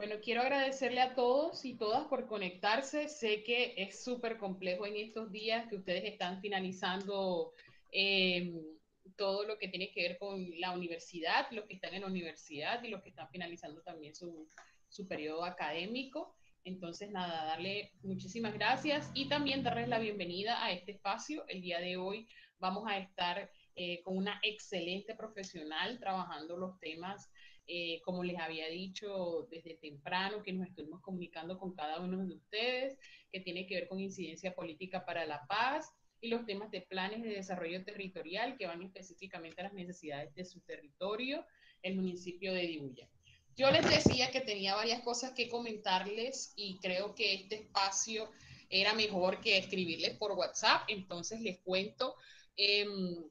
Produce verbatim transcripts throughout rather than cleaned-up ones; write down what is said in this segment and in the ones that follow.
Bueno, quiero agradecerle a todos y todas por conectarse. Sé que es súper complejo en estos días que ustedes están finalizando eh, todo lo que tiene que ver con la universidad, los que están en la universidad y los que están finalizando también su, su periodo académico. Entonces, nada, darle muchísimas gracias y también darles la bienvenida a este espacio. El día de hoy vamos a estar eh, con una excelente profesional trabajando los temas eh, como les había dicho desde temprano, que nos estuvimos comunicando con cada uno de ustedes, que tiene que ver con incidencia política para la paz y los temas de planes de desarrollo territorial que van específicamente a las necesidades de su territorio, el municipio de Dibuya. Yo les decía que tenía varias cosas que comentarles y creo que este espacio era mejor que escribirles por WhatsApp, entonces les cuento. Eh,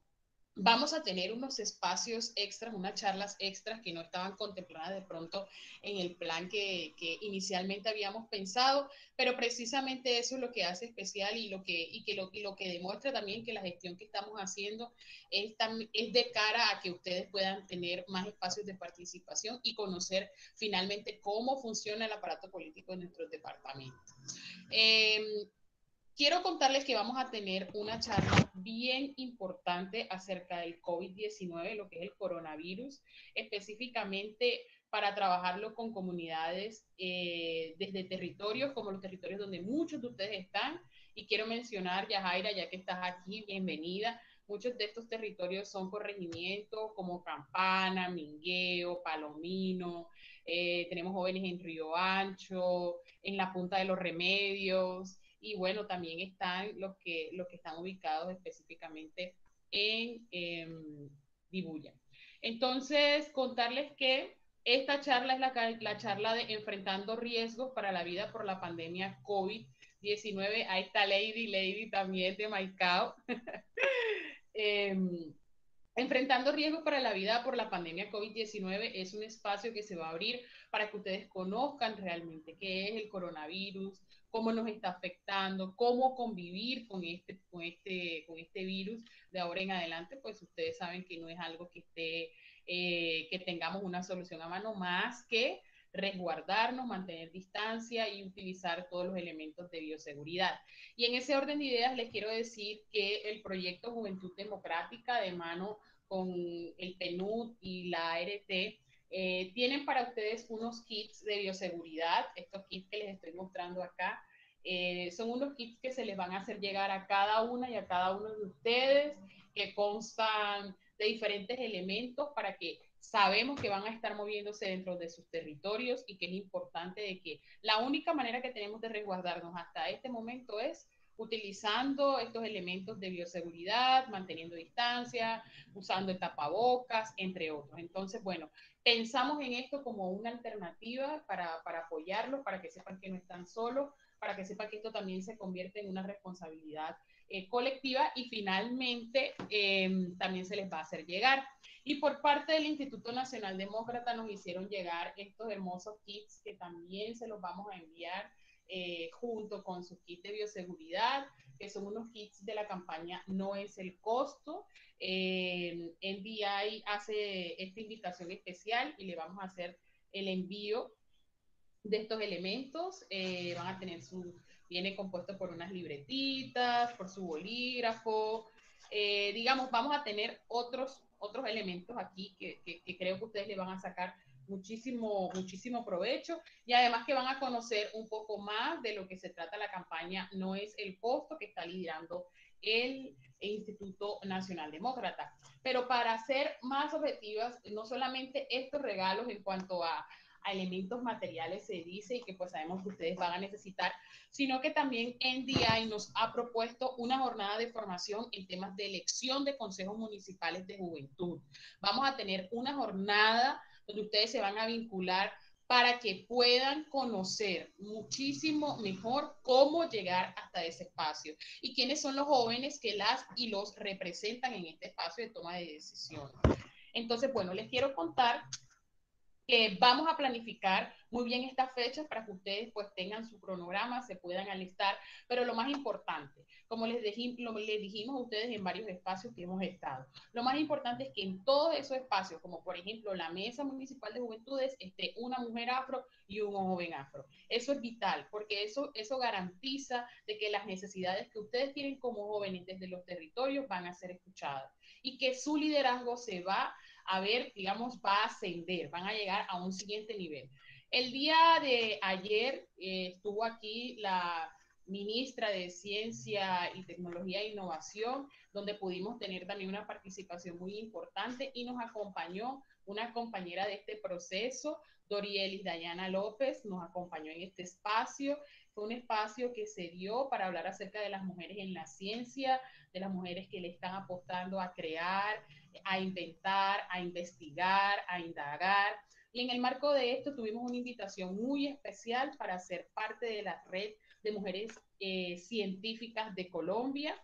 Vamos a tener unos espacios extras, unas charlas extras que no estaban contempladas de pronto en el plan que, que inicialmente habíamos pensado, pero precisamente eso es lo que hace especial y lo que, y que, lo, y lo que demuestra también que la gestión que estamos haciendo es, tam, es de cara a que ustedes puedan tener más espacios de participación y conocer finalmente cómo funciona el aparato político de nuestros departamentos. Eh, Quiero contarles que vamos a tener una charla bien importante acerca del COVID diecinueve, lo que es el coronavirus, específicamente para trabajarlo con comunidades eh, desde territorios como los territorios donde muchos de ustedes están. Y quiero mencionar, Yajaira, ya que estás aquí, bienvenida. Muchos de estos territorios son corregimientos como Campana, Mingueo, Palomino. Eh, tenemos jóvenes en Río Ancho, en la Punta de los Remedios, y bueno, también están los que, los que están ubicados específicamente en eh, Dibuya. Entonces, contarles que esta charla es la, la, charla de enfrentando riesgos para la vida por la pandemia COVID diecinueve. Ahí está Lady, Lady también de Maicao. eh, Enfrentando riesgos para la vida por la pandemia COVID diecinueve es un espacio que se va a abrir para que ustedes conozcan realmente qué es el coronavirus, cómo nos está afectando, cómo convivir con este, con este, con este virus de ahora en adelante, pues ustedes saben que no es algo que esté, eh, que tengamos una solución a mano más que resguardarnos, mantener distancia y utilizar todos los elementos de bioseguridad. Y en ese orden de ideas les quiero decir que el proyecto Juventud Democrática de mano con el P N U D y la A R T eh, tienen para ustedes unos kits de bioseguridad. Estos kits que les estoy mostrando acá eh, son unos kits que se les van a hacer llegar a cada una y a cada uno de ustedes, que constan de diferentes elementos para que sabemos que van a estar moviéndose dentro de sus territorios y que es importante de que la única manera que tenemos de resguardarnos hasta este momento es utilizando estos elementos de bioseguridad, manteniendo distancia, usando el tapabocas, entre otros. Entonces, bueno, pensamos en esto como una alternativa para, para apoyarlos, para que sepan que no están solos, para que sepan que esto también se convierte en una responsabilidad eh, colectiva y finalmente eh, también se les va a hacer llegar. Y por parte del Instituto Nacional Demócrata nos hicieron llegar estos hermosos kits que también se los vamos a enviar eh, junto con sus kits de bioseguridad, que son unos kits de la campaña No es el costo. Eh, N D I hace esta invitación especial y le vamos a hacer el envío de estos elementos. Eh, van a tener su, viene compuesto por unas libretitas, por su bolígrafo. Eh, digamos, vamos a tener otros, otros elementos aquí que, que, que creo que ustedes le van a sacar muchísimo, muchísimo provecho y además que van a conocer un poco más de lo que se trata la campaña No es el costo que está liderando el Instituto Nacional Demócrata. Pero para ser más objetivas, no solamente estos regalos en cuanto a a elementos materiales se dice y que pues sabemos que ustedes van a necesitar, sino que también N D I nos ha propuesto una jornada de formación en temas de elección de consejos municipales de juventud. Vamos a tener una jornada donde ustedes se van a vincular para que puedan conocer muchísimo mejor cómo llegar hasta ese espacio y quiénes son los jóvenes que las y los representan en este espacio de toma de decisiones. Entonces, bueno, les quiero contar que vamos a planificar muy bien estas fechas para que ustedes pues tengan su cronograma, se puedan alistar, pero lo más importante, como les, dijim, lo, les dijimos a ustedes en varios espacios que hemos estado, lo más importante es que en todos esos espacios, como por ejemplo la Mesa Municipal de Juventudes, esté una mujer afro y un joven afro. Eso es vital, porque eso, eso garantiza de que las necesidades que ustedes tienen como jóvenes desde los territorios van a ser escuchadas y que su liderazgo se va a ver, digamos, va a ascender, van a llegar a un siguiente nivel. El día de ayer eh, estuvo aquí la ministra de Ciencia y Tecnología e Innovación, donde pudimos tener también una participación muy importante y nos acompañó una compañera de este proceso, Dorielis Dayana López, nos acompañó en este espacio. Fue un espacio que se dio para hablar acerca de las mujeres en la ciencia, de las mujeres que le están apostando a crear, a inventar, a investigar, a indagar. Y en el marco de esto tuvimos una invitación muy especial para ser parte de la red de mujeres eh, científicas de Colombia.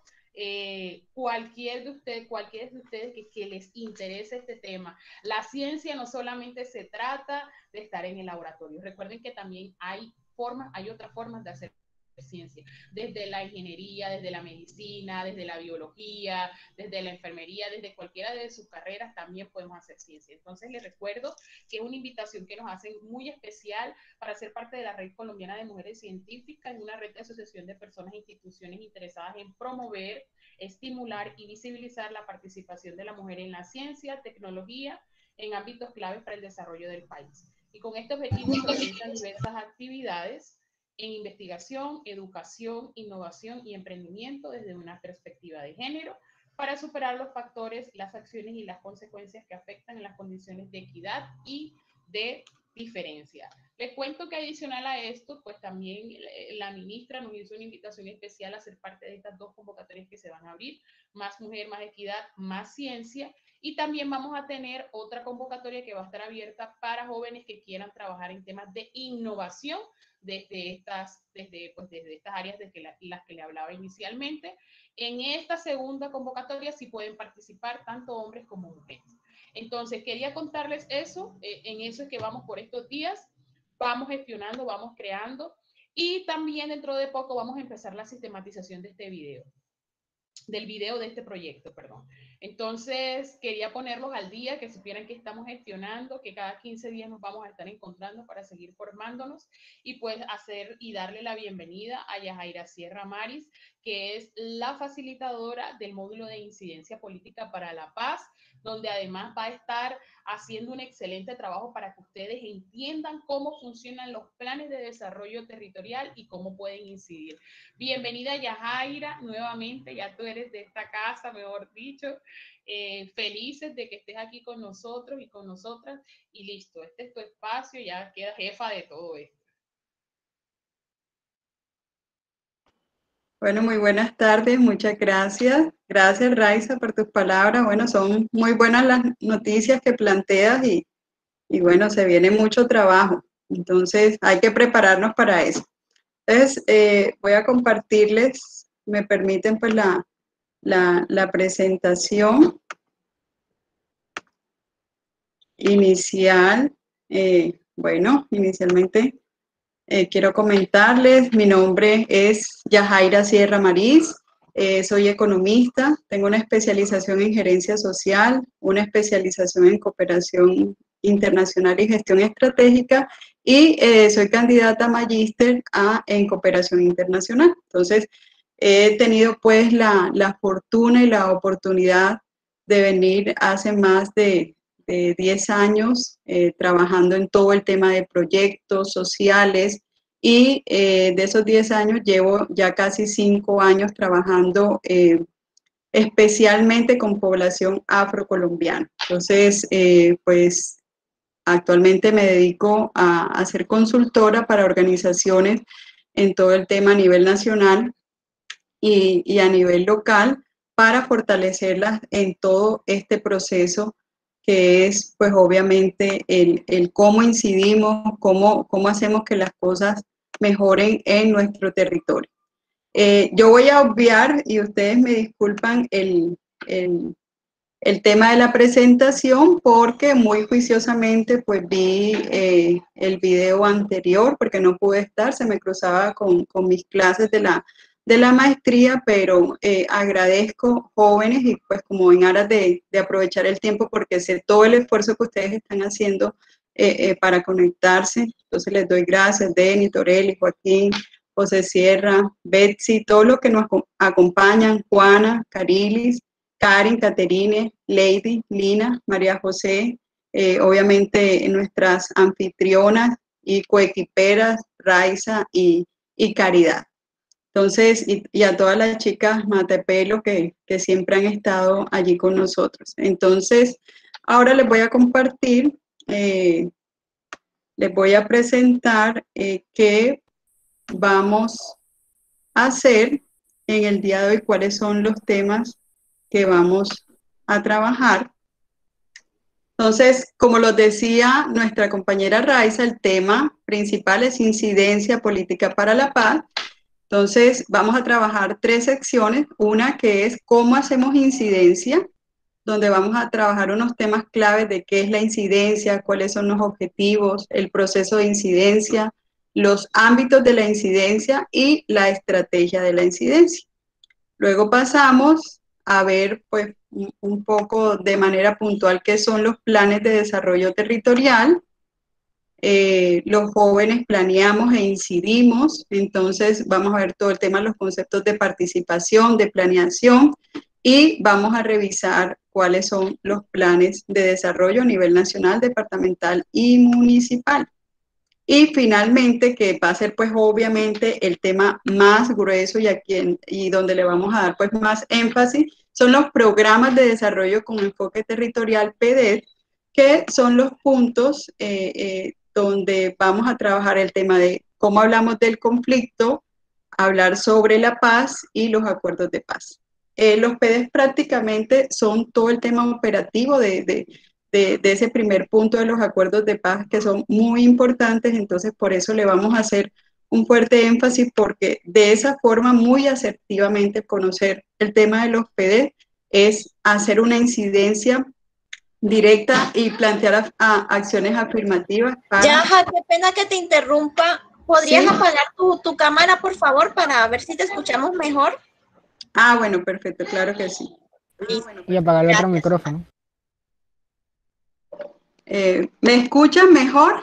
Eh, cualquier de ustedes, cualquiera de ustedes que, que les interese este tema. La ciencia no solamente se trata de estar en el laboratorio. Recuerden que también hay formas, hay otras formas de hacer ciencia, desde la ingeniería, desde la medicina, desde la biología, desde la enfermería, desde cualquiera de sus carreras también podemos hacer ciencia. Entonces les recuerdo que es una invitación que nos hacen muy especial para ser parte de la Red Colombiana de Mujeres Científicas, en una red de asociación de personas e instituciones interesadas en promover, estimular y visibilizar la participación de la mujer en la ciencia, tecnología, en ámbitos claves para el desarrollo del país. Y con este objetivo se realizan diversas actividades en investigación, educación, innovación y emprendimiento desde una perspectiva de género para superar los factores, las acciones y las consecuencias que afectan en las condiciones de equidad y de diferencia. Les cuento que adicional a esto, pues también la ministra nos hizo una invitación especial a ser parte de estas dos convocatorias que se van a abrir, Más Mujer, Más Equidad, Más Ciencia, y también vamos a tener otra convocatoria que va a estar abierta para jóvenes que quieran trabajar en temas de innovación desde estas, desde, pues desde estas áreas de que la, las que le hablaba inicialmente. En esta segunda convocatoria sí pueden participar tanto hombres como mujeres. Entonces, quería contarles eso, eh, en eso es que vamos por estos días, vamos gestionando, vamos creando, y también dentro de poco vamos a empezar la sistematización de este video, del video de este proyecto, perdón. Entonces, quería ponerlos al día, que supieran que estamos gestionando, que cada quince días nos vamos a estar encontrando para seguir formándonos y pues hacer y darle la bienvenida a Yajaira Sierra Maris, que es la facilitadora del módulo de incidencia política para la paz, donde además va a estar haciendo un excelente trabajo para que ustedes entiendan cómo funcionan los planes de desarrollo territorial y cómo pueden incidir. Bienvenida, Yajaira, nuevamente, ya tú eres de esta casa, mejor dicho. Eh, felices de que estés aquí con nosotros y con nosotras, y listo, este es tu espacio, ya quedas jefa de todo esto. Bueno, muy buenas tardes, muchas gracias. Gracias, Raiza, por tus palabras. Bueno, son muy buenas las noticias que planteas y, y bueno, se viene mucho trabajo. Entonces, hay que prepararnos para eso. Entonces, eh, voy a compartirles, me permiten, pues, la, la, la presentación inicial. Eh, bueno, inicialmente Eh, quiero comentarles, mi nombre es Yajaira Sierra Maris, eh, soy economista, tengo una especialización en gerencia social, una especialización en cooperación internacional y gestión estratégica, y eh, soy candidata a magíster a, en cooperación internacional. Entonces, he tenido pues la, la fortuna y la oportunidad de venir hace más de de diez años eh, trabajando en todo el tema de proyectos sociales, y eh, de esos diez años llevo ya casi cinco años trabajando eh, especialmente con población afrocolombiana. Entonces, eh, pues actualmente me dedico a, a ser consultora para organizaciones en todo el tema a nivel nacional y, y a nivel local, para fortalecerlas en todo este proceso que es, pues obviamente, el, el cómo incidimos, cómo, cómo hacemos que las cosas mejoren en nuestro territorio. Eh, yo voy a obviar, y ustedes me disculpan, el, el, el tema de la presentación porque muy juiciosamente pues vi eh, el video anterior porque no pude estar, se me cruzaba con, con mis clases de la, de la maestría, pero eh, agradezco jóvenes y pues como en aras de, de aprovechar el tiempo porque sé todo el esfuerzo que ustedes están haciendo eh, eh, para conectarse, entonces les doy gracias, Denny, Torelli, Joaquín, José Sierra, Betsy, todos los que nos acompañan, Juana, Carilis, Karen, Caterine, Lady, Lina, María José, eh, obviamente nuestras anfitrionas y coequiperas, Raiza y, y Caridad. Entonces, y, y, a todas las chicas matepelo que, que siempre han estado allí con nosotros. Entonces, ahora les voy a compartir, eh, les voy a presentar eh, qué vamos a hacer en el día de hoy, cuáles son los temas que vamos a trabajar. Entonces, como lo decía nuestra compañera Raiza, el tema principal es incidencia política para la paz. Entonces, vamos a trabajar tres secciones. Una que es cómo hacemos incidencia, donde vamos a trabajar unos temas claves de qué es la incidencia, cuáles son los objetivos, el proceso de incidencia, los ámbitos de la incidencia y la estrategia de la incidencia. Luego pasamos a ver pues un poco de manera puntual qué son los planes de desarrollo territorial. Eh, los jóvenes planeamos e incidimos, entonces vamos a ver todo el tema de los conceptos de participación, de planeación y vamos a revisar cuáles son los planes de desarrollo a nivel nacional, departamental y municipal. Y finalmente, que va a ser pues obviamente el tema más grueso y, aquí en, y donde le vamos a dar pues más énfasis, son los programas de desarrollo con enfoque territorial P D E T, que son los puntos eh, eh, donde vamos a trabajar el tema de cómo hablamos del conflicto, hablar sobre la paz y los acuerdos de paz. Eh, los P D E T prácticamente son todo el tema operativo de, de De, de ese primer punto de los acuerdos de paz que son muy importantes, entonces por eso le vamos a hacer un fuerte énfasis porque de esa forma muy asertivamente conocer el tema de los P D E es hacer una incidencia directa y plantear a, a acciones afirmativas para... Yaja, qué pena que te interrumpa. ¿Podrías sí. apagar tu, tu cámara, por favor, para ver si te escuchamos mejor? Ah, bueno, perfecto, claro que sí. Ah, bueno, y apagar el otro micrófono. Eh, ¿Me escuchan mejor?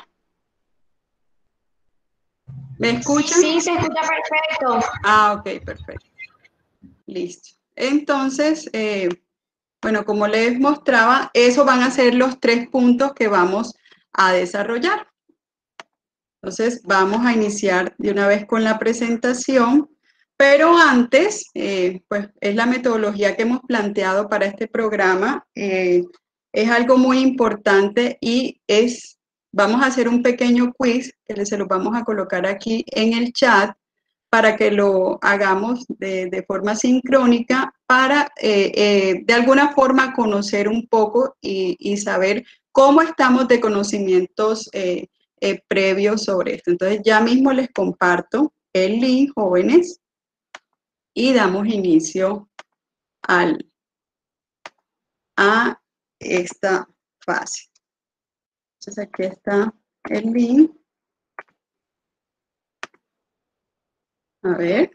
¿Me escuchan? Sí, se escucha perfecto. Ah, ok, perfecto. Listo. Entonces, eh, bueno, como les mostraba, esos van a ser los tres puntos que vamos a desarrollar. Entonces, vamos a iniciar de una vez con la presentación, pero antes, eh, pues es la metodología que hemos planteado para este programa. Eh, es algo muy importante y es, vamos a hacer un pequeño quiz que se lo vamos a colocar aquí en el chat para que lo hagamos de, de forma sincrónica para eh, eh, de alguna forma conocer un poco y, y saber cómo estamos de conocimientos eh, eh, previos sobre esto. Entonces ya mismo les comparto el link, jóvenes, y damos inicio al, a esta fase. Entonces aquí está el link. A ver.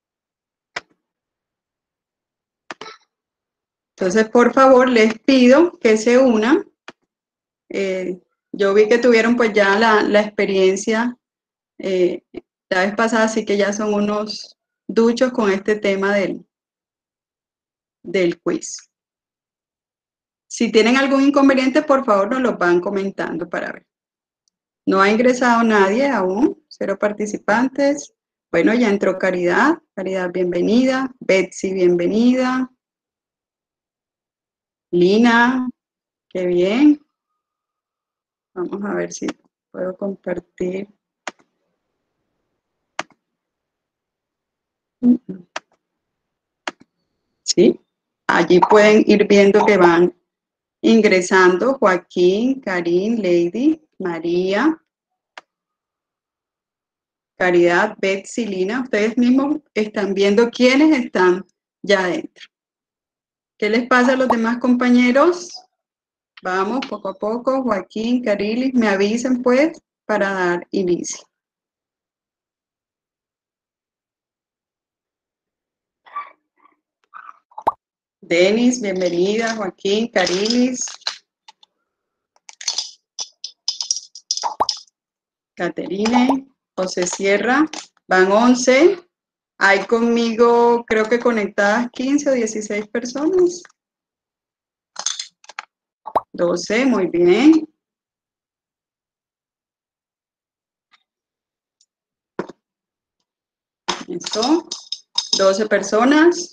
Entonces, por favor, les pido que se unan. Eh, yo vi que tuvieron pues ya la, la experiencia eh, la vez pasada, así que ya son unos duchos con este tema del, del quiz. Si tienen algún inconveniente, por favor, nos lo van comentando para ver. No ha ingresado nadie aún, cero participantes. Bueno, ya entró Caridad. Caridad, bienvenida. Betsy, bienvenida. Lina, qué bien. Vamos a ver si puedo compartir. ¿Sí? Allí pueden ir viendo que van ingresando Joaquín, Karim, Lady, María, Caridad, Betsy, Lina. Ustedes mismos están viendo quiénes están ya adentro. ¿Qué les pasa a los demás compañeros? Vamos, poco a poco. Joaquín, Carilis, me avisen pues para dar inicio. Denis, bienvenida. Joaquín, Carilis. Caterine, José Sierra. Van once. Hay conmigo, creo que conectadas quince o dieciséis personas. doce, muy bien. Eso. doce personas.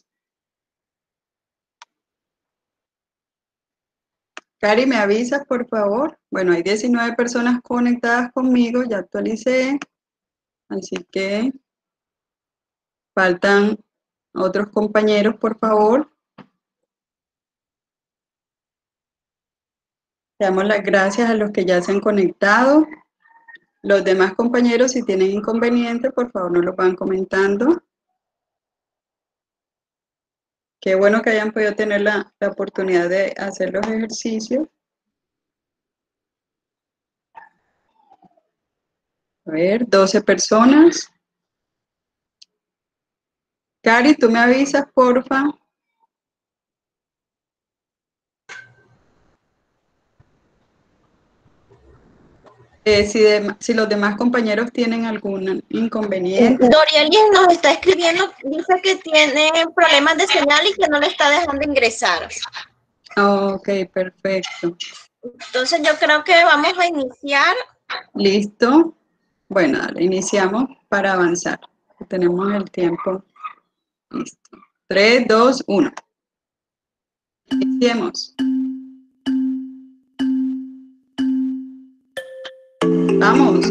Cari, ¿me avisas, por favor? Bueno, hay diecinueve personas conectadas conmigo, ya actualicé. Así que faltan otros compañeros, por favor. Damos las gracias a los que ya se han conectado. Los demás compañeros, si tienen inconveniente, por favor, nos lo van comentando. Qué bueno que hayan podido tener la, la oportunidad de hacer los ejercicios. A ver, doce personas. Cari, ¿tú me avisas, porfa? Eh, si, de, si los demás compañeros tienen algún inconveniente. Dorielis nos está escribiendo, dice que tiene problemas de señal y que no le está dejando ingresar. Ok, perfecto. Entonces yo creo que vamos a iniciar. Listo. Bueno, dale, iniciamos para avanzar. Tenemos el tiempo. Listo. tres, dos, uno. Iniciemos. Vamos.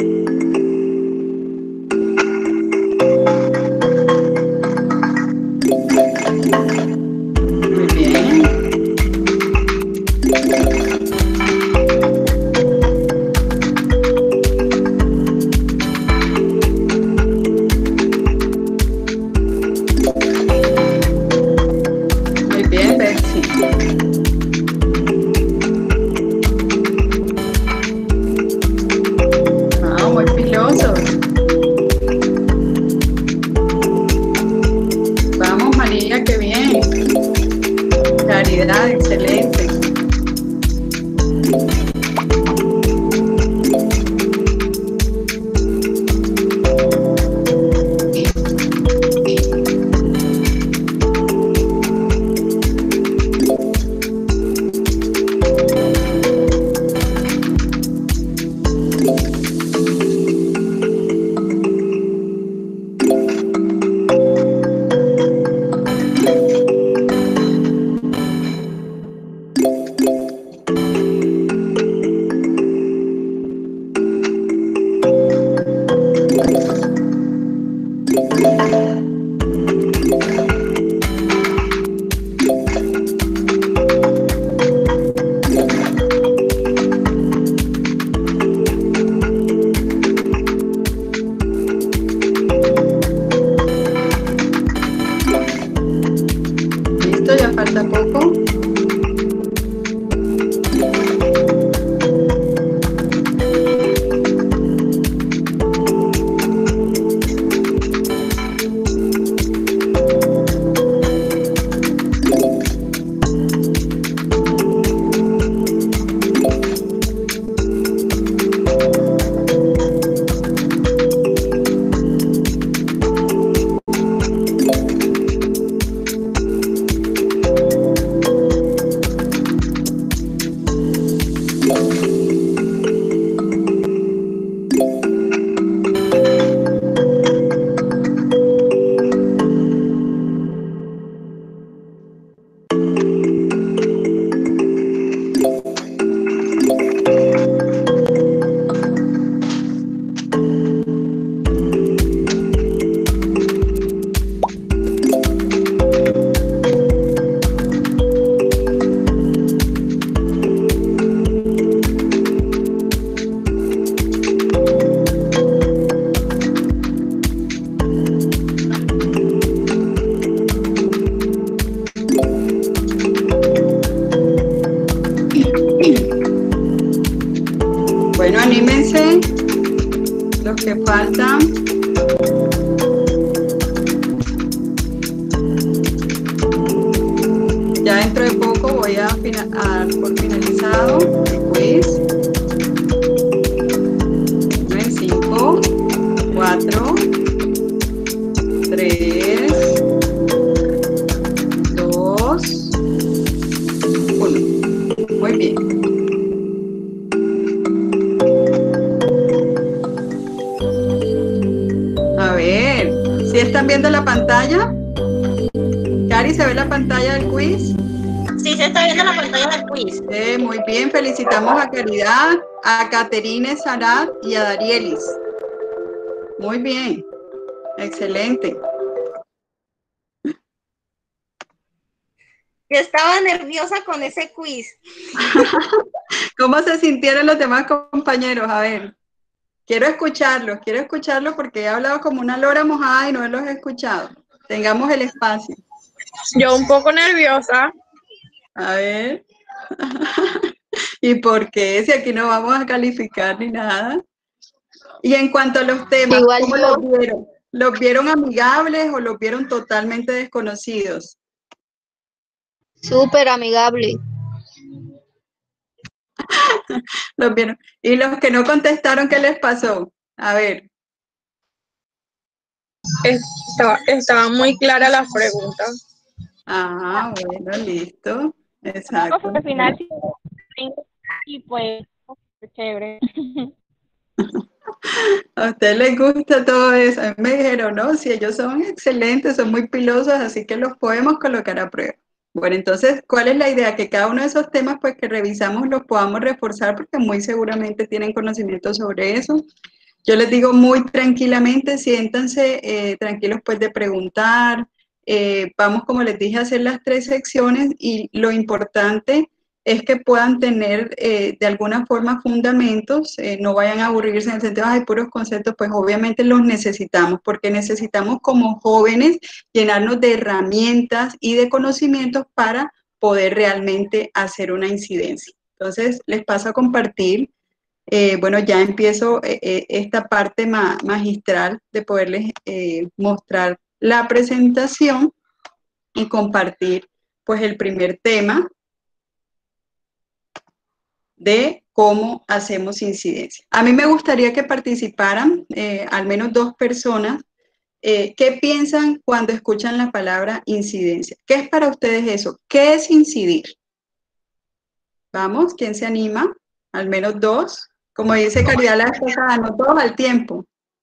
Muy bien. Muy bien, Betsy. Muy pilosos. Vamos, María, qué bien. Caridad, excelente. Listo, ya falta poco. a dar por finalizado el quiz. En cinco, cuatro, tres, dos, uno. Muy bien. A ver, ¿sí están viendo la pantalla? Cari, ¿se ve la pantalla del quiz? Sí, se está viendo la pantalla del quiz. Eh, muy bien, felicitamos a Caridad, a Caterine Sarat y a Darielis. Muy bien, excelente. Yo estaba nerviosa con ese quiz. ¿Cómo se sintieron los demás compañeros? A ver, quiero escucharlos, quiero escucharlos porque he hablado como una lora mojada y no los he escuchado. Tengamos el espacio. Yo un poco nerviosa. A ver. ¿Y por qué? Si aquí no vamos a calificar ni nada. Y en cuanto a los temas, Igual ¿cómo yo. los vieron? ¿Los vieron amigables o los vieron totalmente desconocidos? Súper amigable. Los vieron. ¿Y los que no contestaron, qué les pasó? A ver. Estaba, estaba muy clara la pregunta. Ah, bueno, listo. Exacto. Al final sí, y pues chévere. A usted les gusta todo eso. A mí me dijeron, no, si ellos son excelentes, son muy pilosos, así que los podemos colocar a prueba. Bueno, entonces, ¿cuál es la idea? Que cada uno de esos temas, pues, que revisamos, los podamos reforzar, porque muy seguramente tienen conocimiento sobre eso. Yo les digo muy tranquilamente, siéntanse eh, tranquilos, pues, de preguntar. Eh, vamos, como les dije, a hacer las tres secciones y lo importante es que puedan tener eh, de alguna forma fundamentos, eh, no vayan a aburrirse en el sentido de hay puros conceptos, pues obviamente los necesitamos, porque necesitamos como jóvenes llenarnos de herramientas y de conocimientos para poder realmente hacer una incidencia. Entonces, les paso a compartir, eh, bueno, ya empiezo eh, eh, esta parte ma magistral de poderles eh, mostrar la presentación y compartir pues el primer tema de cómo hacemos incidencia. A mí me gustaría que participaran eh, al menos dos personas. Eh, ¿Qué piensan cuando escuchan la palabra incidencia? ¿Qué es para ustedes eso? ¿Qué es incidir? Vamos, ¿quién se anima? Al menos dos. Como dice Caridad la esposa, no todos al tiempo.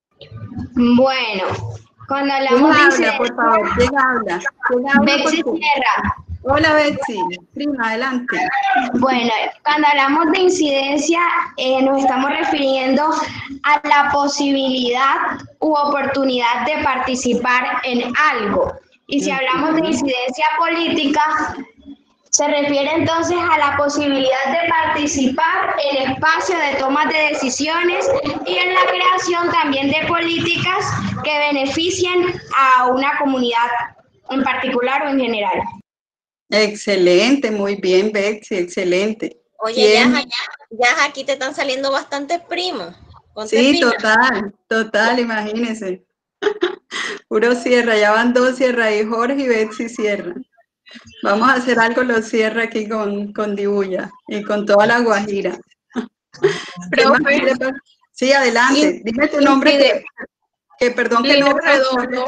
Bueno, cuando ¿Quién hablamos de habla, incidencia, por favor? ¿Quién habla? ¿Quién habla? Betsy por Sierra. Hola, Betsy. Prima, adelante. Bueno, cuando hablamos de incidencia, eh, nos estamos refiriendo a la posibilidad u oportunidad de participar en algo. Y si hablamos de incidencia política, se refiere entonces a la posibilidad de participar en espacios de toma de decisiones y en la creación también de políticas que beneficien a una comunidad en particular o en general. Excelente, muy bien, Betsy, excelente. Oye, ya, ya, ya aquí te están saliendo bastantes primos. Ponte Sí, fina. total, total, imagínense. Puro Sierra, ya van dos Sierra y Jorge y Betsy Sierra. Vamos a hacer algo los Sierra aquí con, con Dibuya y con toda la Guajira. ¿Qué más Profe, quiere pasar? Sí, adelante. Dime tu nombre que, que perdón que Lina no. Redondo.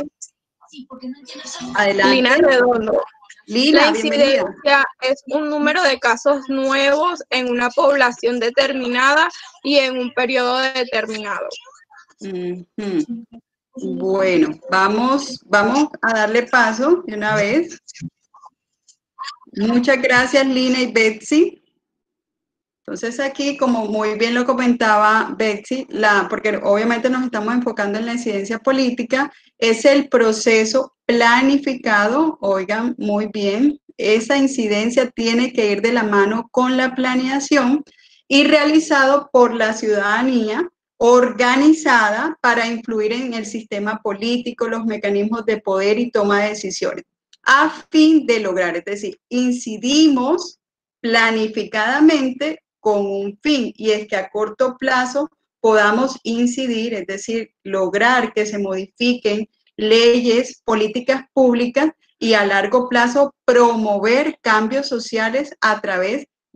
Adelante. Lina Redondo. Lina, La bienvenida. incidencia es un número de casos nuevos en una población determinada y en un periodo determinado. Uh-huh. Bueno, vamos, vamos a darle paso de una vez. Muchas gracias, Lina y Betsy. Entonces aquí, como muy bien lo comentaba Betsy, la, porque obviamente nos estamos enfocando en la incidencia política, es el proceso planificado, oigan muy bien, esa incidencia tiene que ir de la mano con la planeación y realizado por la ciudadanía organizada para influir en el sistema político, los mecanismos de poder y toma de decisiones, a fin de lograr, es decir, incidimos planificadamente con un fin, y es que a corto plazo podamos incidir, es decir, lograr que se modifiquen leyes, políticas públicas y a largo plazo promover cambios sociales a través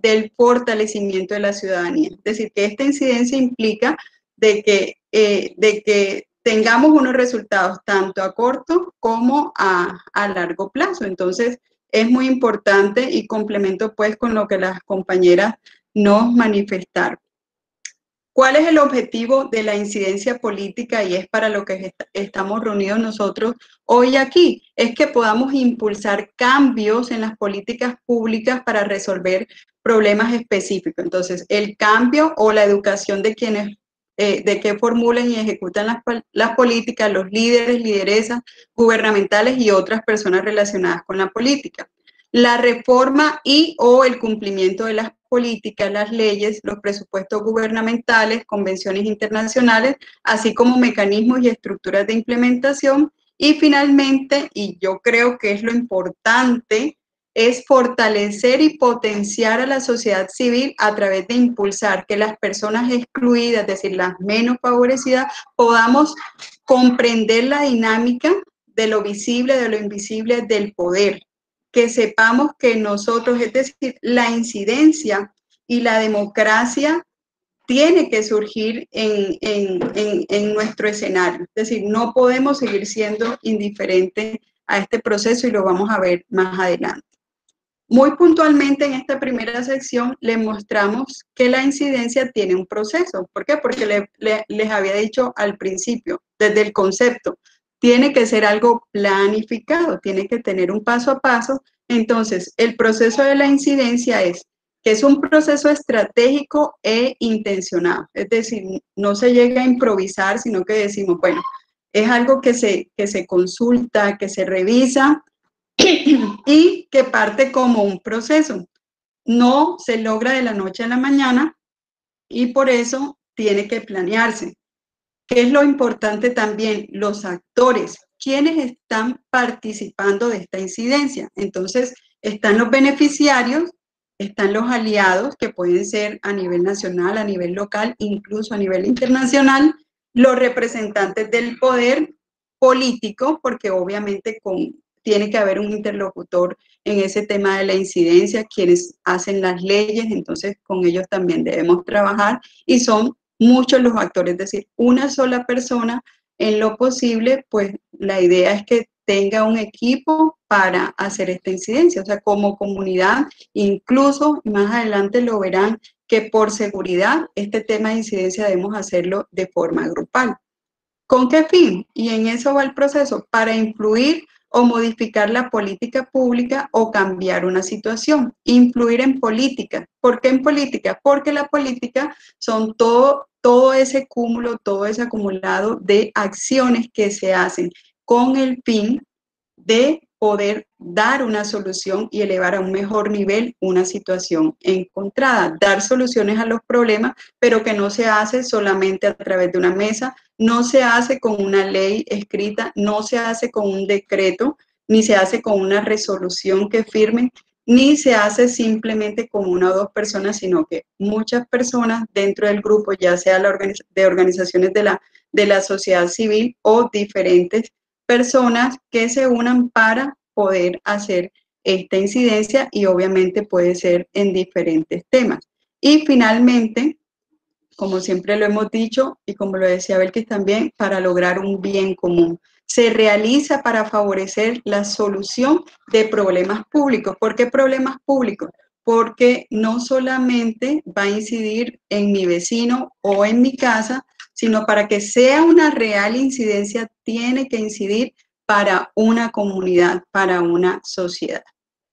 del fortalecimiento de la ciudadanía. Es decir, que esta incidencia implica de que, eh, de que tengamos unos resultados tanto a corto como a, a largo plazo. Entonces, es muy importante y complemento pues con lo que las compañeras nos manifestaron. ¿Cuál es el objetivo de la incidencia política? Y es para lo que est estamos reunidos nosotros hoy aquí, es que podamos impulsar cambios en las políticas públicas para resolver problemas específicos. Entonces, el cambio o la educación de quienes, eh, de que formulen y ejecutan las, las políticas, los líderes, lideresas gubernamentales y otras personas relacionadas con la política. La reforma y o el cumplimiento de las políticas, las leyes, los presupuestos gubernamentales, convenciones internacionales, así como mecanismos y estructuras de implementación. Y finalmente, y yo creo que es lo importante, es fortalecer y potenciar a la sociedad civil a través de impulsar que las personas excluidas, es decir, las menos favorecidas, podamos comprender la dinámica de lo visible, de lo invisible, del poder. Que sepamos que nosotros, es decir, la incidencia y la democracia tiene que surgir en, en, en, en nuestro escenario. Es decir, no podemos seguir siendo indiferentes a este proceso y lo vamos a ver más adelante. Muy puntualmente en esta primera sección les mostramos que la incidencia tiene un proceso. ¿Por qué? Porque le, le, les había dicho al principio, desde el concepto, tiene que ser algo planificado, tiene que tener un paso a paso. Entonces, el proceso de la incidencia es que es un proceso estratégico e intencionado. Es decir, no se llega a improvisar, sino que decimos, bueno, es algo que se, que se consulta, que se revisa y que parte como un proceso. No se logra de la noche a la mañana y por eso tiene que planearse. ¿Qué es lo importante también? Los actores, quienes están participando de esta incidencia. Entonces, están los beneficiarios, están los aliados, que pueden ser a nivel nacional, a nivel local, incluso a nivel internacional, los representantes del poder político, porque obviamente con, tiene que haber un interlocutor en ese tema de la incidencia, quienes hacen las leyes, entonces con ellos también debemos trabajar, y son muchos los actores, es decir, una sola persona en lo posible, pues la idea es que tenga un equipo para hacer esta incidencia, o sea, como comunidad, incluso más adelante lo verán que por seguridad este tema de incidencia debemos hacerlo de forma grupal. ¿Con qué fin? Y en eso va el proceso, para influir o modificar la política pública o cambiar una situación. Influir en política. ¿Por qué en política? Porque la política son todo, todo ese cúmulo, todo ese acumulado de acciones que se hacen con el fin de poder dar una solución y elevar a un mejor nivel una situación encontrada, dar soluciones a los problemas, pero que no se hace solamente a través de una mesa, no se hace con una ley escrita, no se hace con un decreto, ni se hace con una resolución que firmen, ni se hace simplemente con una o dos personas, sino que muchas personas dentro del grupo, ya sea la organiz- de organizaciones de la, de la sociedad civil o diferentes personas que se unan para poder hacer esta incidencia, y obviamente puede ser en diferentes temas. Y finalmente, como siempre lo hemos dicho y como lo decía Belkis también, para lograr un bien común. Se realiza para favorecer la solución de problemas públicos. ¿Por qué problemas públicos? Porque no solamente va a incidir en mi vecino o en mi casa, sino para que sea una real incidencia, tiene que incidir para una comunidad, para una sociedad.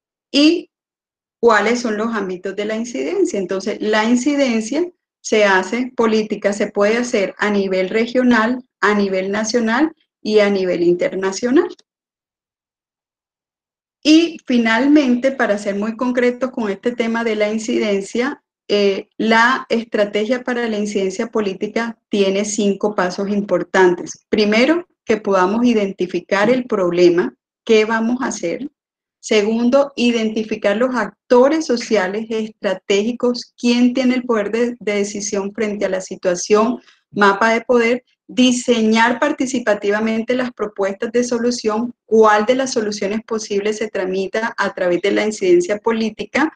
¿Y cuáles son los ámbitos de la incidencia? Entonces, la incidencia se hace, política se puede hacer a nivel regional, a nivel nacional y a nivel internacional. Y finalmente, para ser muy concretos con este tema de la incidencia, eh, la estrategia para la incidencia política tiene cinco pasos importantes. Primero, que podamos identificar el problema, qué vamos a hacer. Segundo, identificar los actores sociales estratégicos, quién tiene el poder de, de decisión frente a la situación, mapa de poder. Diseñar participativamente las propuestas de solución, cuál de las soluciones posibles se tramita a través de la incidencia política,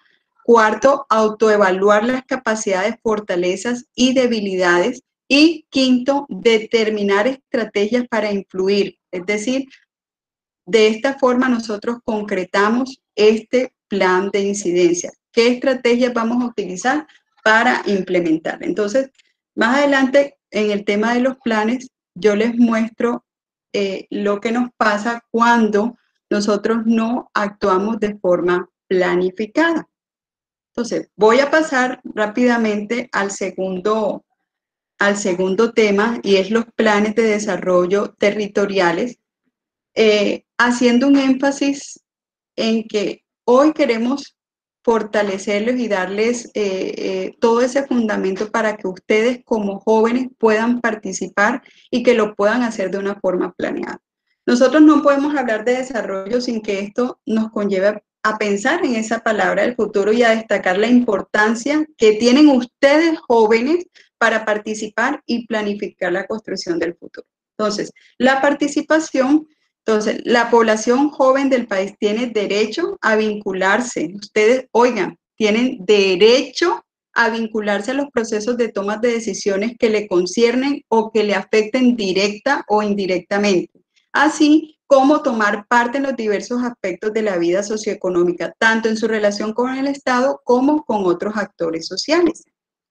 Cuarto, autoevaluar las capacidades, fortalezas y debilidades. Y quinto, determinar estrategias para influir. Es decir, de esta forma nosotros concretamos este plan de incidencia. ¿Qué estrategias vamos a utilizar para implementar? Entonces, más adelante en el tema de los planes, yo les muestro eh, lo que nos pasa cuando nosotros no actuamos de forma planificada. Entonces, voy a pasar rápidamente al segundo, al segundo tema, y es los planes de desarrollo territoriales, eh, haciendo un énfasis en que hoy queremos fortalecerlos y darles eh, eh, todo ese fundamento para que ustedes como jóvenes puedan participar y que lo puedan hacer de una forma planeada. Nosotros no podemos hablar de desarrollo sin que esto nos conlleve a pensar en esa palabra del futuro y a destacar la importancia que tienen ustedes jóvenes para participar y planificar la construcción del futuro. Entonces, la participación, entonces, la población joven del país tiene derecho a vincularse. Ustedes, oigan, tienen derecho a vincularse a los procesos de toma de decisiones que le conciernen o que le afecten directa o indirectamente, así como tomar parte en los diversos aspectos de la vida socioeconómica, tanto en su relación con el Estado como con otros actores sociales.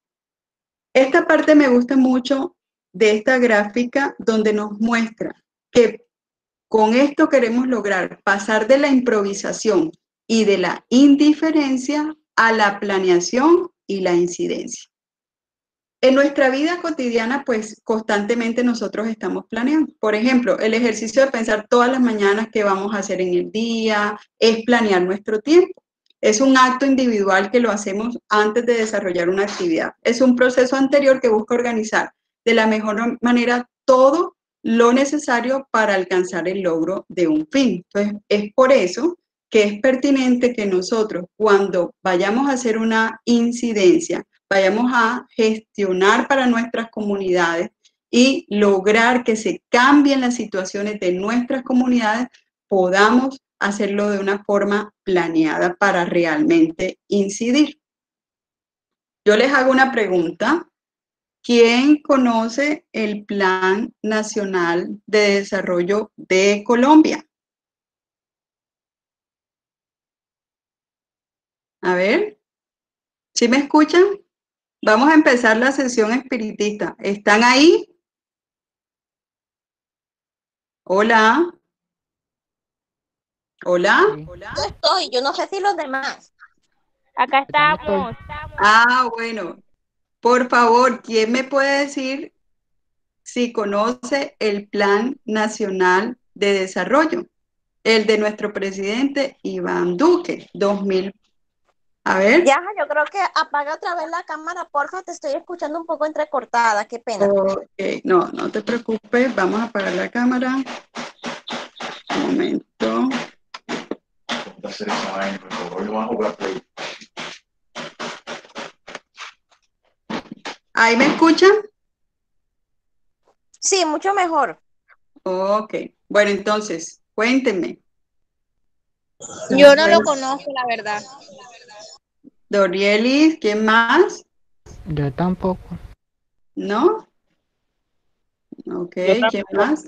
Esta parte me gusta mucho de esta gráfica donde nos muestra que con esto queremos lograr pasar de la improvisación y de la indiferencia a la planeación y la incidencia. En nuestra vida cotidiana, pues constantemente nosotros estamos planeando. Por ejemplo, el ejercicio de pensar todas las mañanas qué vamos a hacer en el día, es planear nuestro tiempo. Es un acto individual que lo hacemos antes de desarrollar una actividad. Es un proceso anterior que busca organizar de la mejor manera todo lo necesario para alcanzar el logro de un fin. Entonces, es por eso que es pertinente que nosotros, cuando vayamos a hacer una incidencia, vayamos a gestionar para nuestras comunidades y lograr que se cambien las situaciones de nuestras comunidades, podamos hacerlo de una forma planeada para realmente incidir. Yo les hago una pregunta. ¿Quién conoce el Plan Nacional de Desarrollo de Colombia? A ver, ¿sí me escuchan? Vamos a empezar la sesión espiritista. ¿Están ahí? Hola. Hola. Sí. Yo estoy, yo no sé si los demás. Acá Acá estoy. estamos. Ah, bueno. Por favor, ¿quién me puede decir si conoce el Plan Nacional de Desarrollo? El de nuestro presidente Iván Duque, dos mil. A ver. Ya, yo creo que apaga otra vez la cámara, porfa, te estoy escuchando un poco entrecortada, qué pena. Ok, no, no te preocupes, vamos a apagar la cámara. Un momento. ¿Ahí me escuchan? Sí, mucho mejor. Ok, bueno, entonces, cuéntenme. Yo no lo conozco, la verdad. Dorielis, ¿quién más? Yo tampoco. ¿No? Ok, ¿quién más?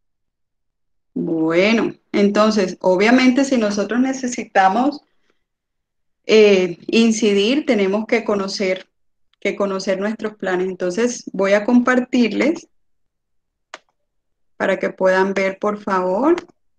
Bueno, entonces, obviamente si nosotros necesitamos eh, incidir, tenemos que conocer, que conocer nuestros planes. Entonces, voy a compartirles para que puedan ver, por favor.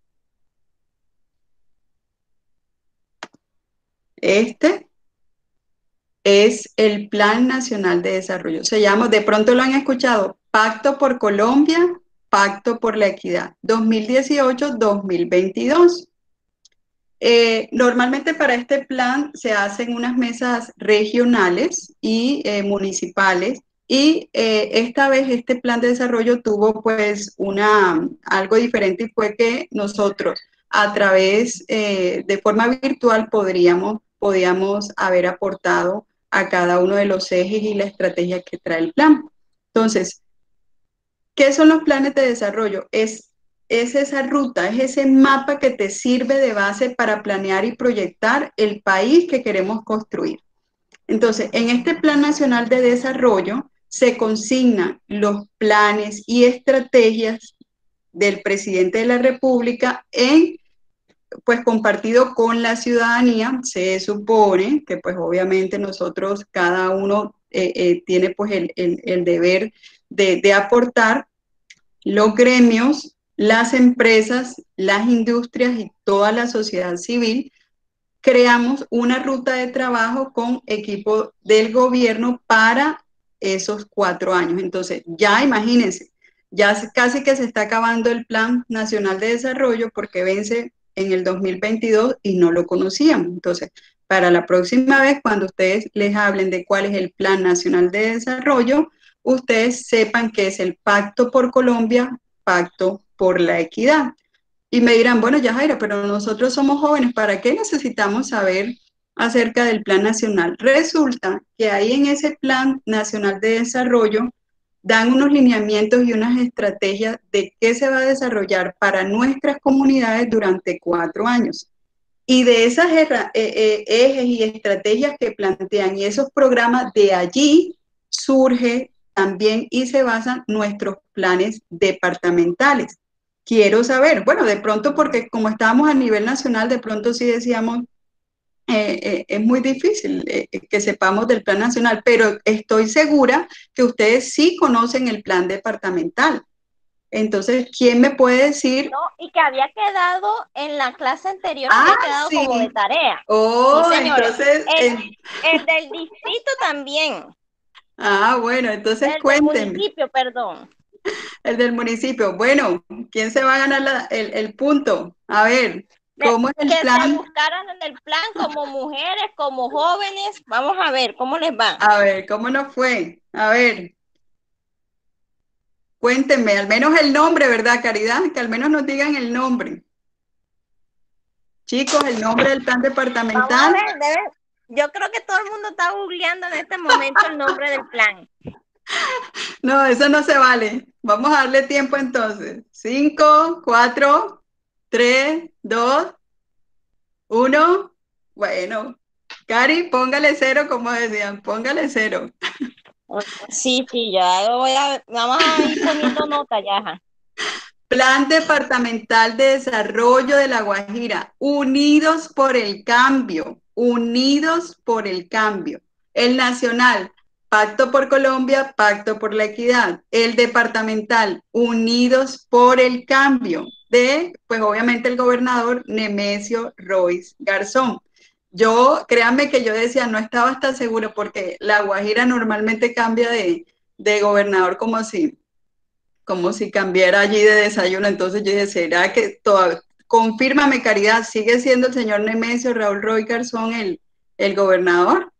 Este es el Plan Nacional de Desarrollo. Se llama, de pronto lo han escuchado, Pacto por Colombia, Pacto por la Equidad, dos mil dieciocho a dos mil veintidós. Eh, normalmente para este plan se hacen unas mesas regionales y eh, municipales, y eh, esta vez este plan de desarrollo tuvo pues una, algo diferente, y fue que nosotros a través eh, de forma virtual podríamos, podíamos haber aportado a cada uno de los ejes y la estrategia que trae el plan. Entonces, ¿qué son los planes de desarrollo? Es es esa ruta, es ese mapa que te sirve de base para planear y proyectar el país que queremos construir. Entonces, en este Plan Nacional de Desarrollo se consignan los planes y estrategias del presidente de la República en, pues, compartido con la ciudadanía. Se supone que, pues, obviamente nosotros, cada uno eh, eh, tiene, pues, el, el, el deber de, de aportar. Los gremios, las empresas, las industrias y toda la sociedad civil creamos una ruta de trabajo con equipo del gobierno para esos cuatro años. Entonces, ya imagínense, ya casi que se está acabando el Plan Nacional de Desarrollo porque vence en el dos mil veintidós y no lo conocíamos. Entonces, para la próxima vez, cuando ustedes les hablen de cuál es el Plan Nacional de Desarrollo, ustedes sepan que es el Pacto por Colombia, Pacto por la Equidad. Y me dirán, bueno, Yajaira, pero nosotros somos jóvenes, ¿para qué necesitamos saber acerca del Plan Nacional? Resulta que ahí en ese Plan Nacional de Desarrollo dan unos lineamientos y unas estrategias de qué se va a desarrollar para nuestras comunidades durante cuatro años. Y de esas ejes y estrategias que plantean y esos programas, de allí surge también y se basan nuestros planes departamentales. Quiero saber, bueno, de pronto porque como estábamos a nivel nacional, de pronto sí decíamos, eh, eh, es muy difícil eh, que sepamos del plan nacional, pero estoy segura que ustedes sí conocen el plan departamental. Entonces, ¿quién me puede decir? No, y que había quedado en la clase anterior, ah, había quedado sí. como de tarea. Oh, sí, señora. entonces... El, en... el del distrito también. Ah, bueno, entonces el cuéntenme. El del municipio, perdón. El del municipio. Bueno, ¿quién se va a ganar la, el, el punto? A ver, ¿cómo es el que plan? Que se buscaran en el plan como mujeres, como jóvenes. Vamos a ver, ¿cómo les va? A ver, ¿cómo nos fue? A ver. Cuéntenme, al menos el nombre, ¿verdad, Caridad? Que al menos nos digan el nombre. Chicos, el nombre del plan departamental. Vamos a ver, debe, yo creo que todo el mundo está googleando en este momento el nombre del plan. No, eso no se vale. Vamos a darle tiempo entonces. Cinco, cuatro, tres, dos, uno. Bueno, Cari, póngale cero, como decían, póngale cero. Sí, sí, ya lo voy a, vamos a ir poniendo nota ya. Plan Departamental de Desarrollo de La Guajira, unidos por el cambio, unidos por el cambio. El nacional, Pacto por Colombia, Pacto por la Equidad. El departamental, unidos por el cambio, de, pues obviamente el gobernador Nemesio Royce Garzón. Yo, créanme que yo decía, no estaba hasta seguro porque La Guajira normalmente cambia de, de gobernador como si... como si cambiara allí de desayuno. Entonces yo dije, ¿será que todavía, confírmame, Caridad, sigue siendo el señor Nemesio Raúl Roy Garzón el, el gobernador?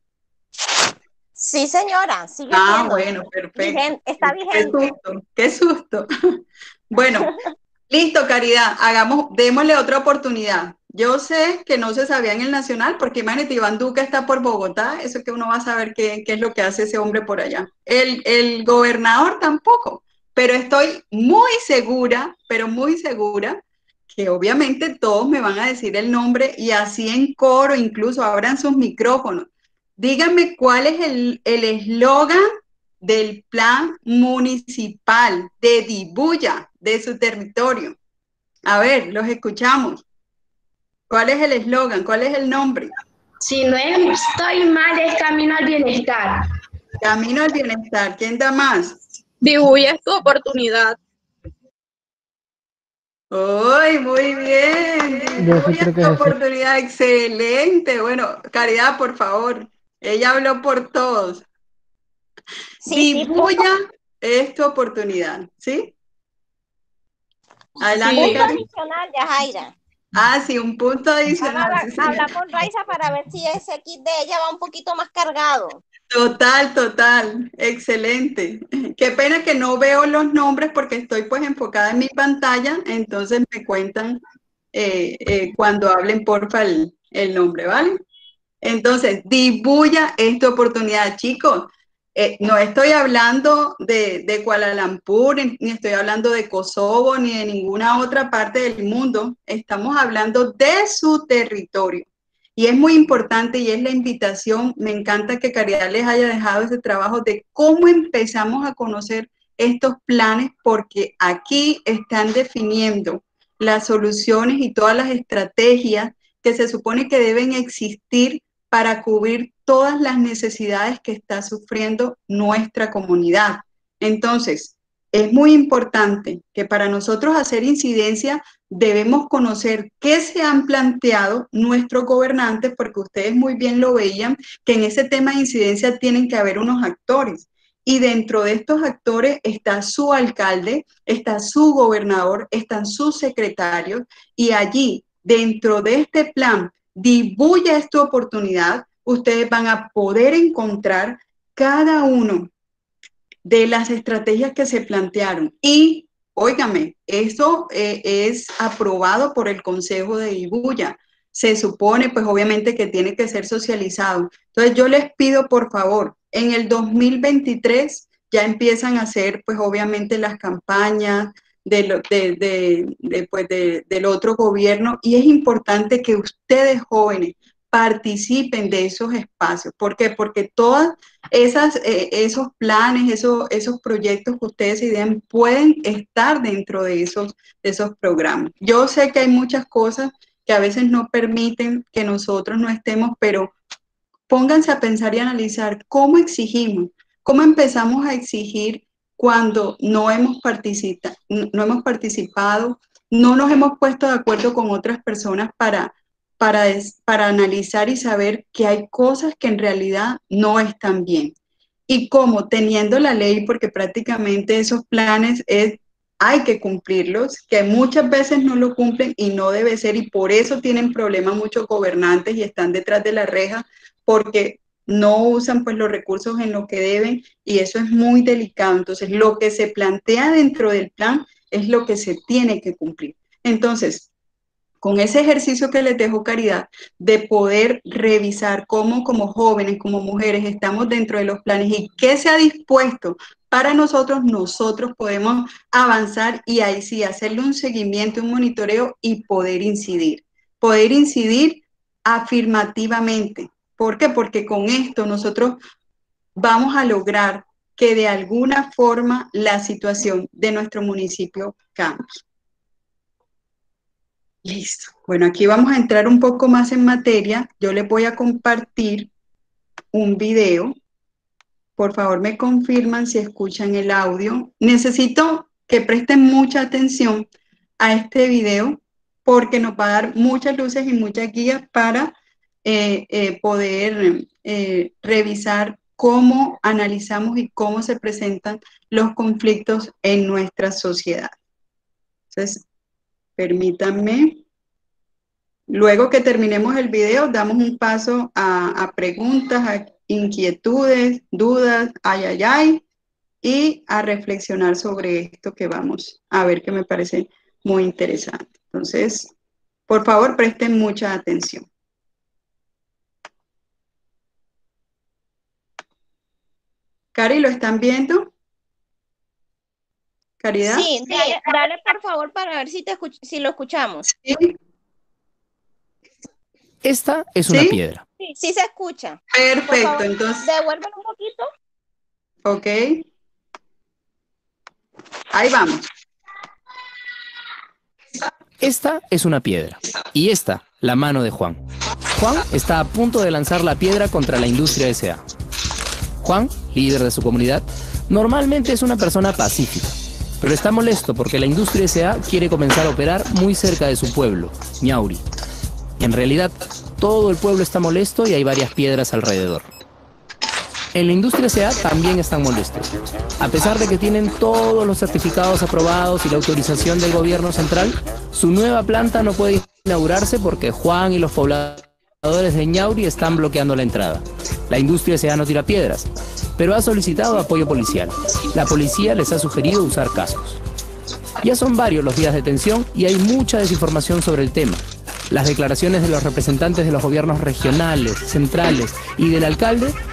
Sí, señora, sigue ah, siendo. bueno, perfecto. Vigen, está vigente. Qué susto, qué susto. Bueno, listo, Caridad, hagamos, démosle otra oportunidad. Yo sé que no se sabía en el Nacional, porque imagínate, Iván Duque está por Bogotá, eso es que uno va a saber qué, qué es lo que hace ese hombre por allá. El, el gobernador tampoco. Pero estoy muy segura, pero muy segura, que obviamente todos me van a decir el nombre y así en coro, incluso abran sus micrófonos. Díganme cuál es el eslogan del plan municipal de Dibuya, de su territorio. A ver, los escuchamos. ¿Cuál es el eslogan? ¿Cuál es el nombre? Si no estoy mal, es Camino al Bienestar. Camino al Bienestar. ¿Quién da más? Dibuya es tu oportunidad. ¡Uy, muy bien! Dibuya es tu oportunidad, excelente. Bueno, Caridad, por favor. Ella habló por todos. Sí, Dibuya sí, es tu oportunidad, ¿sí? Adelante, sí. Punto adicional, Yajaira. Ah, sí, un punto adicional. Habla, sí, habla con Raiza para ver si ese kit de ella va un poquito más cargado. Total, total, excelente. Qué pena que no veo los nombres porque estoy pues enfocada en mi pantalla, entonces me cuentan eh, eh, cuando hablen porfa el, el nombre, ¿vale? Entonces, Dibuya es tu oportunidad, chicos. Eh, no estoy hablando de, de Kuala Lumpur, ni estoy hablando de Kosovo, ni de ninguna otra parte del mundo. Estamos hablando de su territorio. Y es muy importante y es la invitación. Me encanta que Caridad les haya dejado ese trabajo de cómo empezamos a conocer estos planes, porque aquí están definiendo las soluciones y todas las estrategias que se supone que deben existir para cubrir todas las necesidades que está sufriendo nuestra comunidad. Entonces, es muy importante que para nosotros hacer incidencia debemos conocer qué se han planteado nuestros gobernantes, porque ustedes muy bien lo veían, que en ese tema de incidencia tienen que haber unos actores. Y dentro de estos actores está su alcalde, está su gobernador, están sus secretarios, y allí, dentro de este plan, Dibuya esta oportunidad, ustedes van a poder encontrar cada uno de las estrategias que se plantearon. Y, óigame, esto eh, es aprobado por el Consejo de Dibuya. Se supone, pues obviamente que tiene que ser socializado. Entonces yo les pido, por favor, en el dos mil veintitrés ya empiezan a hacer, pues obviamente las campañas de lo, de, de, de, pues, de, del otro gobierno, y es importante que ustedes jóvenes participen de esos espacios. ¿Por qué? Porque todos esas, eh, esos planes, esos, esos proyectos que ustedes idean pueden estar dentro de esos, de esos programas. Yo sé que hay muchas cosas que a veces no permiten que nosotros no estemos, pero pónganse a pensar y analizar cómo exigimos, cómo empezamos a exigir cuando no hemos, participa, no hemos participado, no nos hemos puesto de acuerdo con otras personas para, para, para analizar y saber que hay cosas que en realidad no están bien. Y cómo, teniendo la ley, porque prácticamente esos planes es, hay que cumplirlos, que muchas veces no lo cumplen y no debe ser, y por eso tienen problemas muchos gobernantes y están detrás de la reja, porque no usan pues los recursos en lo que deben, y eso es muy delicado. Entonces, lo que se plantea dentro del plan es lo que se tiene que cumplir. Entonces, con ese ejercicio que les dejo Caridad, de poder revisar cómo como jóvenes, como mujeres, estamos dentro de los planes y qué se ha dispuesto para nosotros, nosotros podemos avanzar y ahí sí hacerle un seguimiento, un monitoreo y poder incidir. Poder incidir afirmativamente. ¿Por qué? Porque con esto nosotros vamos a lograr que de alguna forma la situación de nuestro municipio cambie. Listo. Bueno, aquí vamos a entrar un poco más en materia. Yo les voy a compartir un video. Por favor, me confirman si escuchan el audio. Necesito que presten mucha atención a este video porque nos va a dar muchas luces y muchas guías para Eh, eh, poder eh, revisar cómo analizamos y cómo se presentan los conflictos en nuestra sociedad. Entonces, permítanme. Luego que terminemos el video, damos un paso a, a preguntas, a inquietudes, dudas, ay, ay, ay, y a reflexionar sobre esto que vamos a ver, que me parece muy interesante. Entonces, por favor, presten mucha atención. Cari, ¿lo están viendo? ¿Caridad? Sí, dale, dale por favor para ver si, te escuch si lo escuchamos. Sí. Esta es una ¿Sí? piedra. Sí, sí se escucha. Perfecto, favor, entonces. devuélvelo un poquito. Ok. Ahí vamos. Esta es una piedra. Y esta, la mano de Juan. Juan está a punto de lanzar la piedra contra la Industria S A Juan, líder de su comunidad, normalmente es una persona pacífica, pero está molesto porque la Industria S A quiere comenzar a operar muy cerca de su pueblo, Ñauri. En realidad, todo el pueblo está molesto y hay varias piedras alrededor. En la Industria S A también están molestos. A pesar de que tienen todos los certificados aprobados y la autorización del gobierno central, su nueva planta no puede inaugurarse porque Juan y los pobladores de Ñauri están bloqueando la entrada. La Industria S A no tira piedras, pero ha solicitado apoyo policial. La policía les ha sugerido usar cascos. Ya son varios los días de tensión y hay mucha desinformación sobre el tema. Las declaraciones de los representantes de los gobiernos regionales, centrales y del alcalde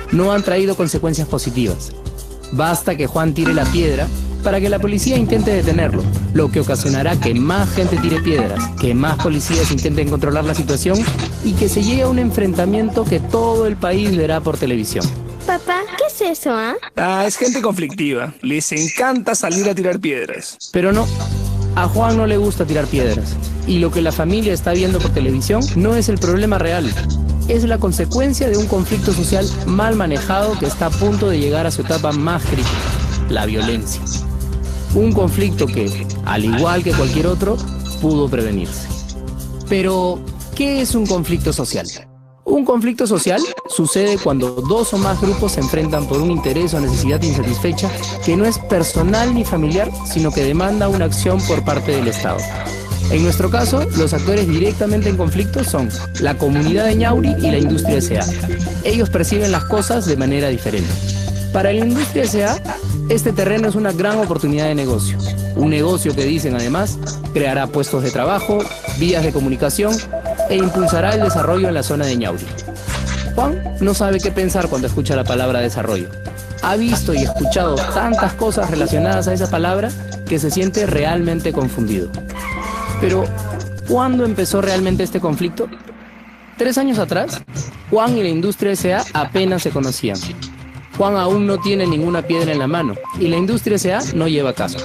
no han traído consecuencias positivas. Basta que Juan tire la piedra para que la policía intente detenerlo, lo que ocasionará que más gente tire piedras, que más policías intenten controlar la situación y que se llegue a un enfrentamiento que todo el país verá por televisión. Papá, ¿qué es eso, ah? Ah, es gente conflictiva. Les encanta salir a tirar piedras. Pero no, a Juan no le gusta tirar piedras. Y lo que la familia está viendo por televisión no es el problema real. Es la consecuencia de un conflicto social mal manejado que está a punto de llegar a su etapa más crítica, la violencia. Un conflicto que, al igual que cualquier otro, pudo prevenirse. Pero, ¿qué es un conflicto social? Un conflicto social sucede cuando dos o más grupos se enfrentan por un interés o necesidad insatisfecha que no es personal ni familiar, sino que demanda una acción por parte del Estado. En nuestro caso, los actores directamente en conflicto son la comunidad de Ñauri y la industria S A. Ellos perciben las cosas de manera diferente. Para la industria S A, este terreno es una gran oportunidad de negocio. Un negocio que, dicen además, creará puestos de trabajo, vías de comunicación e impulsará el desarrollo en la zona de Ñauri. Juan no sabe qué pensar cuando escucha la palabra desarrollo. Ha visto y escuchado tantas cosas relacionadas a esa palabra que se siente realmente confundido. Pero, ¿cuándo empezó realmente este conflicto? Tres años atrás, Juan y la industria S A apenas se conocían. Juan aún no tiene ninguna piedra en la mano y la industria S A no lleva casos.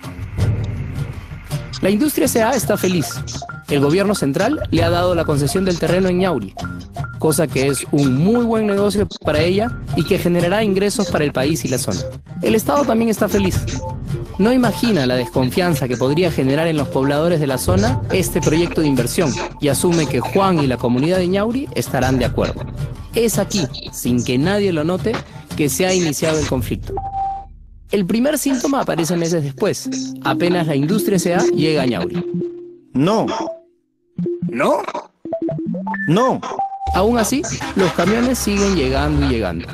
La industria S A está feliz. El gobierno central le ha dado la concesión del terreno en Ñauri, cosa que es un muy buen negocio para ella y que generará ingresos para el país y la zona. El Estado también está feliz. No imagina la desconfianza que podría generar en los pobladores de la zona este proyecto de inversión y asume que Juan y la comunidad de Ñauri estarán de acuerdo. Es aquí, sin que nadie lo note, que se ha iniciado el conflicto. El primer síntoma aparece meses después, apenas la industria S A llega a Ñauri. No. ¿No? No. Aún así, los camiones siguen llegando y llegando.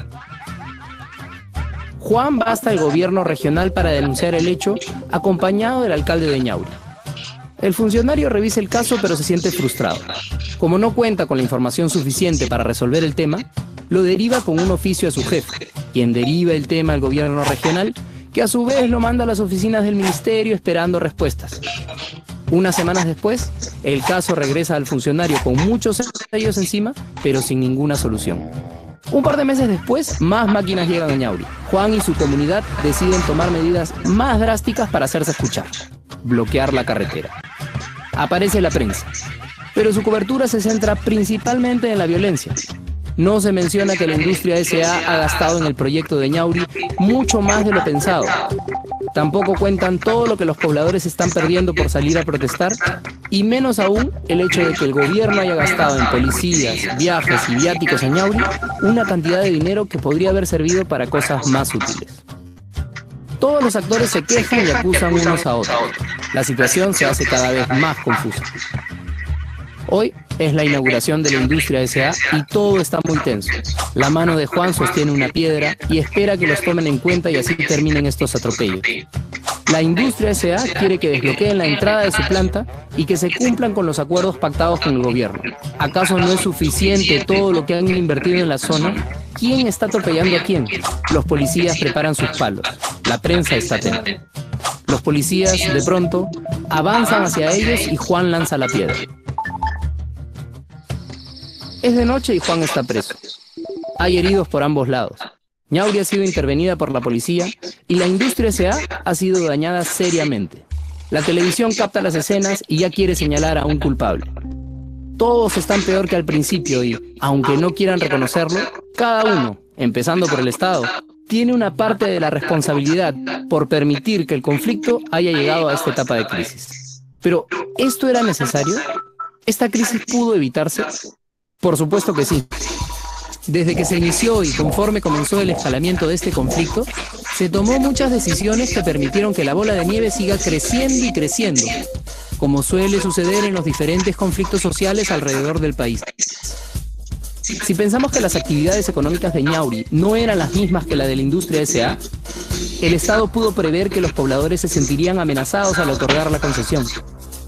Juan va hasta el gobierno regional para denunciar el hecho, acompañado del alcalde de Ñauri. El funcionario revisa el caso, pero se siente frustrado. Como no cuenta con la información suficiente para resolver el tema, lo deriva con un oficio a su jefe, quien deriva el tema al gobierno regional, que a su vez lo manda a las oficinas del ministerio esperando respuestas. Unas semanas después, el caso regresa al funcionario con muchos sellos encima, pero sin ninguna solución. Un par de meses después, más máquinas llegan a Ñauri. Juan y su comunidad deciden tomar medidas más drásticas para hacerse escuchar: bloquear la carretera. Aparece la prensa, pero su cobertura se centra principalmente en la violencia. No se menciona que la industria S A ha gastado en el proyecto de Ñauri mucho más de lo pensado. Tampoco cuentan todo lo que los pobladores están perdiendo por salir a protestar, y menos aún el hecho de que el gobierno haya gastado en policías, viajes y viáticos en Ñauri una cantidad de dinero que podría haber servido para cosas más útiles. Todos los actores se quejan y acusan unos a otros. La situación se hace cada vez más confusa. Hoy es la inauguración de la industria S A y todo está muy tenso. La mano de Juan sostiene una piedra y espera que los tomen en cuenta y así terminen estos atropellos. La industria S A quiere que desbloqueen la entrada de su planta y que se cumplan con los acuerdos pactados con el gobierno. ¿Acaso no es suficiente todo lo que han invertido en la zona? ¿Quién está atropellando a quién? Los policías preparan sus palos. La prensa está atenta. Los policías, de pronto, avanzan hacia ellos y Juan lanza la piedra. Es de noche y Juan está preso. Hay heridos por ambos lados. Ñauri ha sido intervenida por la policía y la industria S A ha sido dañada seriamente. La televisión capta las escenas y ya quiere señalar a un culpable. Todos están peor que al principio y, aunque no quieran reconocerlo, cada uno, empezando por el Estado, tiene una parte de la responsabilidad por permitir que el conflicto haya llegado a esta etapa de crisis. Pero, ¿esto era necesario? ¿Esta crisis pudo evitarse? Por supuesto que sí. Desde que se inició y conforme comenzó el escalamiento de este conflicto, se tomó muchas decisiones que permitieron que la bola de nieve siga creciendo y creciendo, como suele suceder en los diferentes conflictos sociales alrededor del país. Si pensamos que las actividades económicas de Ñauri no eran las mismas que la de la industria S A, el Estado pudo prever que los pobladores se sentirían amenazados al otorgar la concesión.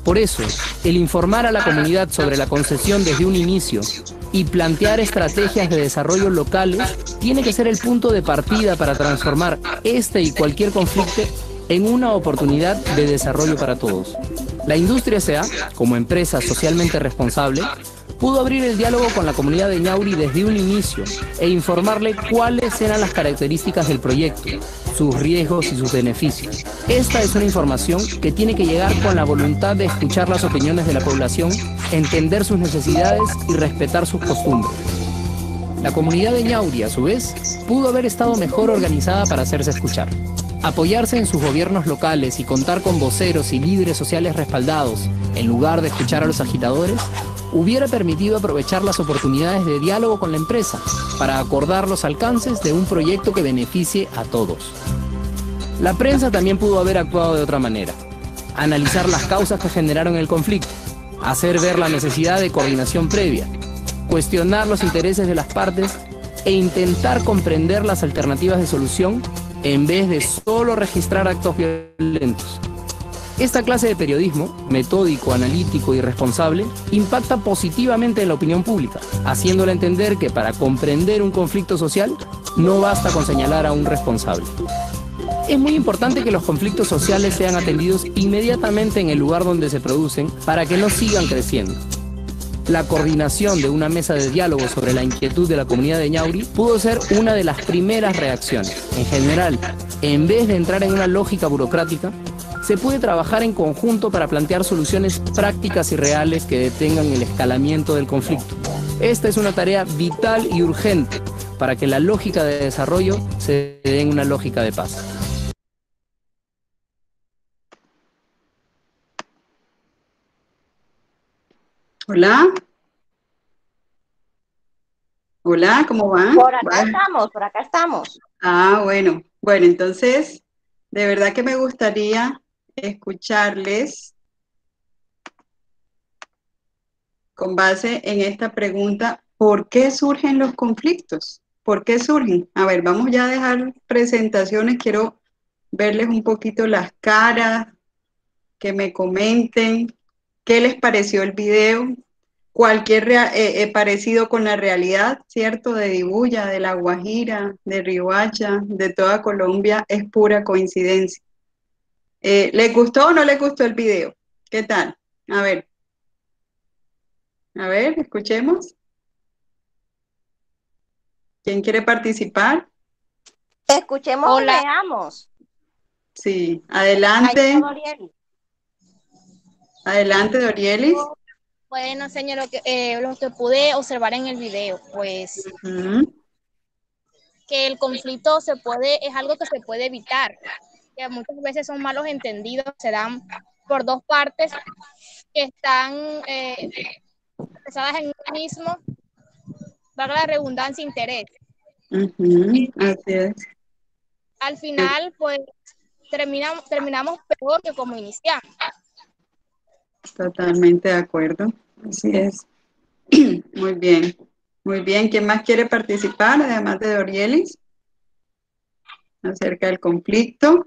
Por eso, el informar a la comunidad sobre la concesión desde un inicio y plantear estrategias de desarrollo locales tiene que ser el punto de partida para transformar este y cualquier conflicto en una oportunidad de desarrollo para todos. La Industria S A, como empresa socialmente responsable, pudo abrir el diálogo con la comunidad de Ñauri desde un inicio e informarle cuáles eran las características del proyecto, sus riesgos y sus beneficios. Esta es una información que tiene que llegar con la voluntad de escuchar las opiniones de la población, entender sus necesidades y respetar sus costumbres. La comunidad de Ñauri, a su vez, pudo haber estado mejor organizada para hacerse escuchar. Apoyarse en sus gobiernos locales y contar con voceros y líderes sociales respaldados, en lugar de escuchar a los agitadores, hubiera permitido aprovechar las oportunidades de diálogo con la empresa para acordar los alcances de un proyecto que beneficie a todos. La prensa también pudo haber actuado de otra manera. Analizar las causas que generaron el conflicto, hacer ver la necesidad de coordinación previa, cuestionar los intereses de las partes e intentar comprender las alternativas de solución en vez de solo registrar actos violentos. Esta clase de periodismo, metódico, analítico y responsable, impacta positivamente en la opinión pública, haciéndola entender que para comprender un conflicto social no basta con señalar a un responsable. Es muy importante que los conflictos sociales sean atendidos inmediatamente en el lugar donde se producen para que no sigan creciendo. La coordinación de una mesa de diálogo sobre la inquietud de la comunidad de Ñauri pudo ser una de las primeras reacciones. En general, en vez de entrar en una lógica burocrática, se puede trabajar en conjunto para plantear soluciones prácticas y reales que detengan el escalamiento del conflicto. Esta es una tarea vital y urgente para que la lógica de desarrollo se dé en una lógica de paz. Hola. Hola, ¿cómo van? Por acá ¿Va? estamos, por acá estamos. Ah, bueno. Bueno, entonces, de verdad que me gustaría escucharles con base en esta pregunta, ¿por qué surgen los conflictos? ¿Por qué surgen? A ver, vamos ya a dejar presentaciones, quiero verles un poquito las caras, que me comenten qué les pareció el video, cualquier rea- eh, eh, parecido con la realidad, ¿cierto? De Dibuya, de La Guajira, de Riohacha, de toda Colombia, es pura coincidencia. Eh, ¿les gustó o no les gustó el video? ¿Qué tal? A ver. A ver, escuchemos. ¿Quién quiere participar? Escuchemos Hola. y veamos. Sí, Ahí adelante. está Doriel. Adelante, Dorielis. Bueno, señor, lo que, eh, lo que pude observar en el video, pues Ujú. que el conflicto se puede, es algo que se puede evitar, que muchas veces son malos entendidos, se dan por dos partes que están eh, interesadas en un mismo, valga la redundancia, interés. Ujú, así es. Al final, pues terminamos, terminamos peor que como iniciamos. Totalmente de acuerdo. Así es. Muy bien. Muy bien. ¿Quién más quiere participar, además de Dorielis, acerca del conflicto?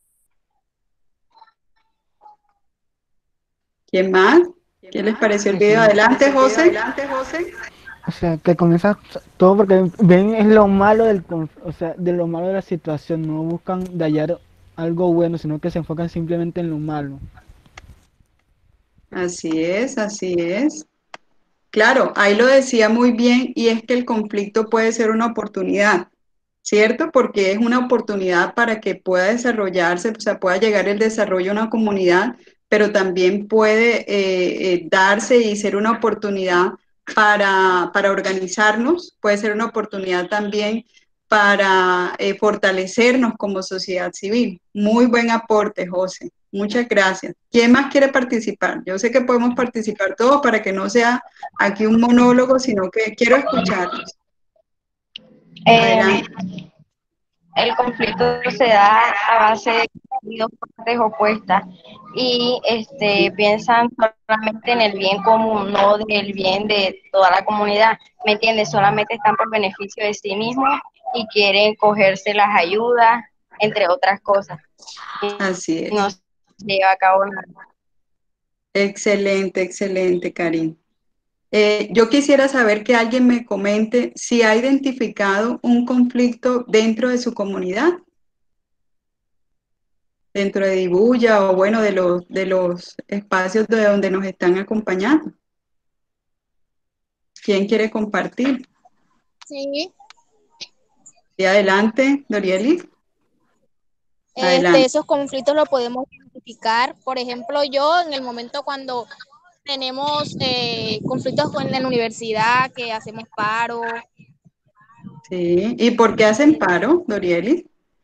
¿Quién más? ¿Qué les pareció el video? Adelante, José. Adelante, José. O sea, que comienza todo porque ven es lo malo del conf- o sea, de lo malo de la situación, no buscan de hallar algo bueno, sino que se enfocan simplemente en lo malo. Así es, así es. Claro, ahí lo decía muy bien, y es que el conflicto puede ser una oportunidad, ¿cierto? Porque es una oportunidad para que pueda desarrollarse, o sea, pueda llegar el desarrollo a una comunidad, pero también puede eh, eh, darse y ser una oportunidad para, para organizarnos, puede ser una oportunidad también para eh, fortalecernos como sociedad civil. Muy buen aporte, José. Muchas gracias. ¿Quién más quiere participar? Yo sé que podemos participar todos para que no sea aquí un monólogo, sino que quiero escucharlos. Eh, el conflicto se da a base de dos partes opuestas y este, piensan solamente en el bien común, no del bien de toda la comunidad, ¿me entiendes? Solamente están por beneficio de sí mismos y quieren cogerse las ayudas, entre otras cosas. Así es. No se lleva a cabo nada. Excelente, excelente, Karin. Eh, yo quisiera saber que alguien me comente si ha identificado un conflicto dentro de su comunidad, dentro de Dibuya o bueno, de los, de los espacios de donde nos están acompañando. ¿Quién quiere compartir? Sí. Y adelante, Dorielis. Este, esos conflictos los podemos identificar. Por ejemplo, yo en el momento cuando tenemos eh, conflictos con la universidad, que hacemos paro. Sí, ¿y por qué hacen paro, Dorielis?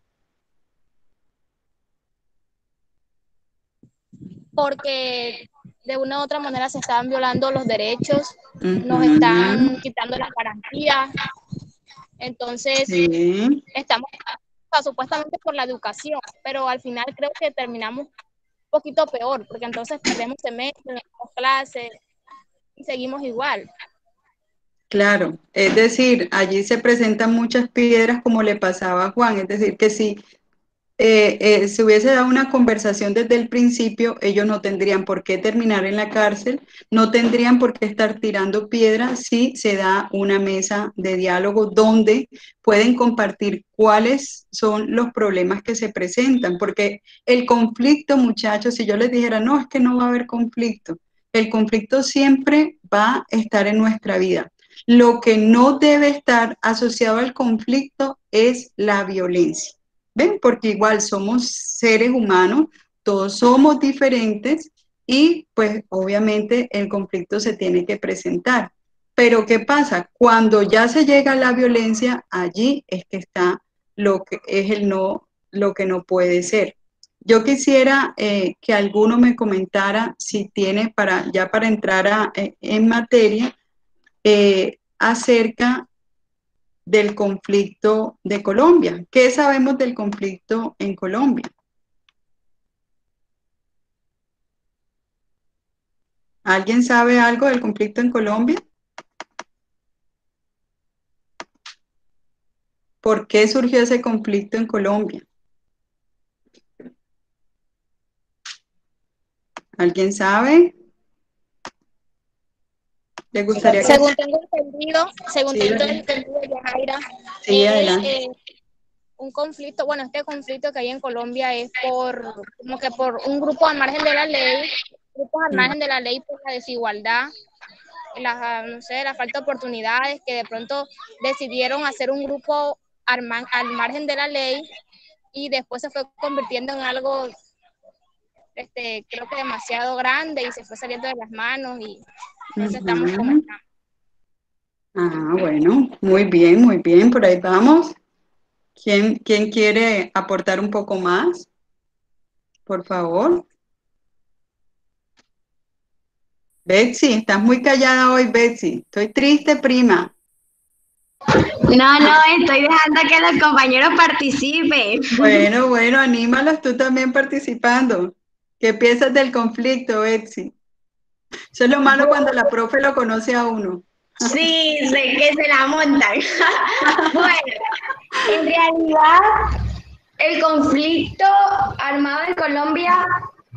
Porque de una u otra manera se están violando los derechos, Uh-huh. nos están quitando las garantías. Entonces, sí. estamos o sea, supuestamente por la educación, pero al final creo que terminamos un poquito peor, porque entonces perdemos semestres, perdemos clases y seguimos igual. Claro, es decir, allí se presentan muchas piedras como le pasaba a Juan, es decir, que si eh, eh, se hubiese dado una conversación desde el principio, ellos no tendrían por qué terminar en la cárcel, no tendrían por qué estar tirando piedras si se da una mesa de diálogo donde pueden compartir cuáles son los problemas que se presentan, porque el conflicto, muchachos, si yo les dijera, no, es que no va a haber conflicto, el conflicto siempre va a estar en nuestra vida. Lo que no debe estar asociado al conflicto es la violencia. ¿Ven? Porque igual somos seres humanos, todos somos diferentes y pues obviamente el conflicto se tiene que presentar. Pero ¿qué pasa? Cuando ya se llega a la violencia, allí es que está lo que es el no, lo que no puede ser. Yo quisiera eh, que alguno me comentara si tiene para, ya para entrar a, en materia, eh, acerca del conflicto de Colombia. ¿Qué sabemos del conflicto en Colombia? ¿Alguien sabe algo del conflicto en Colombia? ¿Por qué surgió ese conflicto en Colombia? ¿Alguien sabe? ¿Le gustaría que... Según tengo entendido, según sí, tengo entendido, Yajaira, sí, es adelante. eh, un conflicto, bueno, este conflicto que hay en Colombia es por, como que por un grupo al margen de la ley, grupos al margen de la ley por la desigualdad, la, no sé, la falta de oportunidades, que de pronto decidieron hacer un grupo al, man, al margen de la ley y después se fue convirtiendo en algo, este, creo que demasiado grande y se fue saliendo de las manos y entonces uh-huh. estamos comentando. Ah, bueno, muy bien, muy bien, por ahí vamos. ¿Quién, quién quiere aportar un poco más? Por favor. Betsy, estás muy callada hoy, Betsy. Estoy triste, prima. No, no, estoy dejando que los compañeros participen. Bueno, bueno, anímalos tú también participando. ¿Qué piensas del conflicto, Betsy? Eso es lo malo cuando la profe lo conoce a uno. Sí, sé que se la montan. Bueno, en realidad, el conflicto armado en Colombia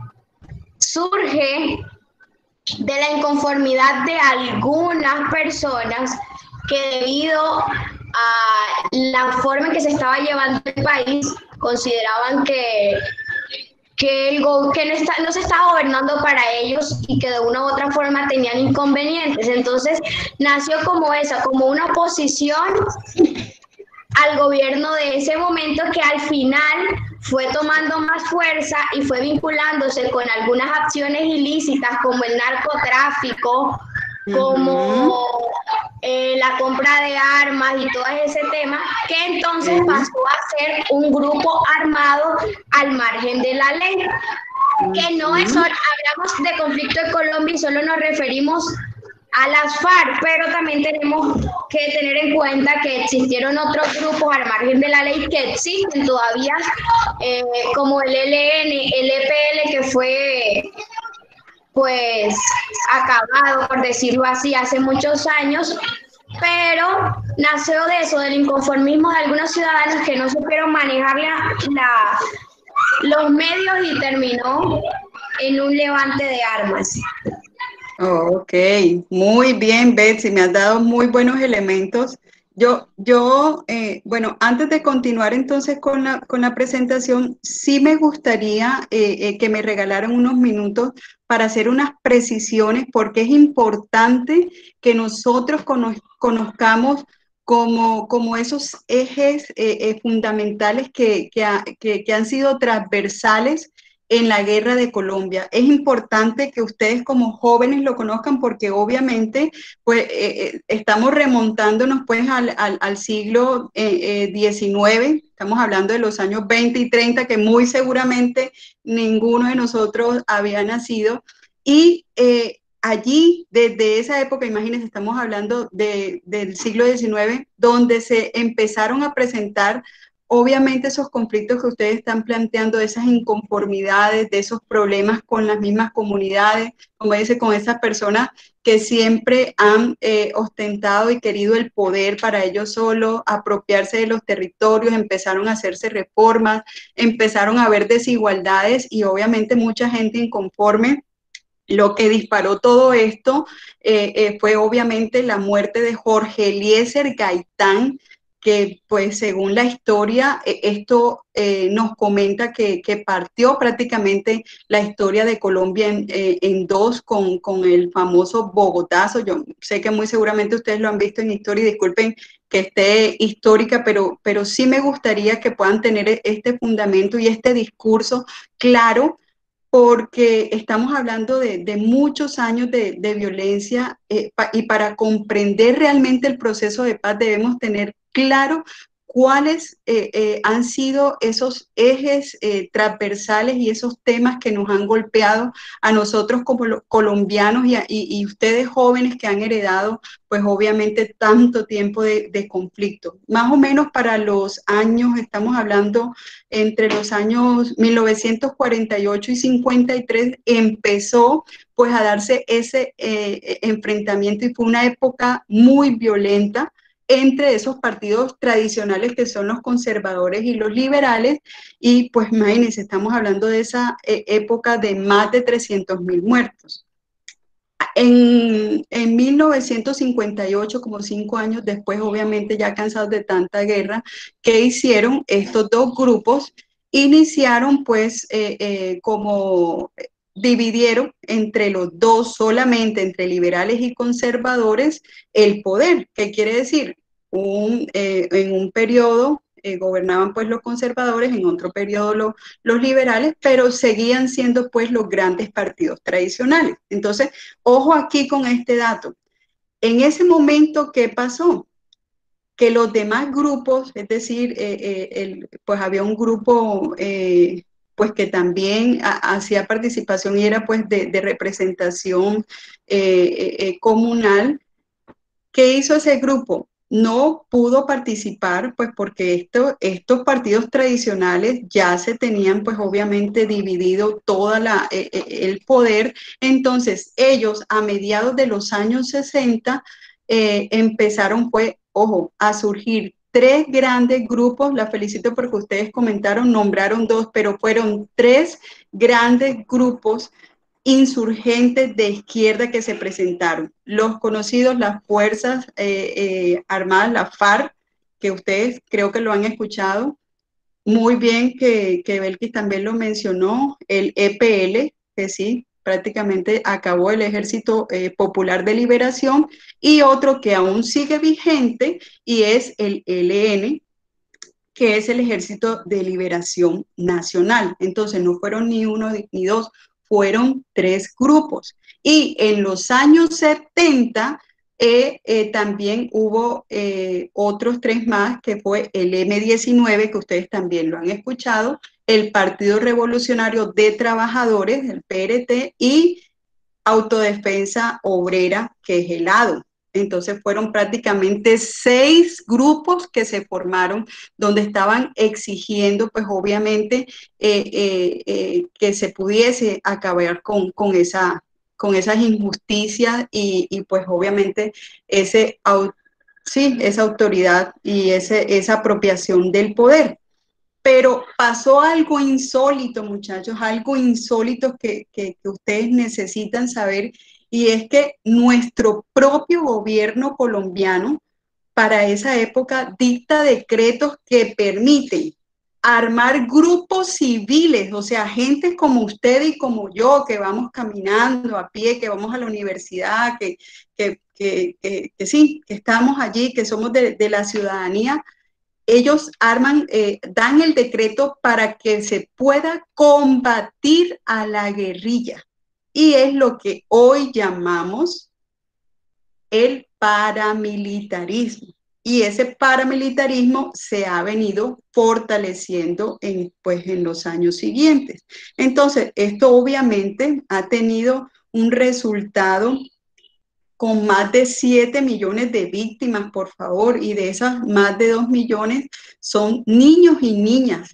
surge de la inconformidad de algunas personas que debido a la forma en que se estaba llevando el país, consideraban que, que, el go que no, está, no se estaba gobernando para ellos y que de una u otra forma tenían inconvenientes. Entonces nació como esa, como una oposición al gobierno de ese momento que al final fue tomando más fuerza y fue vinculándose con algunas acciones ilícitas como el narcotráfico, como eh, la compra de armas y todo ese tema, que entonces pasó a ser un grupo armado al margen de la ley. Que no es solo, hablamos de conflicto en Colombia y solo nos referimos a las FARC, pero también tenemos que tener en cuenta que existieron otros grupos al margen de la ley que existen todavía, eh, como el E L N, el E P L, que fue pues acabado, por decirlo así, hace muchos años, pero nació de eso, del inconformismo de algunos ciudadanos que no supieron manejar la, la, los medios y terminó en un levante de armas. Ok, muy bien, Betsy, me has dado muy buenos elementos. Yo, yo eh, bueno, antes de continuar entonces con la, con la presentación, sí me gustaría eh, eh, que me regalaran unos minutos para hacer unas precisiones, porque es importante que nosotros cono conozcamos como, como esos ejes eh, eh, fundamentales que, que, ha, que, que han sido transversales en la guerra de Colombia. Es importante que ustedes como jóvenes lo conozcan porque obviamente pues, eh, estamos remontándonos pues al, al, al siglo diecinueve, eh, eh, estamos hablando de los años veinte y treinta que muy seguramente ninguno de nosotros había nacido y eh, allí desde esa época, imagínense, estamos hablando de, del siglo diecinueve, donde se empezaron a presentar obviamente esos conflictos que ustedes están planteando, de esas inconformidades, de esos problemas con las mismas comunidades, como dice, con esas personas que siempre han eh, ostentado y querido el poder para ellos solos, apropiarse de los territorios, empezaron a hacerse reformas, empezaron a haber desigualdades y obviamente mucha gente inconforme. Lo que disparó todo esto eh, eh, fue obviamente la muerte de Jorge Eliezer Gaitán, que pues según la historia, eh, esto eh, nos comenta que, que partió prácticamente la historia de Colombia en, eh, en dos con, con el famoso Bogotazo. Yo sé que muy seguramente ustedes lo han visto en historia y disculpen que esté histórica, pero, pero sí me gustaría que puedan tener este fundamento y este discurso claro, porque estamos hablando de, de muchos años de, de violencia eh, pa, y para comprender realmente el proceso de paz debemos tener claro cuáles eh, eh, han sido esos ejes eh, transversales y esos temas que nos han golpeado a nosotros como colombianos y, a, y, y ustedes jóvenes que han heredado pues obviamente tanto tiempo de, de conflicto. Más o menos para los años, estamos hablando entre los años mil novecientos cuarenta y ocho y cincuenta y tres, empezó pues a darse ese eh, enfrentamiento y fue una época muy violenta entre esos partidos tradicionales que son los conservadores y los liberales, y pues imagínense, estamos hablando de esa eh, época de más de trescientos mil muertos. En, en mil novecientos cincuenta y ocho, como cinco años después, obviamente ya cansados de tanta guerra, ¿qué hicieron? Estos dos grupos iniciaron pues eh, eh, como dividieron entre los dos, solamente entre liberales y conservadores, el poder. ¿Qué quiere decir? Un, eh, en un periodo eh, gobernaban pues los conservadores, en otro periodo lo, los liberales, pero seguían siendo pues los grandes partidos tradicionales. Entonces, ojo aquí con este dato. En ese momento, ¿qué pasó? Que los demás grupos, es decir, eh, eh, el, pues había un grupo eh, pues que también a, hacía participación y era pues de, de representación eh, eh, comunal. ¿Qué hizo ese grupo? No pudo participar, pues porque esto, estos partidos tradicionales ya se tenían, pues obviamente dividido todo eh, el poder. Entonces, ellos a mediados de los años sesenta eh, empezaron, pues, ojo, a surgir tres grandes grupos. La felicito porque ustedes comentaron, nombraron dos, pero fueron tres grandes grupos insurgentes de izquierda que se presentaron. Los conocidos, las Fuerzas eh, eh, Armadas, la FARC, que ustedes creo que lo han escuchado. Muy bien que, que Belkis también lo mencionó, el E P L, que sí, prácticamente acabó el Ejército eh, Popular de Liberación, y otro que aún sigue vigente y es el E L N, que es el Ejército de Liberación Nacional. Entonces no fueron ni uno ni dos, fueron tres grupos. Y en los años setenta eh, eh, también hubo eh, otros tres más, que fue el eme diecinueve, que ustedes también lo han escuchado, el Partido Revolucionario de Trabajadores, el P R T, y Autodefensa Obrera, que es el A D O. Entonces fueron prácticamente seis grupos que se formaron, donde estaban exigiendo, pues obviamente, eh, eh, eh, que se pudiese acabar con, con, esa, con esas injusticias y, y pues obviamente ese, sí, esa autoridad y ese, esa apropiación del poder. Pero pasó algo insólito, muchachos, algo insólito que, que, que ustedes necesitan saber, y es que nuestro propio gobierno colombiano para esa época dicta decretos que permiten armar grupos civiles, o sea, gente como usted y como yo, que vamos caminando a pie, que vamos a la universidad, que, que, que, que, que sí, que estamos allí, que somos de, de la ciudadanía. Ellos arman, eh, dan el decreto para que se pueda combatir a la guerrilla. Y es lo que hoy llamamos el paramilitarismo. Y ese paramilitarismo se ha venido fortaleciendo en, pues, en los años siguientes. Entonces, esto obviamente ha tenido un resultado con más de siete millones de víctimas, por favor, y de esas más de dos millones son niños y niñas,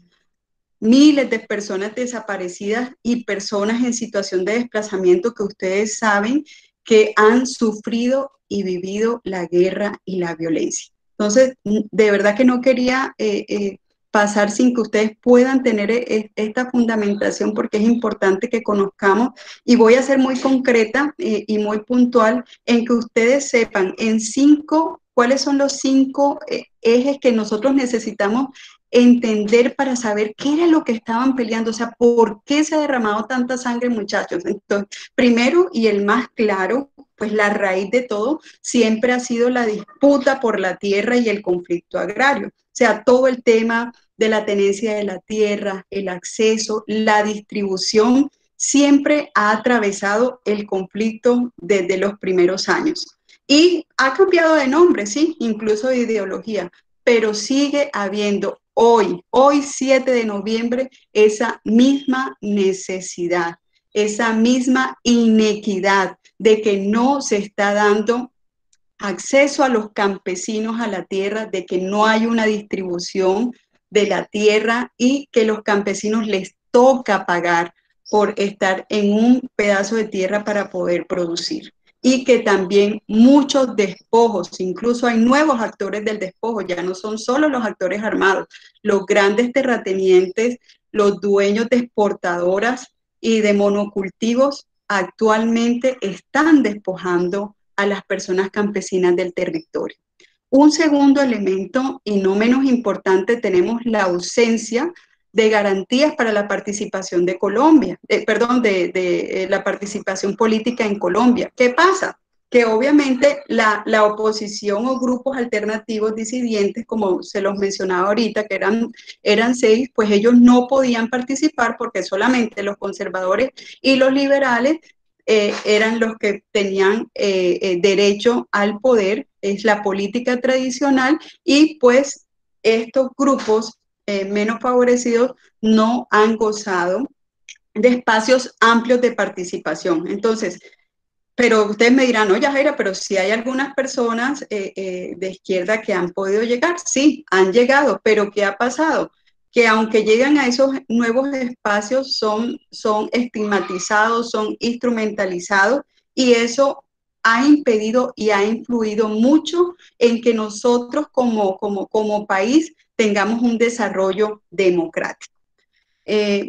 miles de personas desaparecidas y personas en situación de desplazamiento que ustedes saben que han sufrido y vivido la guerra y la violencia. Entonces, de verdad que no quería eh, eh, pasar sin que ustedes puedan tener eh, esta fundamentación, porque es importante que conozcamos, y voy a ser muy concreta eh, y muy puntual en que ustedes sepan en cinco, cuáles son los cinco eh, ejes que nosotros necesitamos entender para saber qué era lo que estaban peleando, o sea, por qué se ha derramado tanta sangre, muchachos. Entonces, primero y el más claro, pues la raíz de todo siempre ha sido la disputa por la tierra y el conflicto agrario. O sea, todo el tema de la tenencia de la tierra, el acceso, la distribución, siempre ha atravesado el conflicto desde los primeros años. Y ha cambiado de nombre, sí, incluso de ideología, pero sigue habiendo hoy, hoy siete de noviembre, esa misma necesidad, esa misma inequidad de que no se está dando acceso a los campesinos a la tierra, de que no hay una distribución de la tierra y que los campesinos les toca pagar por estar en un pedazo de tierra para poder producir. Y que también muchos despojos, incluso hay nuevos actores del despojo, ya no son solo los actores armados, los grandes terratenientes, los dueños de exportadoras y de monocultivos actualmente están despojando a las personas campesinas del territorio. Un segundo elemento, y no menos importante, tenemos la ausencia de garantías para la participación de Colombia, eh, perdón, de, de eh, la participación política en Colombia. ¿Qué pasa? Que obviamente la, la oposición o grupos alternativos disidentes, como se los mencionaba ahorita, que eran, eran seis, pues ellos no podían participar porque solamente los conservadores y los liberales eh, eran los que tenían eh, eh, derecho al poder, es la política tradicional, y pues estos grupos Eh, menos favorecidos no han gozado de espacios amplios de participación. Entonces, pero ustedes me dirán, no, Yajaira, pero si hay algunas personas eh, eh, de izquierda que han podido llegar. Sí, han llegado, pero ¿qué ha pasado? Que aunque llegan a esos nuevos espacios, son, son estigmatizados, son instrumentalizados, y eso ha impedido y ha influido mucho en que nosotros como, como, como país tengamos un desarrollo democrático. Eh,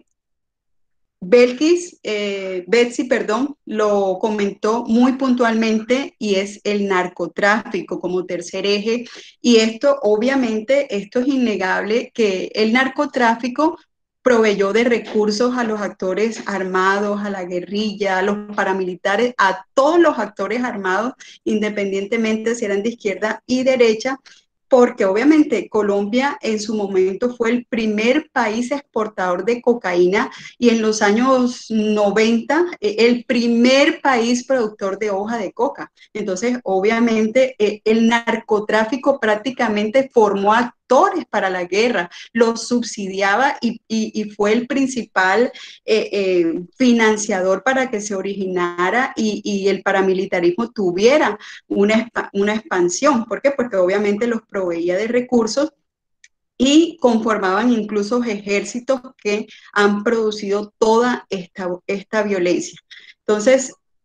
Belkis, eh, Betsy, perdón, lo comentó muy puntualmente, y es el narcotráfico como tercer eje, y esto obviamente, esto es innegable, que el narcotráfico proveyó de recursos a los actores armados, a la guerrilla, a los paramilitares, a todos los actores armados, independientemente si eran de izquierda y derecha, porque obviamente Colombia en su momento fue el primer país exportador de cocaína, y en los años noventa el primer país productor de hoja de coca. Entonces, obviamente, el narcotráfico prácticamente formó actores para la guerra, los subsidiaba y, y, y fue el principal eh, eh, financiador para que se originara y, y el paramilitarismo tuviera una, una expansión. ¿Por qué? Porque obviamente los proveía de recursos y conformaban incluso ejércitos que han producido toda esta, esta violencia. Entonces,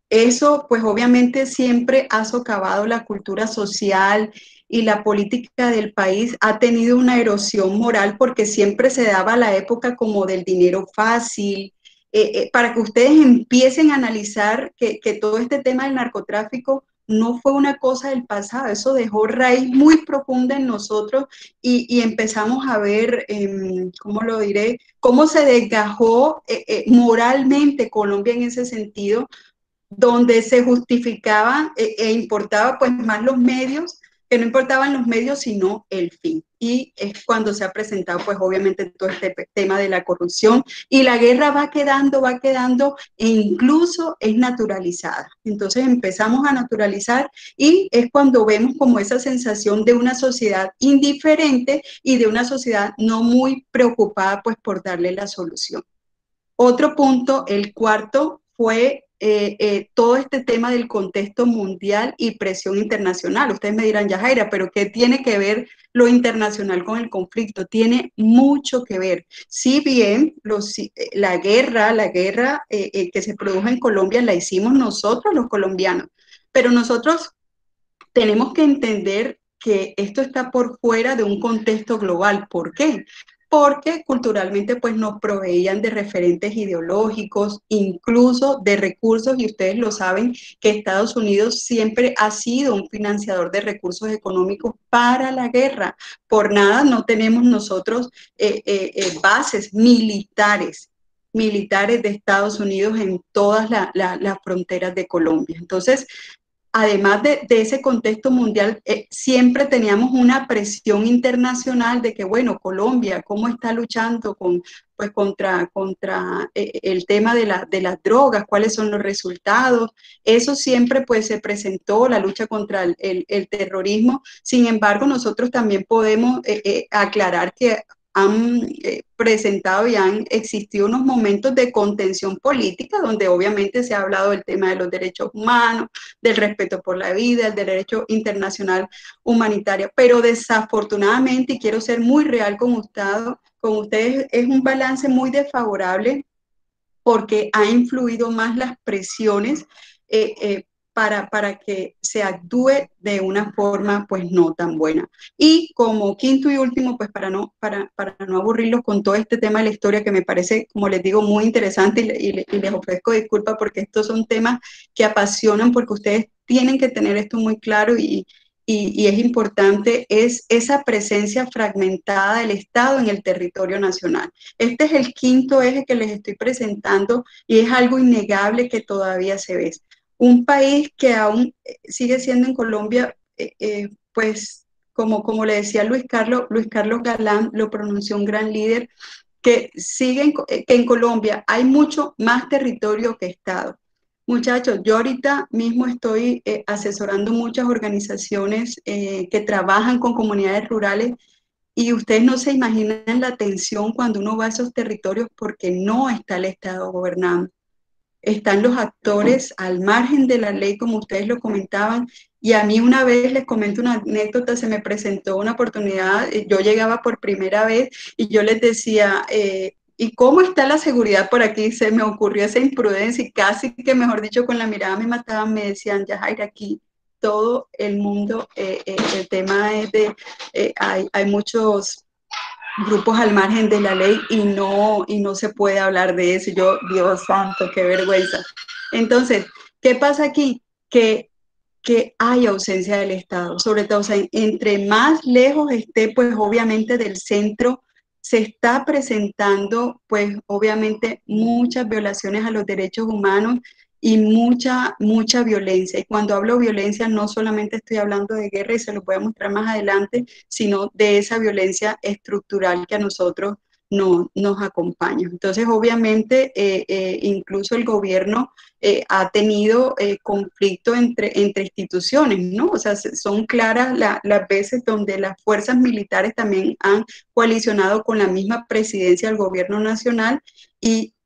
eso pues obviamente siempre ha socavado la cultura social y la política del país, ha tenido una erosión moral porque siempre se daba la época como del dinero fácil, eh, eh, para que ustedes empiecen a analizar que, que todo este tema del narcotráfico no fue una cosa del pasado, eso dejó raíz muy profunda en nosotros y, y empezamos a ver, eh, ¿cómo lo diré?, cómo se desgajó eh, eh, moralmente Colombia en ese sentido, donde se justificaba e, e importaba pues más los medios, que no importaban los medios sino el fin. Y es cuando se ha presentado pues obviamente todo este tema de la corrupción y la guerra va quedando, va quedando e incluso es naturalizada. Entonces empezamos a naturalizar y es cuando vemos como esa sensación de una sociedad indiferente y de una sociedad no muy preocupada pues por darle la solución. Otro punto, el cuarto, fue eh, eh, todo este tema del contexto mundial y presión internacional. Ustedes me dirán, Yajaira, pero ¿qué tiene que ver lo internacional con el conflicto? Tiene mucho que ver. Si bien los, la guerra, la guerra eh, eh, que se produjo en Colombia la hicimos nosotros los colombianos, pero nosotros tenemos que entender que esto está por fuera de un contexto global. ¿Por qué? Porque culturalmente pues nos proveían de referentes ideológicos, incluso de recursos, y ustedes lo saben que Estados Unidos siempre ha sido un financiador de recursos económicos para la guerra. Por nada no tenemos nosotros eh, eh, eh, bases militares, militares de Estados Unidos en todas la, la, las fronteras de Colombia. Entonces, además de, de ese contexto mundial, eh, siempre teníamos una presión internacional de que, bueno, Colombia, ¿cómo está luchando con, pues, contra, contra eh, el tema de, la, de las drogas? ¿Cuáles son los resultados? Eso siempre pues, se presentó, la lucha contra el, el, el terrorismo. Sin embargo, nosotros también podemos eh, eh, aclarar que han eh, presentado y han existido unos momentos de contención política donde obviamente se ha hablado del tema de los derechos humanos, del respeto por la vida, el derecho internacional humanitario, pero desafortunadamente, y quiero ser muy real con, usted, con ustedes, es un balance muy desfavorable porque ha influido más las presiones eh, eh, Para, para que se actúe de una forma pues no tan buena. Y como quinto y último, pues para no, para, para no aburrirlos con todo este tema de la historia que me parece, como les digo, muy interesante y, y, y les ofrezco disculpas porque estos son temas que apasionan porque ustedes tienen que tener esto muy claro y, y, y es importante, es esa presencia fragmentada del Estado en el territorio nacional. Este es el quinto eje que les estoy presentando y es algo innegable que todavía se ve. Un país que aún sigue siendo en Colombia, eh, eh, pues como, como le decía Luis Carlos, Luis Carlos Galán, lo pronunció un gran líder, que, sigue en, que en Colombia hay mucho más territorio que Estado. Muchachos, yo ahorita mismo estoy eh, asesorando muchas organizaciones eh, que trabajan con comunidades rurales y ustedes no se imaginan la tensión cuando uno va a esos territorios porque no está el Estado gobernando. Están los actores al margen de la ley, como ustedes lo comentaban, y a mí una vez, les comento una anécdota, se me presentó una oportunidad, yo llegaba por primera vez y yo les decía, eh, ¿y cómo está la seguridad por aquí? Se me ocurrió esa imprudencia y casi que, mejor dicho, con la mirada me mataban, me decían, Yajaira, aquí todo el mundo, eh, eh, el tema es de, eh, hay, hay muchos grupos al margen de la ley y no, y no se puede hablar de eso. Yo, Dios santo, qué vergüenza. Entonces, ¿qué pasa aquí? Que, que hay ausencia del Estado, sobre todo, o sea, entre más lejos esté, pues obviamente del centro, se está presentando, pues obviamente, muchas violaciones a los derechos humanos y mucha, mucha violencia. Y cuando hablo violencia, no solamente estoy hablando de guerra, y se lo voy a mostrar más adelante, sino de esa violencia estructural que a nosotros no, nos acompaña. Entonces, obviamente, eh, eh, incluso el gobierno eh, ha tenido eh, conflicto entre, entre instituciones, ¿no? O sea, son claras la, las veces donde las fuerzas militares también han coalicionado con la misma presidencia del gobierno nacional y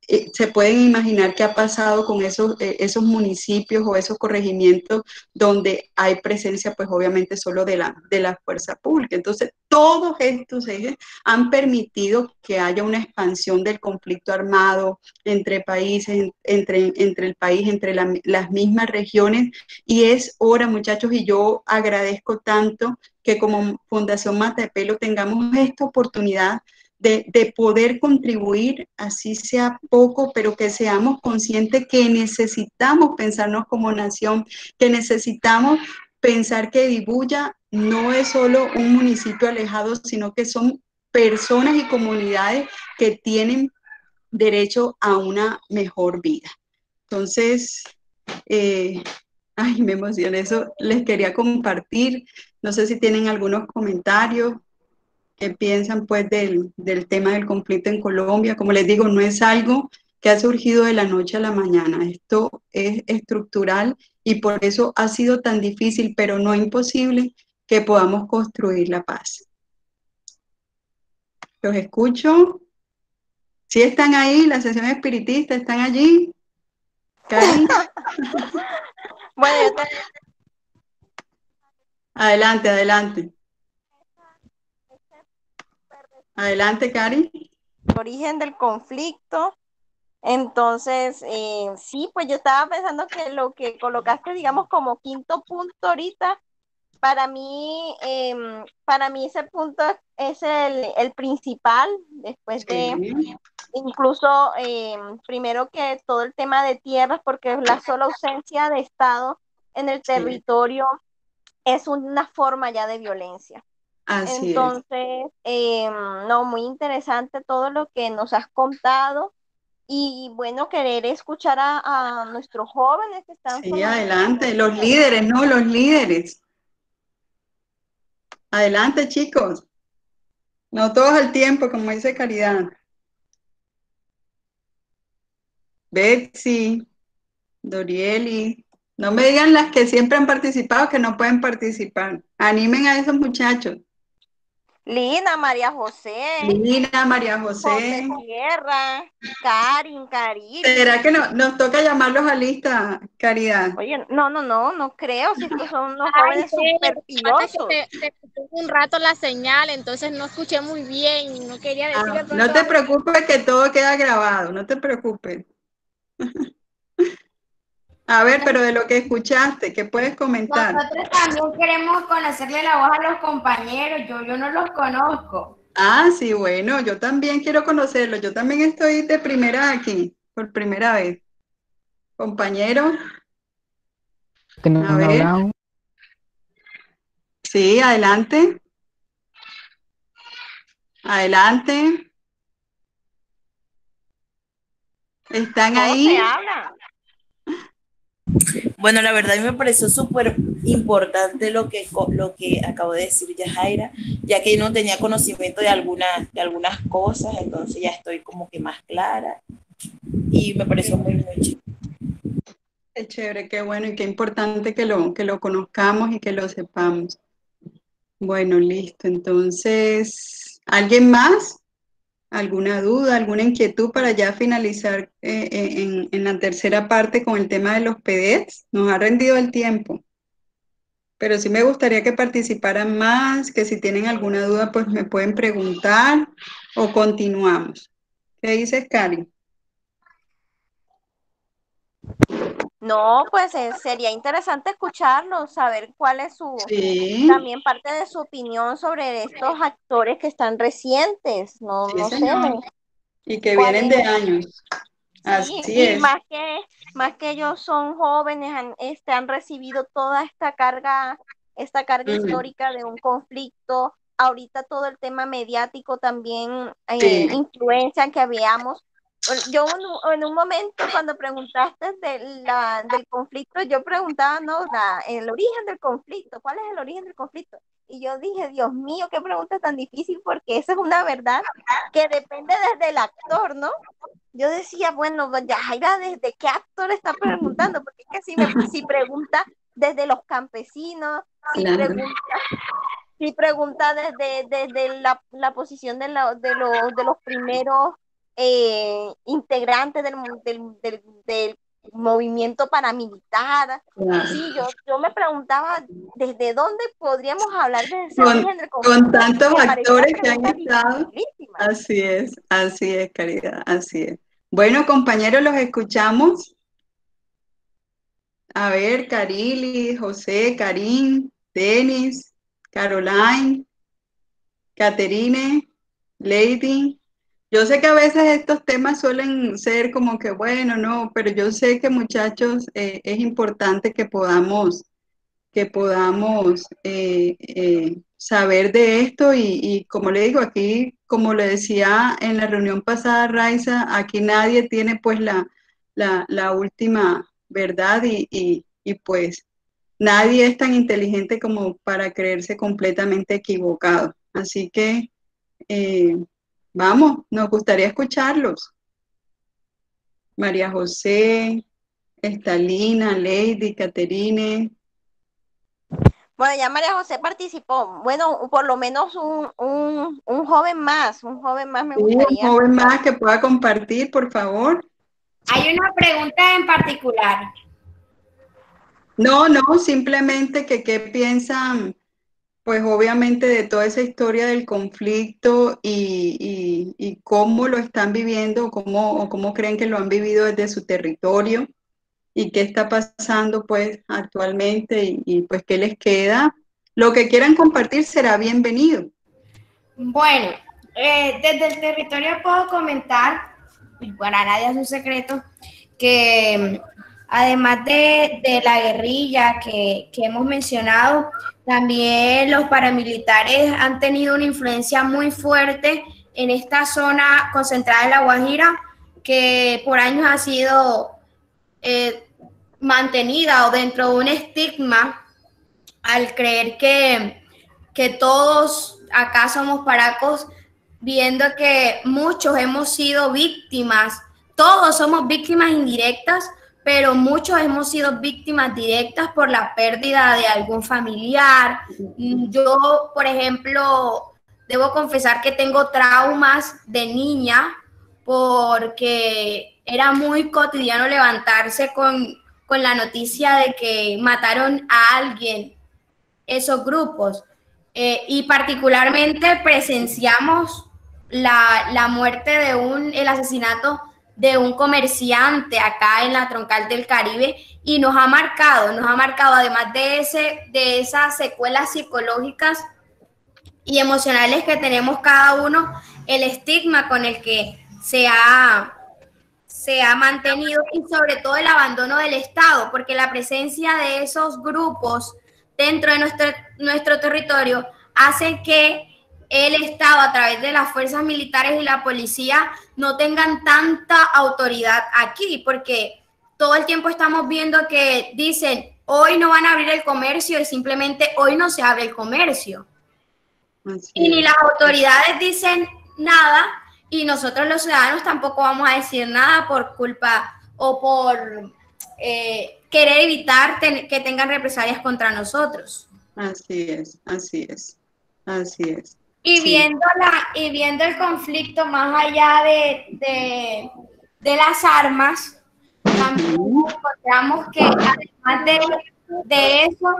eh, se pueden imaginar qué ha pasado con esos, eh, esos municipios o esos corregimientos donde hay presencia, pues obviamente solo de la, de la fuerza pública. Entonces, todos estos ejes han permitido que haya una expansión del conflicto armado entre países, entre, entre el país, entre la, las mismas regiones, y es hora, muchachos, y yo agradezco tanto que como Fundación Mata de Pelo tengamos esta oportunidad de, de poder contribuir, así sea poco, pero que seamos conscientes que necesitamos pensarnos como nación, que necesitamos pensar que Dibuya no es solo un municipio alejado, sino que son personas y comunidades que tienen derecho a una mejor vida. Entonces, eh, ay, me emocioné, eso les quería compartir. No sé si tienen algunos comentarios, qué piensan pues del, del tema del conflicto en Colombia. Como les digo, no es algo que ha surgido de la noche a la mañana, esto es estructural y por eso ha sido tan difícil, pero no imposible, que podamos construir la paz. Los escucho. ¿Sí están ahí? ¿La sesión espiritista están allí? ¿Cari? Bueno, yo te... Adelante, adelante. Adelante, Cari. Origen del conflicto. Entonces, eh, sí, pues yo estaba pensando que lo que colocaste, digamos, como quinto punto ahorita, para mí, eh, para mí ese punto es el, el principal, después de, Sí. incluso, eh, primero que todo el tema de tierras, porque la sola ausencia de Estado en el territorio es una forma ya de violencia. Así Entonces, eh, no, muy interesante todo lo que nos has contado. Y bueno, querer escuchar a, a nuestros jóvenes que están Sí, formando. adelante, los líderes, no, los líderes. Adelante, chicos. No todos al tiempo, como dice Caridad. Betsy, Dorieli. No me digan las que siempre han participado que no pueden participar. Animen a esos muchachos. Lina, María José. Lina, María José. José Sierra, Karin, Karili. ¿Será que no, nos toca llamarlos a lista, Caridad? Oye, no, no, no, no creo, si estos son unos jóvenes súper pilosos. Te, te escuché un rato la señal, entonces no escuché muy bien, no quería decirle Ah, no te preocupes que todo queda grabado, no te preocupes. A ver, pero de lo que escuchaste, ¿qué puedes comentar? Nosotros también queremos conocerle la voz a los compañeros, yo, yo no los conozco. Ah, sí, bueno, yo también quiero conocerlo, yo también estoy de primera aquí, por primera vez. Compañero. Que no A han ver. hablado. Sí, adelante. Adelante. ¿Están ahí? Bueno, la verdad a mí me pareció súper importante lo que, lo que acabo de decir Yajaira, ya que no tenía conocimiento de, alguna, de algunas cosas, entonces ya estoy como que más clara y me pareció muy, muy chévere. Qué chévere, qué bueno y qué importante que lo, que lo conozcamos y que lo sepamos. Bueno, listo. Entonces, ¿alguien más? ¿Alguna duda, alguna inquietud para ya finalizar eh, en, en la tercera parte con el tema de los P D E Ts? Nos ha rendido el tiempo. Pero sí me gustaría que participaran más, que si tienen alguna duda, pues me pueden preguntar o continuamos. ¿Qué dices, Cari? No, pues eh, sería interesante escucharlo, saber cuál es su, sí. también parte de su opinión sobre estos actores que están recientes, no, Sí, no señor. sé. Me, y que vienen de años. Sí, Así y es. más que, más que ellos son jóvenes, han, este, han recibido toda esta carga, esta carga Mm. histórica de un conflicto. Ahorita todo el tema mediático también eh, Sí. influencia que veamos. Yo en un, en un momento cuando preguntaste de la, del conflicto, yo preguntaba, ¿no? La, el origen del conflicto, ¿cuál es el origen del conflicto? Y yo dije, Dios mío, qué pregunta tan difícil, porque esa es una verdad que depende desde el actor, ¿no? Yo decía, bueno, Yajaira, ¿desde qué actor está preguntando? Porque es que si, me, si pregunta desde los campesinos, si Claro. pregunta, si pregunta desde, desde la, la posición de, la, de, los, de los primeros eh, integrantes del, del, del, del movimiento paramilitar. Claro. Sí, yo, yo me preguntaba desde dónde podríamos hablar de ese Con, origen del conflicto. con tantos Me parece una actores que han pregunta estado. dificilísima. Así es, así es, Caridad, así es. Bueno, compañeros, los escuchamos. A ver, Carili, José, Karim, Denis, Caroline, Caterine, Lady. Yo sé que a veces estos temas suelen ser como que, bueno, no, pero yo sé que, muchachos, eh, es importante que podamos, que podamos eh, eh, saber de esto y, y como le digo, aquí, como le decía en la reunión pasada, Raiza, aquí nadie tiene pues la, la, la última verdad y, y, y pues nadie es tan inteligente como para creerse completamente equivocado. Así que eh, vamos, nos gustaría escucharlos. María José, Estalina, Lady, Caterine. Bueno, ya María José participó. Bueno, por lo menos un, un, un joven más, un joven más me gustaría. Un joven más que pueda compartir, por favor. Hay una pregunta en particular. No, no, simplemente que qué piensan, pues obviamente de toda esa historia del conflicto y, y, y cómo lo están viviendo, cómo, o cómo creen que lo han vivido desde su territorio y qué está pasando pues actualmente y, y pues qué les queda. Lo que quieran compartir será bienvenido. Bueno, eh, desde el territorio puedo comentar, y para nadie es un secreto, que además de, de la guerrilla que, que hemos mencionado, también los paramilitares han tenido una influencia muy fuerte en esta zona concentrada en La Guajira, que por años ha sido eh, mantenida o dentro de un estigma al creer que, que todos acá somos paracos, viendo que muchos hemos sido víctimas, todos somos víctimas indirectas, pero muchos hemos sido víctimas directas por la pérdida de algún familiar. Yo, por ejemplo, debo confesar que tengo traumas de niña porque era muy cotidiano levantarse con, con la noticia de que mataron a alguien, esos grupos. Eh, y particularmente presenciamos la, la muerte de un, el asesinato de un comerciante acá en la Troncal del Caribe y nos ha marcado, nos ha marcado además de, ese, de esas secuelas psicológicas y emocionales que tenemos cada uno, el estigma con el que se ha, se ha mantenido y sobre todo el abandono del Estado, porque la presencia de esos grupos dentro de nuestro, nuestro territorio hace que el Estado, a través de las fuerzas militares y la policía, no tengan tanta autoridad aquí, porque todo el tiempo estamos viendo que dicen, hoy no van a abrir el comercio y simplemente hoy no se abre el comercio. Así y ni las autoridades dicen nada y nosotros los ciudadanos tampoco vamos a decir nada por culpa o por eh, querer evitar ten, que tengan represalias contra nosotros. Así es, así es, así es. Y, sí. viendo la, y viendo el conflicto más allá de, de, de las armas, también encontramos que además de, de eso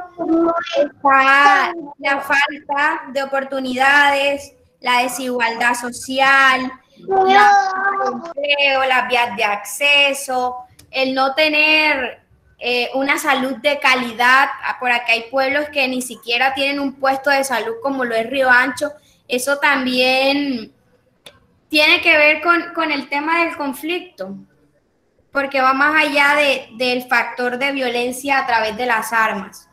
está la falta de oportunidades, la desigualdad social, la falta de empleo, las vías de acceso, el no tener eh, una salud de calidad. Por acá hay pueblos que ni siquiera tienen un puesto de salud como lo es Río Ancho. Eso también tiene que ver con, con el tema del conflicto, porque va más allá de, del factor de violencia a través de las armas.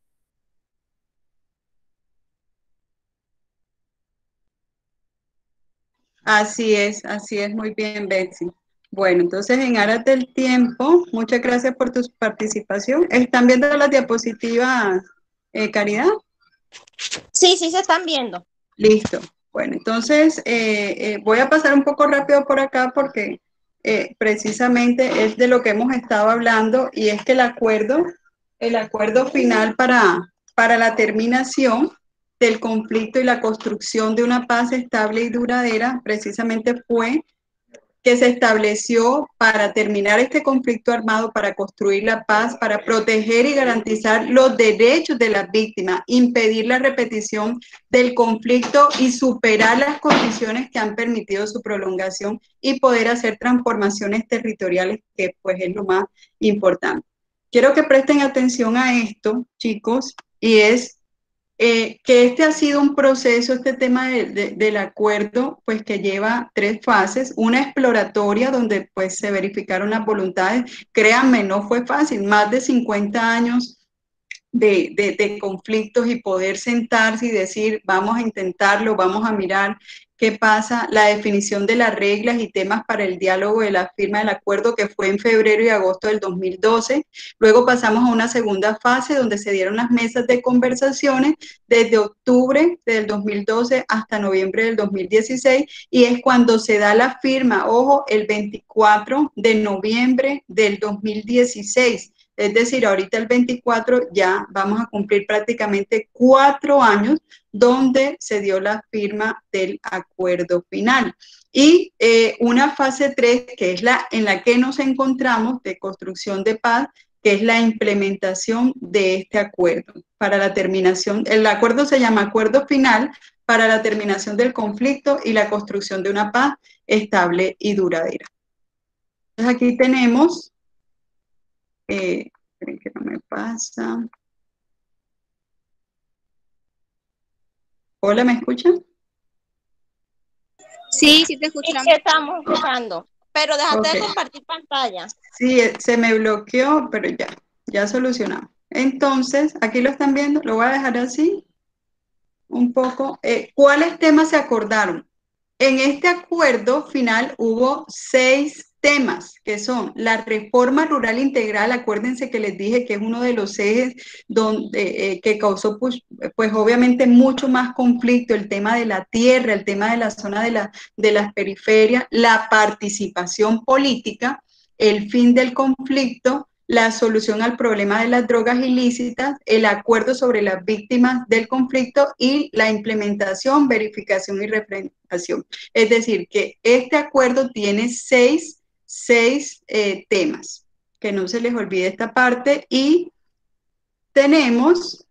Así es, así es, muy bien, Betsy. Bueno, entonces en aras del tiempo, muchas gracias por tu participación. ¿Están viendo las diapositivas, eh, Caridad? Sí, sí se están viendo. Listo. Bueno, entonces eh, eh, voy a pasar un poco rápido por acá porque eh, precisamente es de lo que hemos estado hablando y es que el acuerdo, el acuerdo final para, para la terminación del conflicto y la construcción de una paz estable y duradera precisamente fue que se estableció para terminar este conflicto armado, para construir la paz, para proteger y garantizar los derechos de las víctimas, impedir la repetición del conflicto y superar las condiciones que han permitido su prolongación y poder hacer transformaciones territoriales, que pues es lo más importante. Quiero que presten atención a esto, chicos, y es Eh, que este ha sido un proceso, este tema de, de, del acuerdo, pues que lleva tres fases, una exploratoria donde pues se verificaron las voluntades, créanme, no fue fácil, más de cincuenta años de, de, de conflictos y poder sentarse y decir, vamos a intentarlo, vamos a mirar qué pasa, la definición de las reglas y temas para el diálogo de la firma del acuerdo, que fue en febrero y agosto del dos mil doce. Luego pasamos a una segunda fase donde se dieron las mesas de conversaciones desde octubre del dos mil doce hasta noviembre del dos mil dieciséis, y es cuando se da la firma, ojo, el veinticuatro de noviembre del dos mil dieciséis. Es decir, ahorita el veinticuatro ya vamos a cumplir prácticamente cuatro años donde se dio la firma del acuerdo final. Y eh, una fase tres, que es la en la que nos encontramos, de construcción de paz, que es la implementación de este acuerdo para la terminación. El acuerdo se llama Acuerdo Final para la terminación del conflicto y la construcción de una paz estable y duradera. Entonces aquí tenemos... Eh, esperen que no me pasa. Hola, ¿me escuchan? Sí, sí te escuchamos. Sí, estamos escuchando, pero déjate Okay. de compartir pantalla. Sí, se me bloqueó, pero ya, ya solucionamos. Entonces, aquí lo están viendo, lo voy a dejar así un poco. Eh, ¿cuáles temas se acordaron? En este acuerdo final hubo seis temas, que son la reforma rural integral. Acuérdense que les dije que es uno de los ejes donde, eh, que causó pues, pues obviamente mucho más conflicto, el tema de la tierra, el tema de la zona de, la, de las periferias, la participación política, el fin del conflicto, la solución al problema de las drogas ilícitas, el acuerdo sobre las víctimas del conflicto y la implementación, verificación y refrendación. Es decir, que este acuerdo tiene seis seis eh, temas, que no se les olvide esta parte, y tenemos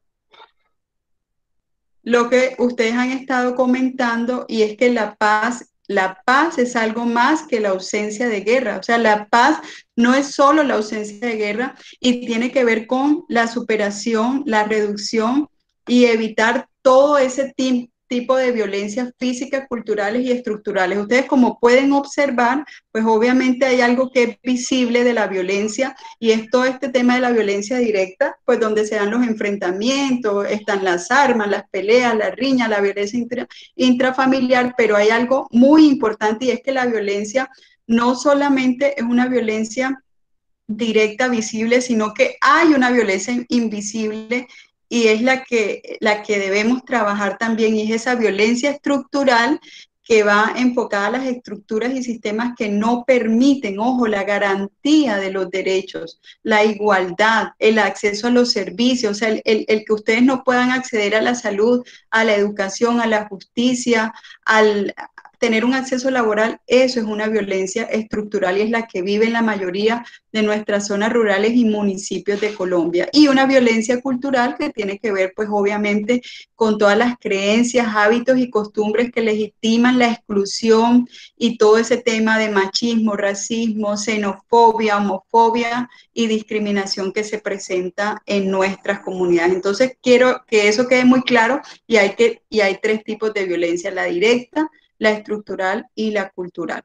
lo que ustedes han estado comentando, y es que la paz, la paz es algo más que la ausencia de guerra. O sea, la paz no es solo la ausencia de guerra y tiene que ver con la superación, la reducción y evitar todo ese tipo tipo de violencias físicas, culturales y estructurales. Ustedes, como pueden observar, pues obviamente hay algo que es visible de la violencia, y es todo este tema de la violencia directa, pues donde se dan los enfrentamientos, están las armas, las peleas, la riña, la violencia intra, intrafamiliar, pero hay algo muy importante, y es que la violencia no solamente es una violencia directa, visible, sino que hay una violencia invisible, y es la que, la que debemos trabajar también, y es esa violencia estructural que va enfocada a las estructuras y sistemas que no permiten, ojo, la garantía de los derechos, la igualdad, el acceso a los servicios, o sea, el, el, el que ustedes no puedan acceder a la salud, a la educación, a la justicia, al tener un acceso laboral. Eso es una violencia estructural, y es la que vive en la mayoría de nuestras zonas rurales y municipios de Colombia. Y una violencia cultural que tiene que ver, pues obviamente, con todas las creencias, hábitos y costumbres que legitiman la exclusión y todo ese tema de machismo, racismo, xenofobia, homofobia y discriminación que se presenta en nuestras comunidades. Entonces, quiero que eso quede muy claro, y hay, que, y hay tres tipos de violencia: la directa, la estructural y la cultural.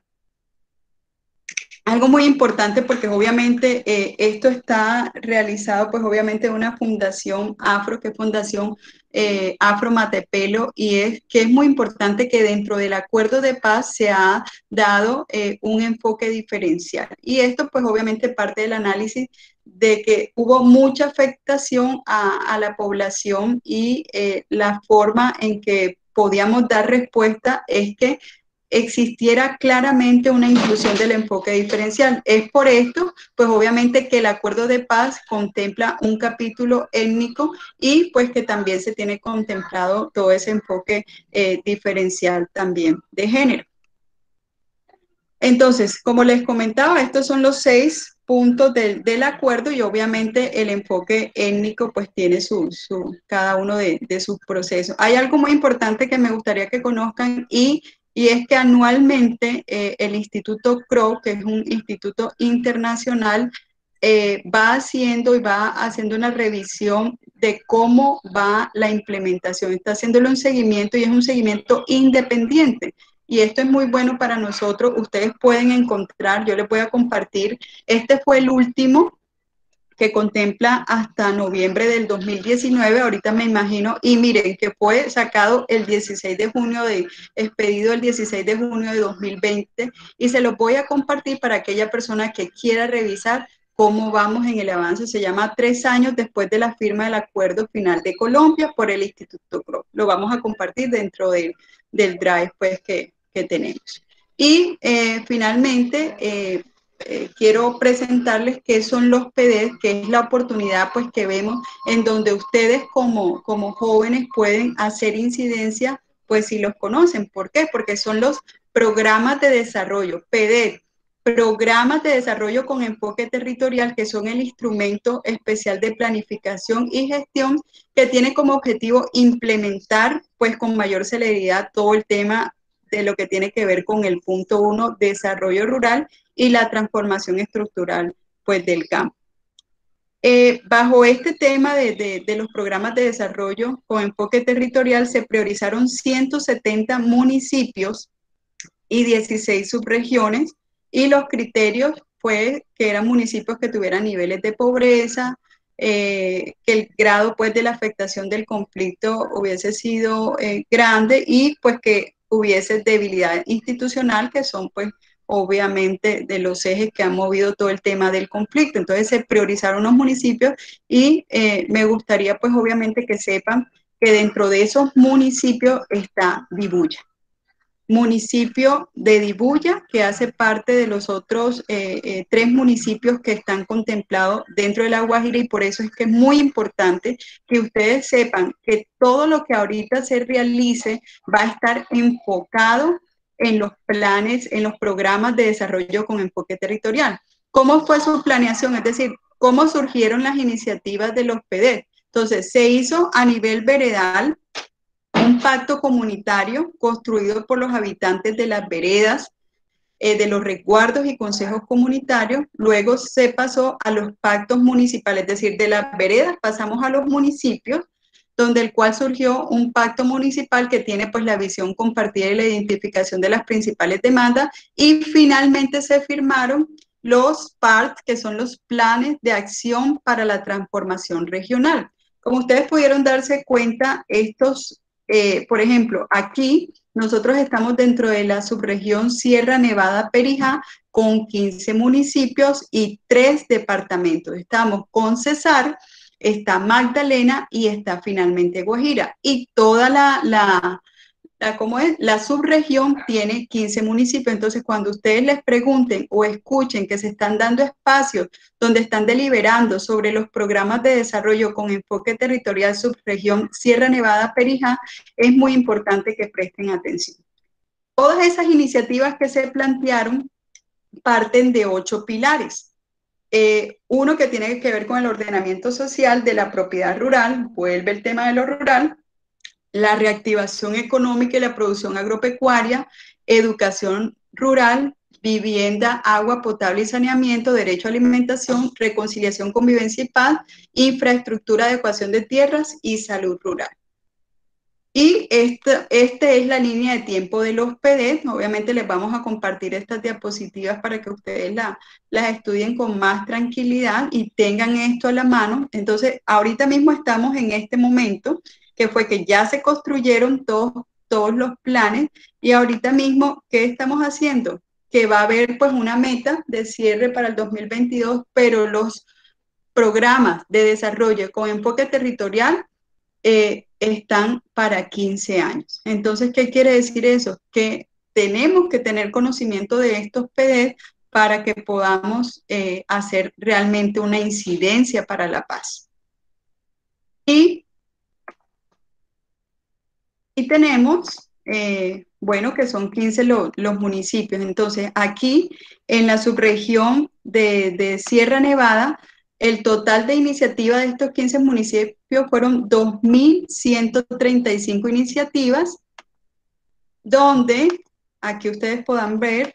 Algo muy importante, porque obviamente eh, esto está realizado, pues obviamente en una fundación afro, que es Fundación eh, Afro Matepelo, y es que es muy importante que dentro del acuerdo de paz se ha dado eh, un enfoque diferencial. Y esto pues obviamente parte del análisis de que hubo mucha afectación a, a la población, y eh, la forma en que podíamos dar respuesta es que existiera claramente una inclusión del enfoque diferencial. Es por esto, pues obviamente, que el acuerdo de paz contempla un capítulo étnico, y pues que también se tiene contemplado todo ese enfoque eh, diferencial también de género. Entonces, como les comentaba, estos son los seis puntos del, del acuerdo y obviamente el enfoque étnico pues tiene su, su, cada uno de, de sus procesos. Hay algo muy importante que me gustaría que conozcan y, y es que anualmente eh, el Instituto Crow, que es un instituto internacional, eh, va haciendo y va haciendo una revisión de cómo va la implementación. Está haciéndole un seguimiento y es un seguimiento independiente. Y esto es muy bueno para nosotros. Ustedes pueden encontrar, yo les voy a compartir, este fue el último que contempla hasta noviembre del dos mil diecinueve, ahorita me imagino, y miren que fue sacado el dieciséis de junio, de, expedido el dieciséis de junio de dos mil veinte, y se lo voy a compartir para aquella persona que quiera revisar cómo vamos en el avance. Se llama Tres años después de la firma del Acuerdo Final de Colombia por el Instituto Crow. Lo vamos a compartir dentro de, del drive pues, que, que tenemos. Y eh, finalmente, eh, eh, quiero presentarles qué son los P D E, que es la oportunidad pues, que vemos en donde ustedes como, como jóvenes pueden hacer incidencia, pues si los conocen. ¿Por qué? Porque son los programas de desarrollo, P D E, programas de desarrollo con enfoque territorial, que son el instrumento especial de planificación y gestión que tiene como objetivo implementar pues con mayor celeridad todo el tema de lo que tiene que ver con el punto uno, desarrollo rural y la transformación estructural pues del campo. Eh, bajo este tema de, de, de los programas de desarrollo con enfoque territorial se priorizaron ciento setenta municipios y dieciséis subregiones, y los criterios fue que eran municipios que tuvieran niveles de pobreza, eh, que el grado pues de la afectación del conflicto hubiese sido eh, grande y pues que hubiese debilidad institucional, que son pues obviamente de los ejes que han movido todo el tema del conflicto. Entonces se priorizaron los municipios y eh, me gustaría pues obviamente que sepan que dentro de esos municipios está Dibuya. Municipio de Dibuya, que hace parte de los otros eh, eh, tres municipios que están contemplados dentro de La Guajira, y por eso es que es muy importante que ustedes sepan que todo lo que ahorita se realice va a estar enfocado en los planes, en los programas de desarrollo con enfoque territorial. ¿Cómo fue su planeación? Es decir, ¿cómo surgieron las iniciativas de los P D E? Entonces, se hizo a nivel veredal un pacto comunitario construido por los habitantes de las veredas, eh, de los resguardos y consejos comunitarios. Luego se pasó a los pactos municipales, es decir, de las veredas pasamos a los municipios, donde el cual surgió un pacto municipal que tiene pues la visión compartida y la identificación de las principales demandas, y finalmente se firmaron los P A R T, que son los planes de acción para la transformación regional. Como ustedes pudieron darse cuenta, estos Eh, por ejemplo, aquí nosotros estamos dentro de la subregión Sierra Nevada Perijá con quince municipios y tres departamentos. Estamos con Cesar, está Magdalena y está finalmente Guajira. Y toda la, la, la, ¿cómo es? La subregión tiene quince municipios. Entonces, cuando ustedes les pregunten o escuchen que se están dando espacios donde están deliberando sobre los programas de desarrollo con enfoque territorial subregión Sierra Nevada Perijá, es muy importante que presten atención. Todas esas iniciativas que se plantearon parten de ocho pilares. Eh, uno que tiene que ver con el ordenamiento social de la propiedad rural, vuelve el tema de lo rural, la reactivación económica y la producción agropecuaria, educación rural, vivienda, agua potable y saneamiento, derecho a alimentación, reconciliación, convivencia y paz, infraestructura, adecuación de tierras y salud rural. Y esta, esta es la línea de tiempo de los P D E. Obviamente les vamos a compartir estas diapositivas para que ustedes la, las estudien con más tranquilidad y tengan esto a la mano. Entonces, ahorita mismo estamos en este momento, que fue que ya se construyeron todos, todos los planes, y ahorita mismo, ¿qué estamos haciendo? Que va a haber pues una meta de cierre para el dos mil veintidós, pero los programas de desarrollo con enfoque territorial eh, están para quince años. Entonces, ¿qué quiere decir eso? Que tenemos que tener conocimiento de estos P D E para que podamos eh, hacer realmente una incidencia para la paz. Y Y tenemos eh, bueno, que son quince lo, los municipios. Entonces, aquí en la subregión de, de Sierra Nevada, el total de iniciativa de estos quince municipios fueron dos mil ciento treinta y cinco iniciativas, donde, aquí ustedes puedan ver,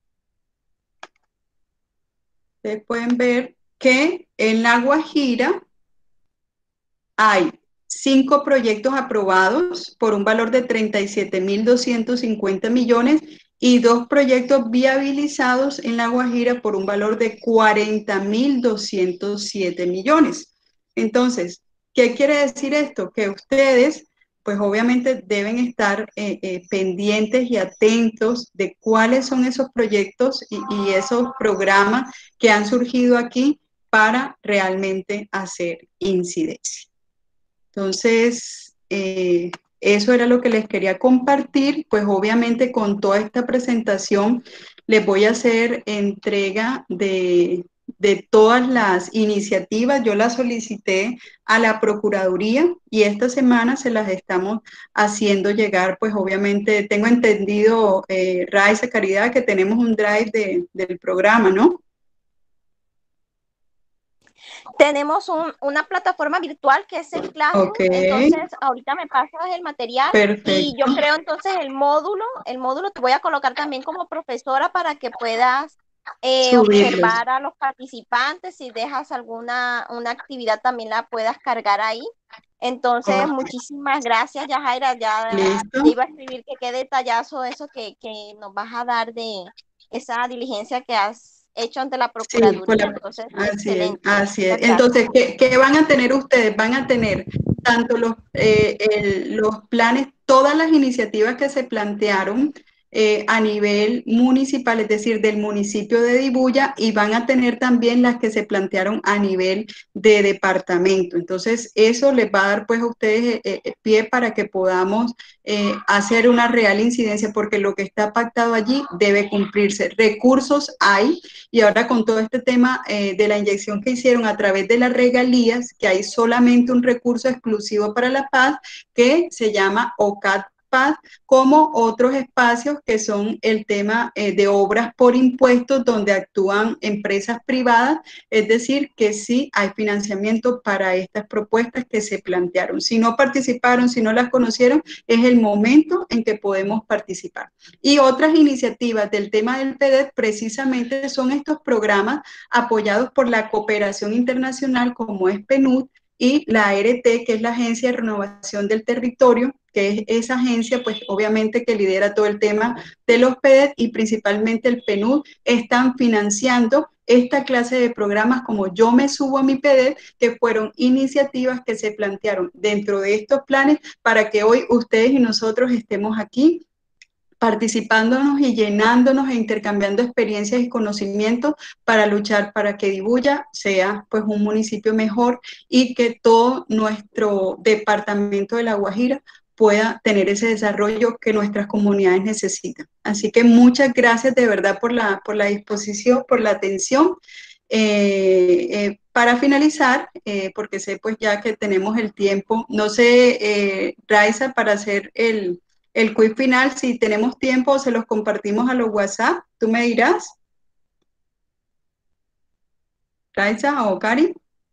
ustedes pueden ver que en La Guajira hay cinco proyectos aprobados por un valor de treinta y siete mil doscientos cincuenta millones y dos proyectos viabilizados en La Guajira por un valor de cuarenta mil doscientos siete millones. Entonces, ¿qué quiere decir esto? Que ustedes, pues obviamente deben estar eh, eh, pendientes y atentos de cuáles son esos proyectos y, y esos programas que han surgido aquí para realmente hacer incidencia. Entonces, eh, eso era lo que les quería compartir, pues obviamente con toda esta presentación les voy a hacer entrega de, de todas las iniciativas. Yo las solicité a la Procuraduría y esta semana se las estamos haciendo llegar, pues obviamente tengo entendido, eh, Raiza, Caridad, que tenemos un drive de, del programa, ¿no? Tenemos un, una plataforma virtual que es el Classroom, Okay. Entonces ahorita me pasas el material. Perfecto. Y yo creo entonces el módulo, el módulo te voy a colocar también como profesora para que puedas eh, observar a los participantes. Si dejas alguna una actividad también la puedas cargar ahí. Entonces, okay. Muchísimas gracias, Yajaira. Ya, ya iba a escribir que qué detallazo eso que, que nos vas a dar de esa diligencia que has hecho ante la Procuraduría. Sí, la, entonces, así excelente. es, así es. Entonces, ¿qué, ¿qué van a tener ustedes? Van a tener tanto los, eh, el, los planes, todas las iniciativas que se plantearon eh, a nivel municipal, es decir, del municipio de Dibuya, y van a tener también las que se plantearon a nivel de departamento. Entonces, eso les va a dar pues a ustedes eh, eh, pie para que podamos eh, hacer una real incidencia, porque lo que está pactado allí debe cumplirse. Recursos hay, y ahora con todo este tema eh, de la inyección que hicieron a través de las regalías, que hay solamente un recurso exclusivo para la paz que se llama O C A D Paz, como otros espacios que son el tema eh, de obras por impuestos donde actúan empresas privadas, es decir, que sí hay financiamiento para estas propuestas que se plantearon. Si no participaron, si no las conocieron, es el momento en que podemos participar. Y otras iniciativas del tema del P D E T precisamente son estos programas apoyados por la cooperación internacional como es P N U D y la A R T, que es la Agencia de Renovación del Territorio, que es esa agencia, pues obviamente que lidera todo el tema de los P D E T y principalmente el P N U D, están financiando esta clase de programas como Yo Me Subo a mi P D E T, que fueron iniciativas que se plantearon dentro de estos planes para que hoy ustedes y nosotros estemos aquí participándonos y llenándonos e intercambiando experiencias y conocimientos para luchar para que Dibuya sea pues un municipio mejor y que todo nuestro departamento de La Guajira pueda tener ese desarrollo que nuestras comunidades necesitan. Así que muchas gracias de verdad por la, por la disposición, por la atención. Eh, eh, para finalizar, eh, porque sé pues ya que tenemos el tiempo, no sé, eh, Raiza, para hacer el... El quiz final, si tenemos tiempo, se los compartimos a los WhatsApp. ¿Tú me dirás? Raiza o Cari.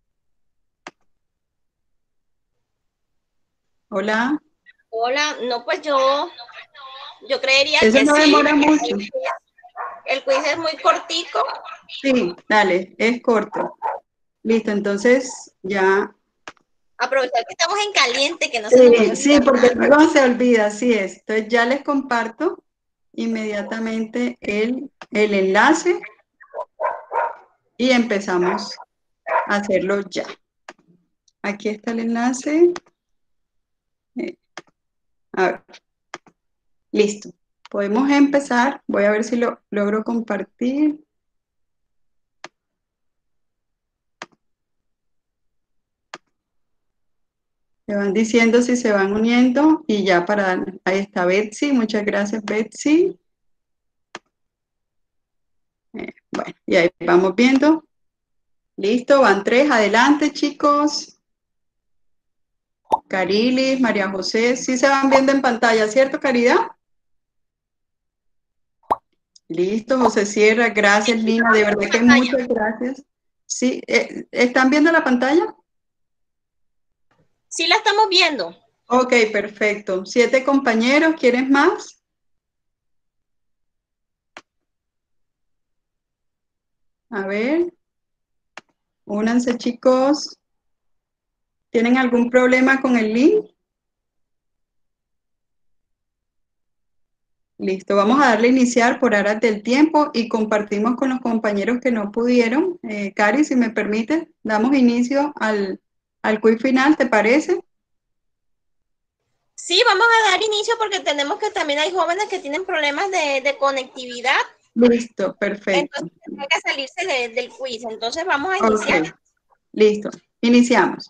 Hola. Hola, no, pues yo, yo creería Eso que no sí. demora mucho. El quiz es muy cortico. Sí, dale, es corto. Listo, entonces ya. Aprovechar que estamos en caliente, que no Sí, se nos vaya a olvidar sí, porque nada. luego se olvida, así es. Entonces ya les comparto inmediatamente el, el enlace y empezamos a hacerlo ya. Aquí está el enlace. Eh, a ver. Listo. Podemos empezar. Voy a ver si lo logro compartir. Se van diciendo si se van uniendo y ya para dar. Ahí está Betsy. Muchas gracias, Betsy. Eh, bueno, y ahí vamos viendo. Listo, van tres. Adelante, chicos. Carilis, María José, sí se van viendo en pantalla, ¿cierto, Caridad? Listo, José Sierra, gracias, Lina, de verdad que muchas gracias. Sí, eh, ¿están viendo la pantalla? Sí, la estamos viendo. Ok, perfecto. Siete compañeros, ¿quieres más? A ver, únanse, chicos. ¿Tienen algún problema con el link? Listo, vamos a darle a iniciar por horas del tiempo y compartimos con los compañeros que no pudieron. Eh, Cari, si me permite, damos inicio al, al quiz final, ¿te parece? Sí, vamos a dar inicio porque tenemos que también hay jóvenes que tienen problemas de, de conectividad. Listo, perfecto. Entonces tienen que salirse de, del quiz. Entonces vamos a iniciar. Ok, listo, iniciamos.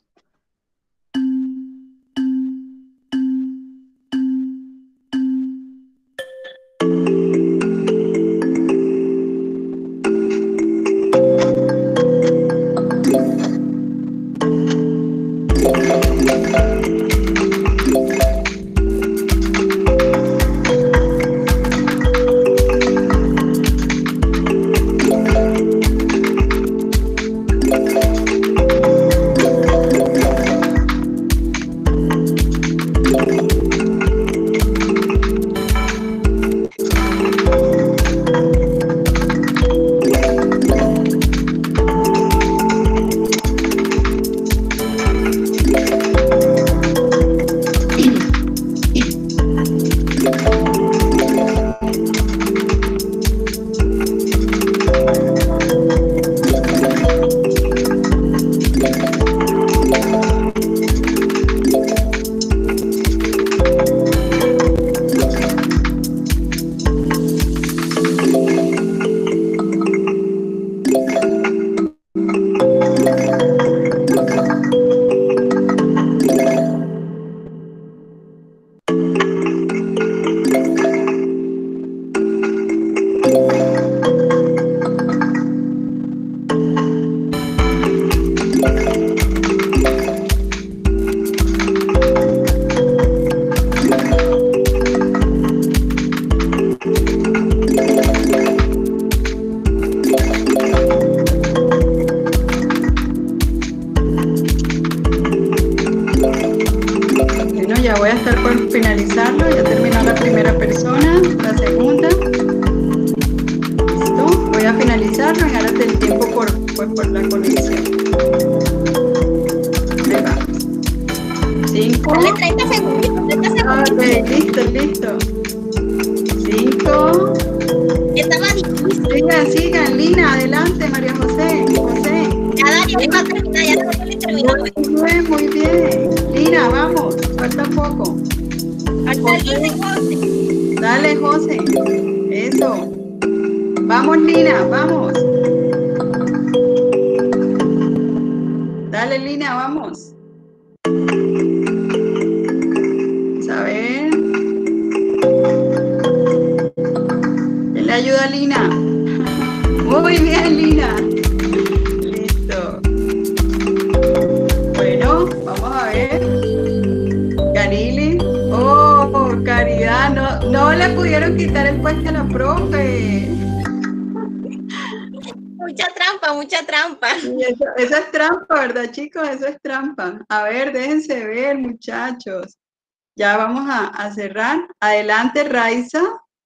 Eso es trampa, ¿verdad, chicos? Eso es trampa. A ver, déjense ver, muchachos. Ya vamos a, a cerrar. Adelante, Raiza.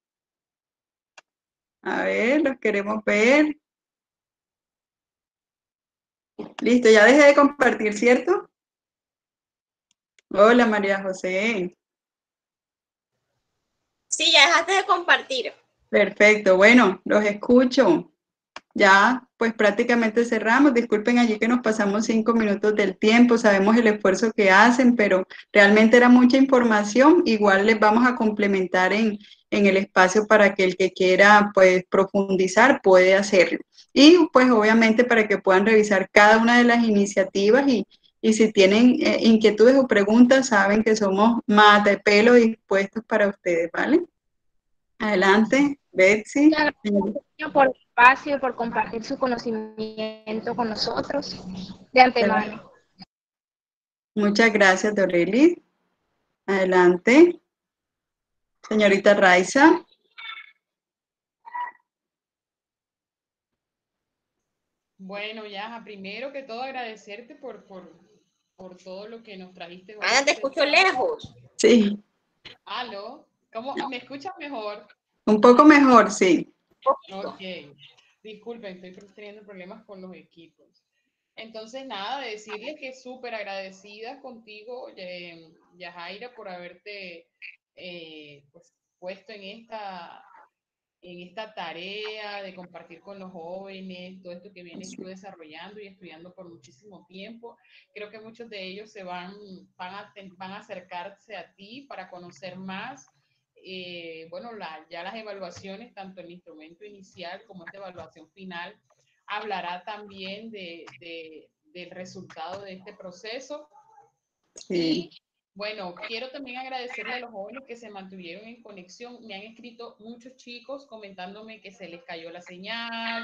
A ver, los queremos ver. Listo, ya dejé de compartir, ¿cierto? Hola, María José. Sí, ya dejaste de compartir. Perfecto, bueno, los escucho. Ya, pues prácticamente cerramos. Disculpen allí que nos pasamos cinco minutos del tiempo. Sabemos el esfuerzo que hacen, pero realmente era mucha información. Igual les vamos a complementar en, en el espacio para que el que quiera, pues, profundizar puede hacerlo. Y, pues, obviamente para que puedan revisar cada una de las iniciativas y, y si tienen eh, inquietudes o preguntas, saben que somos más de pelo dispuestos para ustedes, ¿vale? Adelante, Betsy. Por el espacio y por compartir su conocimiento con nosotros de antemano. Muchas gracias, Dorelis. Adelante. Señorita Raiza. Bueno, Yaja, primero que todo agradecerte por, por, por todo lo que nos trajiste hoy. Ana, te escucho lejos. Sí. ¿Aló? ¿Cómo? ¿Me escuchas mejor? Un poco mejor, sí. Ok. Disculpen, estoy teniendo problemas con los equipos. Entonces, nada, decirles que súper agradecida contigo, eh, Yajaira, por haberte eh, pues, puesto en esta, en esta tarea de compartir con los jóvenes, todo esto que vienes tú desarrollando y estudiando por muchísimo tiempo. Creo que muchos de ellos se van, van, a, van a acercarse a ti para conocer más. Eh, bueno, la, ya las evaluaciones, tanto el instrumento inicial como esta evaluación final, hablará también de, de, del resultado de este proceso. Sí. Y bueno, quiero también agradecerle a los jóvenes que se mantuvieron en conexión. Me han escrito muchos chicos comentándome que se les cayó la señal,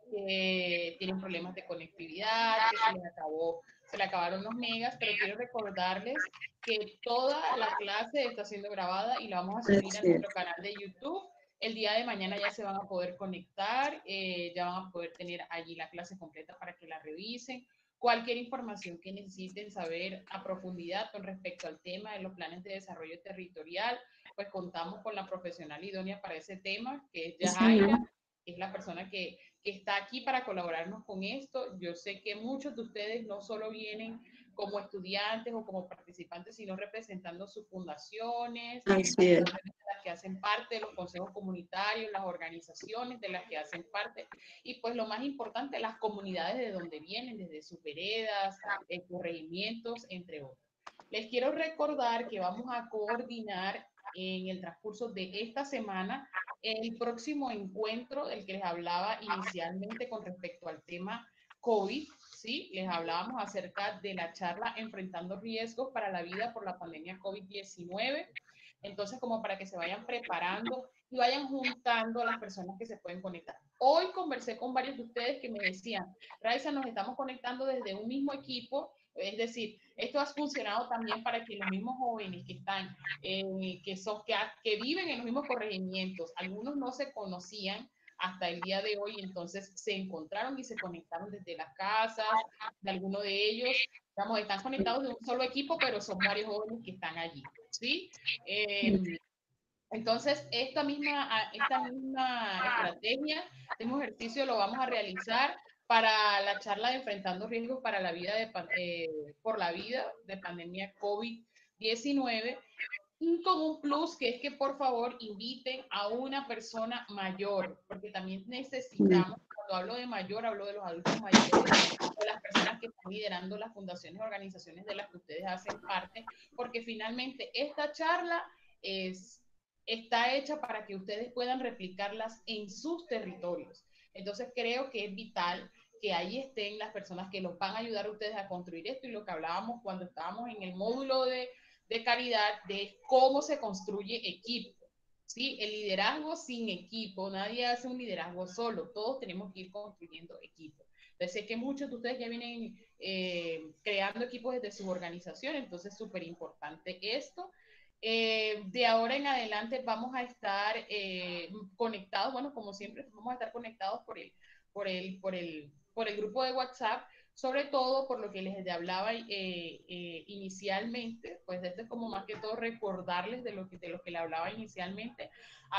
que tienen problemas de conectividad, que se les acabó, se les acabaron los megas, pero quiero recordarles que toda la clase está siendo grabada y la vamos a subir a nuestro canal de YouTube. El día de mañana ya se van a poder conectar, eh, ya van a poder tener allí la clase completa para que la revisen. Cualquier información que necesiten saber a profundidad con respecto al tema de los planes de desarrollo territorial, pues contamos con la profesional idónea para ese tema, que es Yajaira, que es la persona que, que está aquí para colaborarnos con esto. Yo sé que muchos de ustedes no solo vienen como estudiantes o como participantes, sino representando sus fundaciones, Así es. las que hacen parte de los consejos comunitarios, las organizaciones de las que hacen parte, y pues lo más importante, las comunidades de donde vienen, desde sus veredas, eh, corregimientos, entre otros. Les quiero recordar que vamos a coordinar en el transcurso de esta semana el próximo encuentro del que les hablaba inicialmente con respecto al tema COVID, ¿sí? Les hablábamos acerca de la charla Enfrentando Riesgos para la Vida por la Pandemia COVID diecinueve. Entonces, como para que se vayan preparando y vayan juntando a las personas que se pueden conectar. Hoy conversé con varios de ustedes que me decían, Raiza, nos estamos conectando desde un mismo equipo, es decir, esto ha funcionado también para que los mismos jóvenes que están, eh, que, son, que, que viven en los mismos corregimientos, algunos no se conocían hasta el día de hoy, entonces se encontraron y se conectaron desde las casas de alguno de ellos, digamos, están conectados de un solo equipo, pero son varios jóvenes que están allí, ¿sí? Eh, entonces, esta misma, esta misma estrategia, este mismo ejercicio lo vamos a realizar para la charla de Enfrentando Riesgos para la vida de, eh, por la vida de pandemia COVID diecinueve, y con un plus que es que por favor inviten a una persona mayor, porque también necesitamos, cuando hablo de mayor, hablo de los adultos mayores, de las personas que están liderando las fundaciones, organizaciones de las que ustedes hacen parte, porque finalmente esta charla es, está hecha para que ustedes puedan replicarlas en sus territorios. Entonces creo que es vital que ahí estén las personas que los van a ayudar a ustedes a construir esto, y lo que hablábamos cuando estábamos en el módulo de de caridad, de cómo se construye equipo, ¿sí? El liderazgo sin equipo, nadie hace un liderazgo solo, todos tenemos que ir construyendo equipo. Entonces sé que muchos de ustedes ya vienen eh, creando equipos desde sus organizaciones, entonces súper importante esto. Eh, de ahora en adelante vamos a estar eh, conectados, bueno, como siempre, vamos a estar conectados por el, por el, por el, por el grupo de WhatsApp, sobre todo por lo que les hablaba eh, eh, inicialmente, pues esto es como más que todo recordarles de lo que, de lo que le hablaba inicialmente,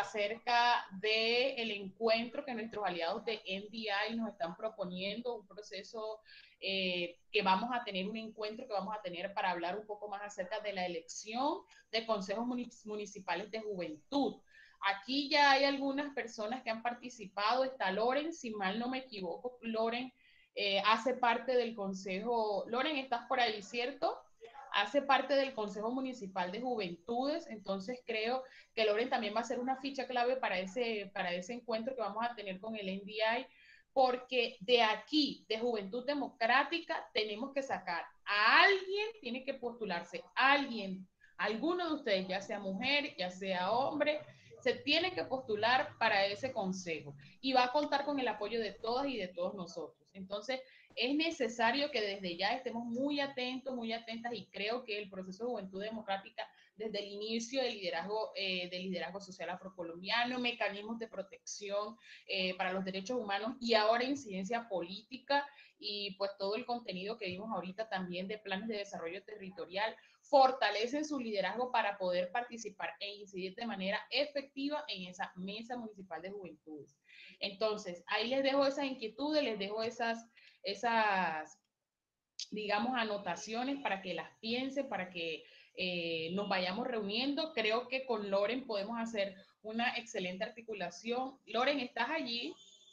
acerca del encuentro que nuestros aliados de N D I nos están proponiendo, un proceso eh, que vamos a tener, un encuentro que vamos a tener para hablar un poco más acerca de la elección de consejos municipales de juventud. Aquí ya hay algunas personas que han participado, está Loren, si mal no me equivoco, Loren, Eh, hace parte del Consejo, Loren, estás por ahí, ¿cierto? Hace parte del Consejo Municipal de Juventudes, entonces creo que Loren también va a ser una ficha clave para ese, para ese encuentro que vamos a tener con el N D I, porque de aquí, de Juventud Democrática, tenemos que sacar a alguien, tiene que postularse alguien, alguno de ustedes, ya sea mujer, ya sea hombre, se tiene que postular para ese consejo y va a contar con el apoyo de todas y de todos nosotros. Entonces, es necesario que desde ya estemos muy atentos, muy atentas, y creo que el proceso de Juventud Democrática, desde el inicio del liderazgo, eh, del liderazgo social afrocolombiano, mecanismos de protección eh, para los derechos humanos y ahora incidencia política y pues todo el contenido que vimos ahorita también de planes de desarrollo territorial, fortalecen su liderazgo para poder participar e incidir de manera efectiva en esa mesa municipal de juventudes. Entonces, ahí les dejo esas inquietudes, les dejo esas, esas digamos, anotaciones para que las piensen, para que eh, nos vayamos reuniendo. Creo que con Loren podemos hacer una excelente articulación. Loren, ¿estás allí?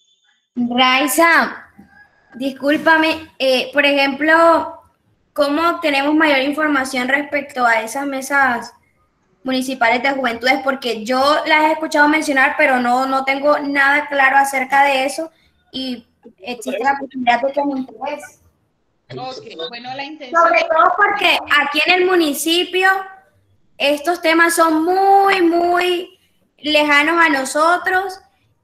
Raiza, discúlpame, eh, por ejemplo, ¿cómo obtenemos mayor información respecto a esas mesas municipales de juventudes? Porque yo las he escuchado mencionar, pero no, no tengo nada claro acerca de eso y existe la posibilidad de que me interese. Ok, bueno, la intención... Sobre todo porque aquí en el municipio estos temas son muy, muy lejanos a nosotros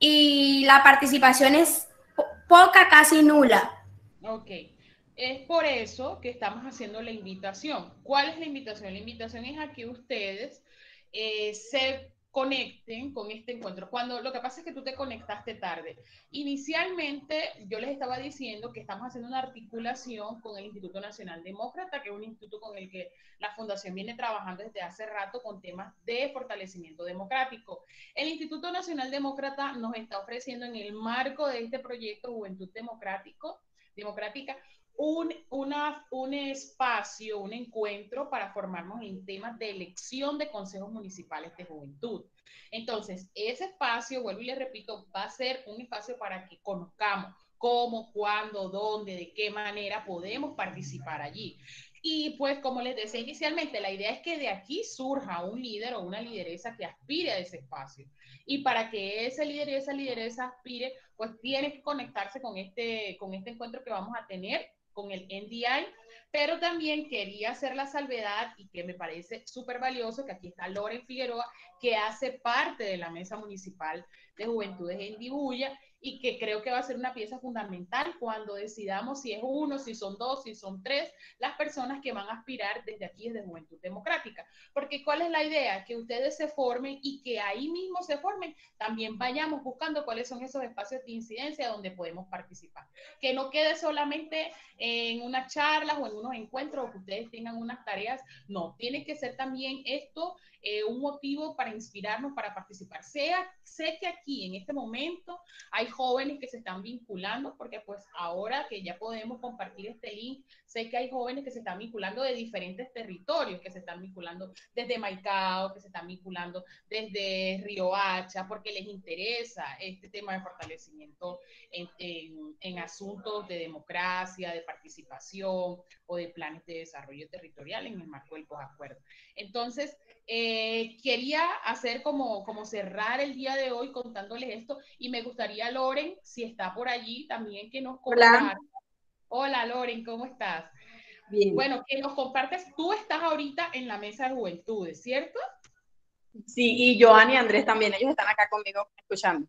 y la participación es poca, casi nula. Ok, es por eso que estamos haciendo la invitación. ¿Cuál es la invitación? La invitación es a que ustedes eh, se conecten con este encuentro. Cuando lo que pasa es que tú te conectaste tarde. Inicialmente yo les estaba diciendo que estamos haciendo una articulación con el Instituto Nacional Demócrata, que es un instituto con el que la Fundación viene trabajando desde hace rato con temas de fortalecimiento democrático. El Instituto Nacional Demócrata nos está ofreciendo en el marco de este proyecto Juventud Democrático, Democrática, Un, una, un espacio, un encuentro para formarnos en temas de elección de consejos municipales de juventud. Entonces, ese espacio, vuelvo y les repito, va a ser un espacio para que conozcamos cómo, cuándo, dónde, de qué manera podemos participar allí. Y pues, como les decía inicialmente, la idea es que de aquí surja un líder o una lideresa que aspire a ese espacio. Y para que ese líder y esa lideresa aspire, pues tiene que conectarse con este, con este encuentro que vamos a tener con el N D I, pero también quería hacer la salvedad y que me parece súper valioso que aquí está Loren Figueroa, que hace parte de la Mesa Municipal de Juventudes en Dibuya y que creo que va a ser una pieza fundamental cuando decidamos si es uno, si son dos, si son tres, las personas que van a aspirar desde aquí, desde Juventud Democrática. Porque ¿cuál es la idea? Que ustedes se formen y que ahí mismo se formen, también vayamos buscando cuáles son esos espacios de incidencia donde podemos participar. Que no quede solamente en unas charlas o en unos encuentros o que ustedes tengan unas tareas, no, tiene que ser también esto eh, un motivo para inspirarnos, para participar. Sea, sé que aquí en este momento hay jóvenes que se están vinculando, porque pues ahora que ya podemos compartir este link, sé que hay jóvenes que se están vinculando de diferentes territorios, que se están vinculando desde Maicao, que se están vinculando desde Riohacha, porque les interesa este tema de fortalecimiento en, en, en asuntos de democracia, de participación o de planes de desarrollo territorial en el marco del posacuerdo. Entonces, eh, quería hacer como, como cerrar el día de hoy contándoles esto y me gustaría, Loren, si está por allí también que nos contara. Hola, Loren, ¿cómo estás? Bien. Bueno, que nos compartes, tú estás ahorita en la Mesa de Juventudes, ¿cierto? Sí, y Joan y Andrés también, ellos están acá conmigo escuchando.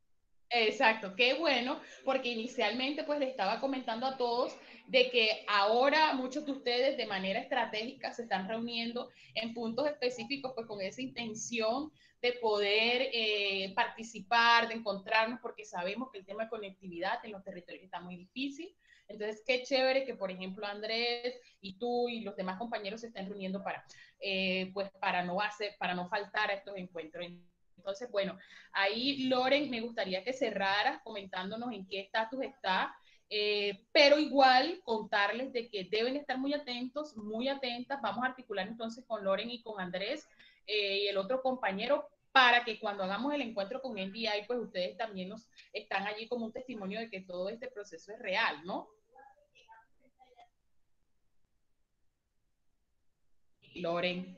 Exacto, qué bueno, porque inicialmente pues les estaba comentando a todos de que ahora muchos de ustedes de manera estratégica se están reuniendo en puntos específicos pues con esa intención de poder eh, participar, de encontrarnos, porque sabemos que el tema de conectividad en los territorios está muy difícil. Entonces, qué chévere que, por ejemplo, Andrés y tú y los demás compañeros se estén reuniendo para, eh, pues, para no hacer, para no faltar a estos encuentros. Entonces, bueno, ahí, Loren, me gustaría que cerraras comentándonos en qué estatus está, eh, pero igual contarles de que deben estar muy atentos, muy atentas. Vamos a articular entonces con Loren y con Andrés eh, y el otro compañero para que cuando hagamos el encuentro con N D I, pues ustedes también nos están allí como un testimonio de que todo este proceso es real, ¿no? Loren.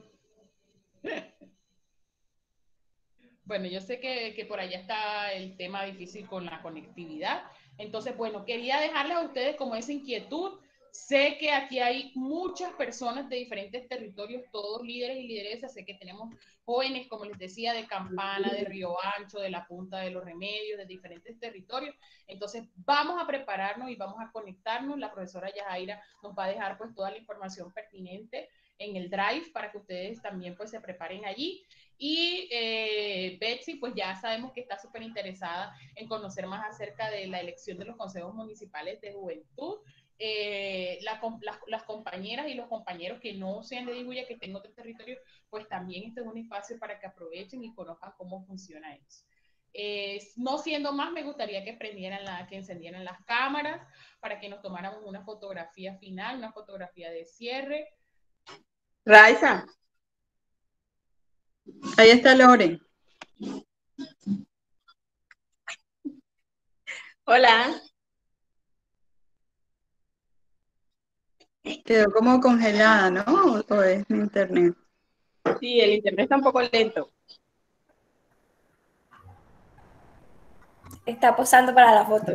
Bueno, yo sé que, que por allá está el tema difícil con la conectividad. Entonces, bueno, quería dejarles a ustedes como esa inquietud Sé que aquí hay muchas personas de diferentes territorios, todos líderes y lideresas. Sé que tenemos jóvenes, como les decía, de Campana, de Río Ancho, de la Punta de los Remedios, de diferentes territorios. Entonces vamos a prepararnos y vamos a conectarnos. La profesora Yajaira nos va a dejar pues toda la información pertinente en el Drive para que ustedes también pues se preparen allí. Y eh, Betsy, pues ya sabemos que está súper interesada en conocer más acerca de la elección de los consejos municipales de juventud. Eh, la, las, las compañeras y los compañeros que no sean de Dibuya, que estén en otro territorio, pues también este es un espacio para que aprovechen y conozcan cómo funciona eso. Eh, no siendo más, me gustaría que prendieran la, que encendieran las cámaras para que nos tomáramos una fotografía final, una fotografía de cierre. Raiza. Ahí está Lore. Hola. Quedó como congelada, ¿no? ¿O es mi internet? Sí, el internet está un poco lento. Está posando para la foto.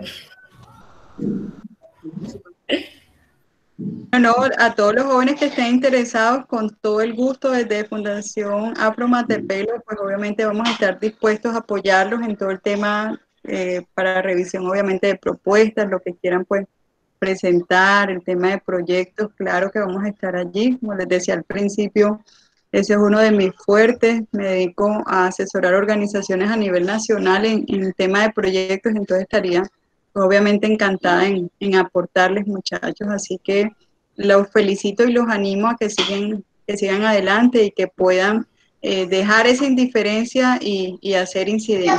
Bueno, a todos los jóvenes que estén interesados, con todo el gusto desde Fundación Afro Matepelo, pues obviamente vamos a estar dispuestos a apoyarlos en todo el tema eh, para revisión, obviamente, de propuestas, lo que quieran pues presentar, el tema de proyectos, claro que vamos a estar allí. Como les decía al principio, ese es uno de mis fuertes. Me dedico a asesorar organizaciones a nivel nacional en, en tema de proyectos, entonces estaría obviamente encantada en, en aportarles, muchachos, así que los felicito y los animo a que sigan, que sigan adelante y que puedan eh, dejar esa indiferencia y, y hacer incidencia.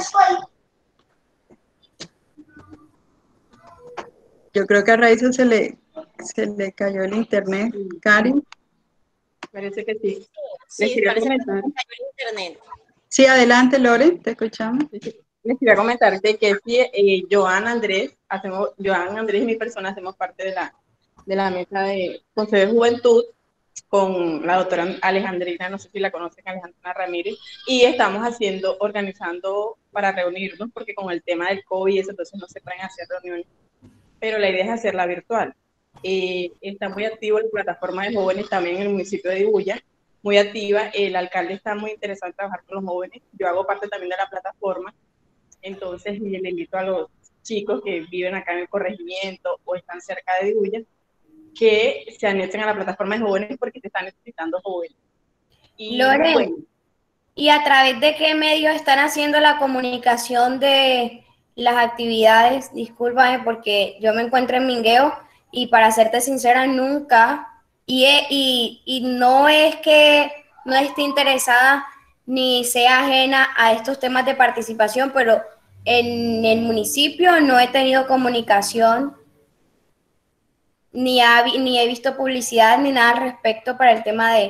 Yo creo que a Raiza se le, se le cayó el internet. Karin. Parece que sí. Sí, Les quería parece comentar. que cayó el internet. Sí, adelante, Lore, te escuchamos. Les quería comentar de que sí, eh, Joan Andrés, hacemos, Joan Andrés y mi persona hacemos parte de la, de la mesa de Consejo de Juventud con la doctora Alejandrina, no sé si la conocen, Alejandrina Ramírez, y estamos haciendo, organizando para reunirnos, porque con el tema del COVID y eso, entonces no se pueden hacer reuniones, pero la idea es hacerla virtual. Eh, está muy activo la plataforma de jóvenes también en el municipio de Dibuya, muy activa, el alcalde está muy interesado en trabajar con los jóvenes, yo hago parte también de la plataforma, entonces le invito a los chicos que viven acá en el corregimiento o están cerca de Dibuya, que se anexen a la plataforma de jóvenes porque se están necesitando jóvenes. Y, Lore, bueno, ¿y a través de qué medios están haciendo la comunicación de las actividades? Discúlpame porque yo me encuentro en Mingueo y para serte sincera nunca, y, y, y no es que no esté interesada ni sea ajena a estos temas de participación, pero en el municipio no he tenido comunicación, ni, ha, ni he visto publicidad ni nada al respecto para el tema de,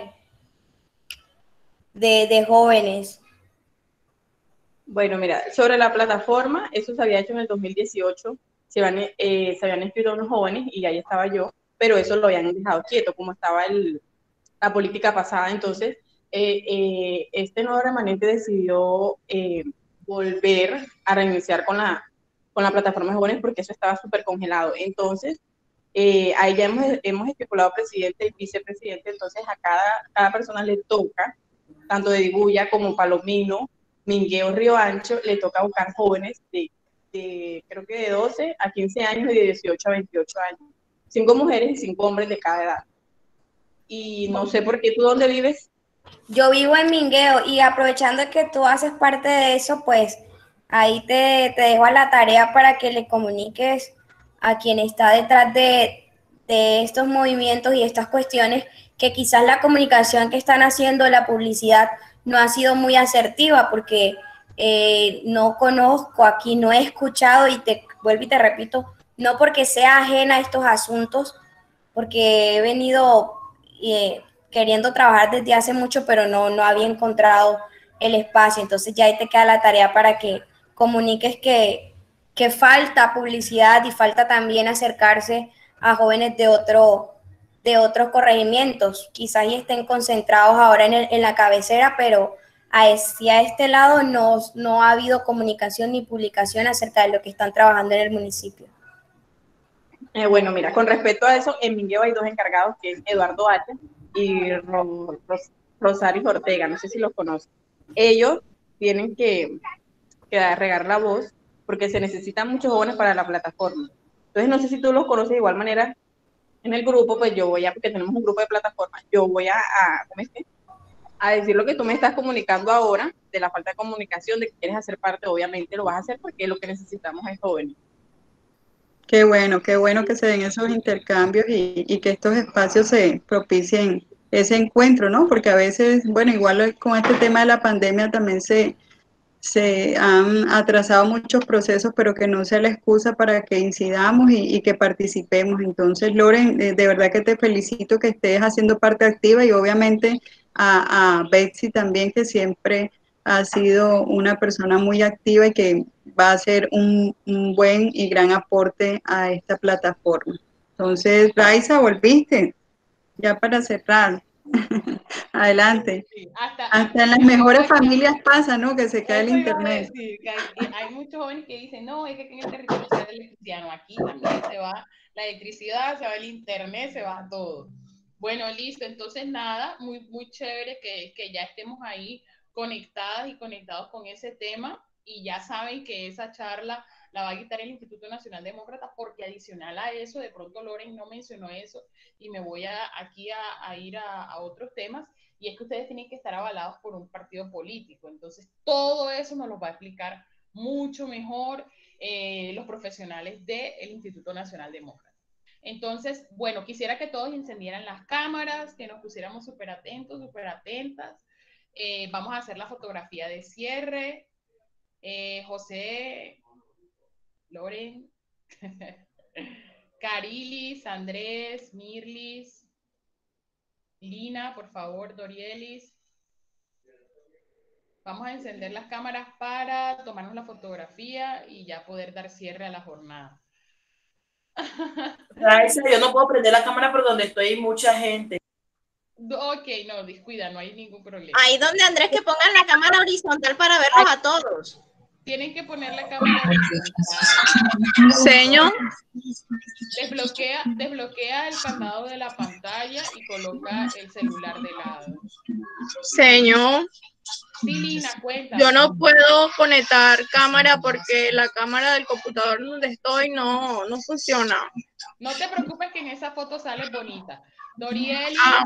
de, de jóvenes. Bueno, mira, sobre la plataforma, eso se había hecho en el dos mil dieciocho, se habían, eh, se habían inscrito unos jóvenes y ahí estaba yo, pero eso lo habían dejado quieto, como estaba el, la política pasada. Entonces, eh, eh, este nuevo remanente decidió eh, volver a reiniciar con la, con la plataforma de jóvenes porque eso estaba súper congelado. Entonces, eh, ahí ya hemos, hemos estipulado presidente y vicepresidente, entonces a cada, cada persona le toca, tanto de Dibuya como Palomino, Mingueo, Río Ancho, le toca buscar jóvenes de, de, creo que de doce a quince años y de dieciocho a veintiocho años. Cinco mujeres y cinco hombres de cada edad. Y no sé por qué, ¿tú dónde vives? Yo vivo en Mingueo y aprovechando que tú haces parte de eso, pues ahí te, te dejo a la tarea para que le comuniques a quien está detrás de, de estos movimientos y estas cuestiones, que quizás la comunicación que están haciendo, la publicidad, no ha sido muy asertiva porque eh, no conozco aquí, no he escuchado y te vuelvo y te repito, no porque sea ajena a estos asuntos, porque he venido eh, queriendo trabajar desde hace mucho, pero no, no había encontrado el espacio. Entonces ya ahí te queda la tarea para que comuniques que, que falta publicidad y falta también acercarse a jóvenes de otro de otros corregimientos, quizás y estén concentrados ahora en, el, en la cabecera, pero hacia este lado no, no ha habido comunicación ni publicación acerca de lo que están trabajando en el municipio. Eh, bueno, mira, con respecto a eso, en Mingueo hay dos encargados, que es Eduardo H. y Ro- Ros- Rosario Ortega, no sé si los conocen. Ellos tienen que, que regar la voz porque se necesitan muchos jóvenes para la plataforma. Entonces, no sé si tú los conoces de igual manera. En el grupo, pues yo voy a, porque tenemos un grupo de plataformas, yo voy a, a, ¿cómo es que? A decir lo que tú me estás comunicando ahora, de la falta de comunicación, de que quieres hacer parte, obviamente lo vas a hacer porque lo que necesitamos es jóvenes. Qué bueno, qué bueno que se den esos intercambios y, y que estos espacios se propicien ese encuentro, ¿no? Porque a veces, bueno, igual con este tema de la pandemia también se, se han atrasado muchos procesos, pero que no sea la excusa para que incidamos y, y que participemos. Entonces, Loren, de, de verdad que te felicito que estés haciendo parte activa y obviamente a, a Betsy también, que siempre ha sido una persona muy activa y que va a ser un, un buen y gran aporte a esta plataforma. Entonces, Raiza, volviste, ya para cerrar. Adelante. Sí, hasta, Hasta en hasta las mejores familias pasa, ¿no? Que se cae el eso iba a internet. decir, que hay, que hay muchos jóvenes que dicen, no, es que en el territorio se va la electricidad. No, aquí también se va la electricidad, se va el internet, se va todo. Bueno, listo. Entonces, nada, muy, muy chévere que, que ya estemos ahí conectadas y conectados con ese tema. Y ya saben que esa charla la va a quitar el Instituto Nacional Demócrata, porque adicional a eso, de pronto Loren no mencionó eso, y me voy a, aquí a, a ir a, a otros temas, y es que ustedes tienen que estar avalados por un partido político. Entonces, todo eso nos lo va a explicar mucho mejor eh, los profesionales del Instituto Nacional Demócrata. Entonces, bueno, quisiera que todos encendieran las cámaras, que nos pusiéramos súper atentos, súper atentas. Eh, vamos a hacer la fotografía de cierre. Eh, José, Loren, Carilis, Andrés, Mirlis, Lina, por favor, Dorielis. Vamos a encender las cámaras para tomarnos la fotografía y ya poder dar cierre a la jornada. Raiza, yo no puedo prender la cámara por donde estoy y mucha gente. Ok, no, descuida, no hay ningún problema. Ahí donde Andrés, que pongan la cámara horizontal para verlos a todos. Tienen que poner la cámara horizontal. Señor. Desbloquea, desbloquea el candado de la pantalla y coloca el celular de lado. Señor. Sí, Lina, cuéntame. Yo no puedo conectar cámara porque la cámara del computador donde estoy no, no funciona. No te preocupes que en esa foto sale bonita. Dorielis. Ah.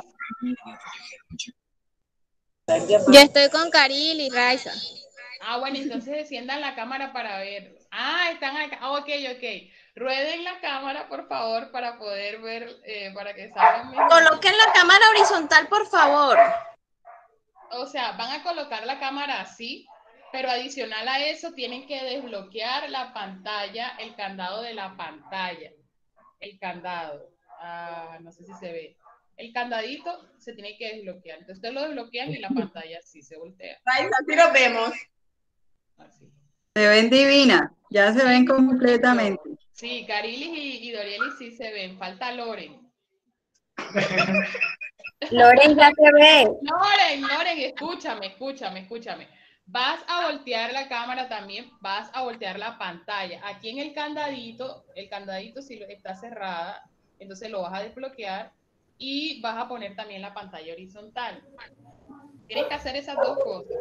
Yo estoy con Caril y Raiza. Ah, bueno, entonces enciendan la cámara para ver. Ah, están acá. Ah, ok, ok. Rueden la cámara, por favor, para poder ver, eh, para que salgan mejor. Coloquen la cámara horizontal, por favor. O sea, van a colocar la cámara así, pero adicional a eso tienen que desbloquear la pantalla, el candado de la pantalla. El candado. Ah, no sé si se ve. El candadito se tiene que desbloquear. Entonces ustedes lo desbloquean y la pantalla así se voltea. Así nos vemos. Así. Se ven divinas, ya se ven completamente. Sí, Carilis y, y Dorielis sí se ven. Falta Loren. Loren ya te ve. Loren, Loren, escúchame, escúchame, escúchame. Vas a voltear la cámara también, vas a voltear la pantalla. Aquí en el candadito, el candadito si está cerrada, entonces lo vas a desbloquear y vas a poner también la pantalla horizontal. Tienes que hacer esas dos cosas.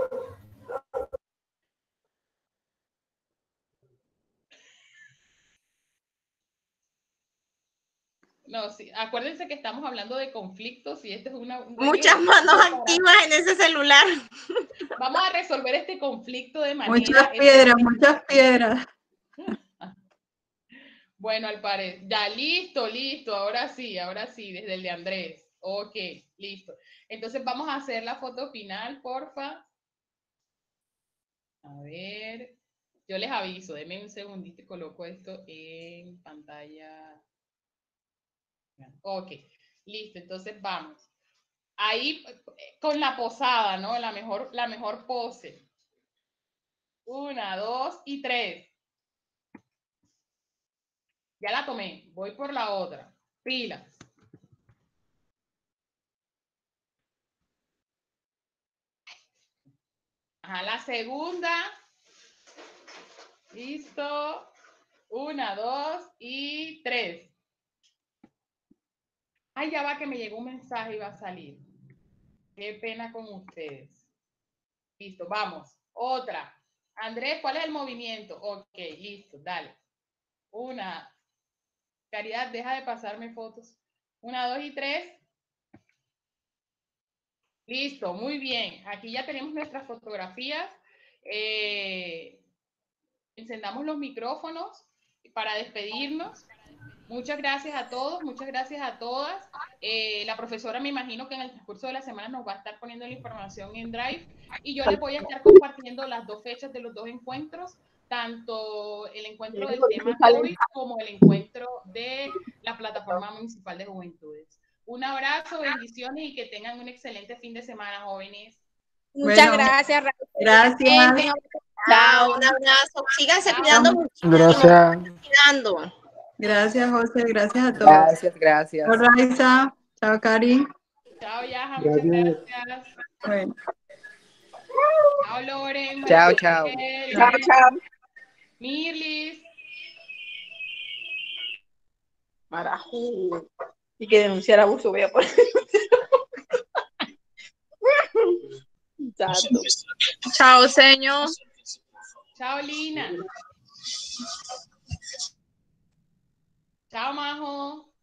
No, sí, acuérdense que estamos hablando de conflictos y este es una... Un Muchas manos para... activas en ese celular. Vamos a resolver este conflicto de manera... Muchas piedras, muchas piedras. Bueno, al parecer, ya listo, listo, ahora sí, ahora sí, desde el de Andrés. Ok, listo. Entonces vamos a hacer la foto final, porfa. A ver, yo les aviso, denme un segundito y coloco esto en pantalla. Ok, listo, entonces vamos. Ahí con la posada, ¿no? La mejor, la mejor pose. Una, dos y tres. Ya la tomé, voy por la otra. Pilas. Ajá, la segunda. Listo. Una, dos y tres. Ay, ya va que me llegó un mensaje y va a salir. Qué pena con ustedes. Listo, vamos. Otra. Andrés, ¿cuál es el movimiento? Ok, listo, dale. Una. Caridad, deja de pasarme fotos. Una, dos y tres. Listo, muy bien. Aquí ya tenemos nuestras fotografías. Eh, encendamos los micrófonos para despedirnos. Muchas gracias a todos, muchas gracias a todas. Eh, la profesora me imagino que en el transcurso de la semana nos va a estar poniendo la información en Drive y yo les voy a estar compartiendo las dos fechas de los dos encuentros, tanto el encuentro del tema COVID como el encuentro de la Plataforma Municipal de Juventudes. Un abrazo, bendiciones y que tengan un excelente fin de semana, jóvenes. Muchas Bueno, gracias. gracias. Chao, un abrazo. Síganse cuidando muchísimo. Gracias. Cuidando. Gracias, José. Gracias a todos. Gracias, gracias. Chao, Raiza. Chao, Cari. Chao, Yaja. Muchas gracias. Bueno. Chao, Loren. Chao, chao. Chao, chao. Mirlis. Marajú. Y que denunciar abuso, voy a poner. Chao, señor. Chao, Lina. Chao, Majo.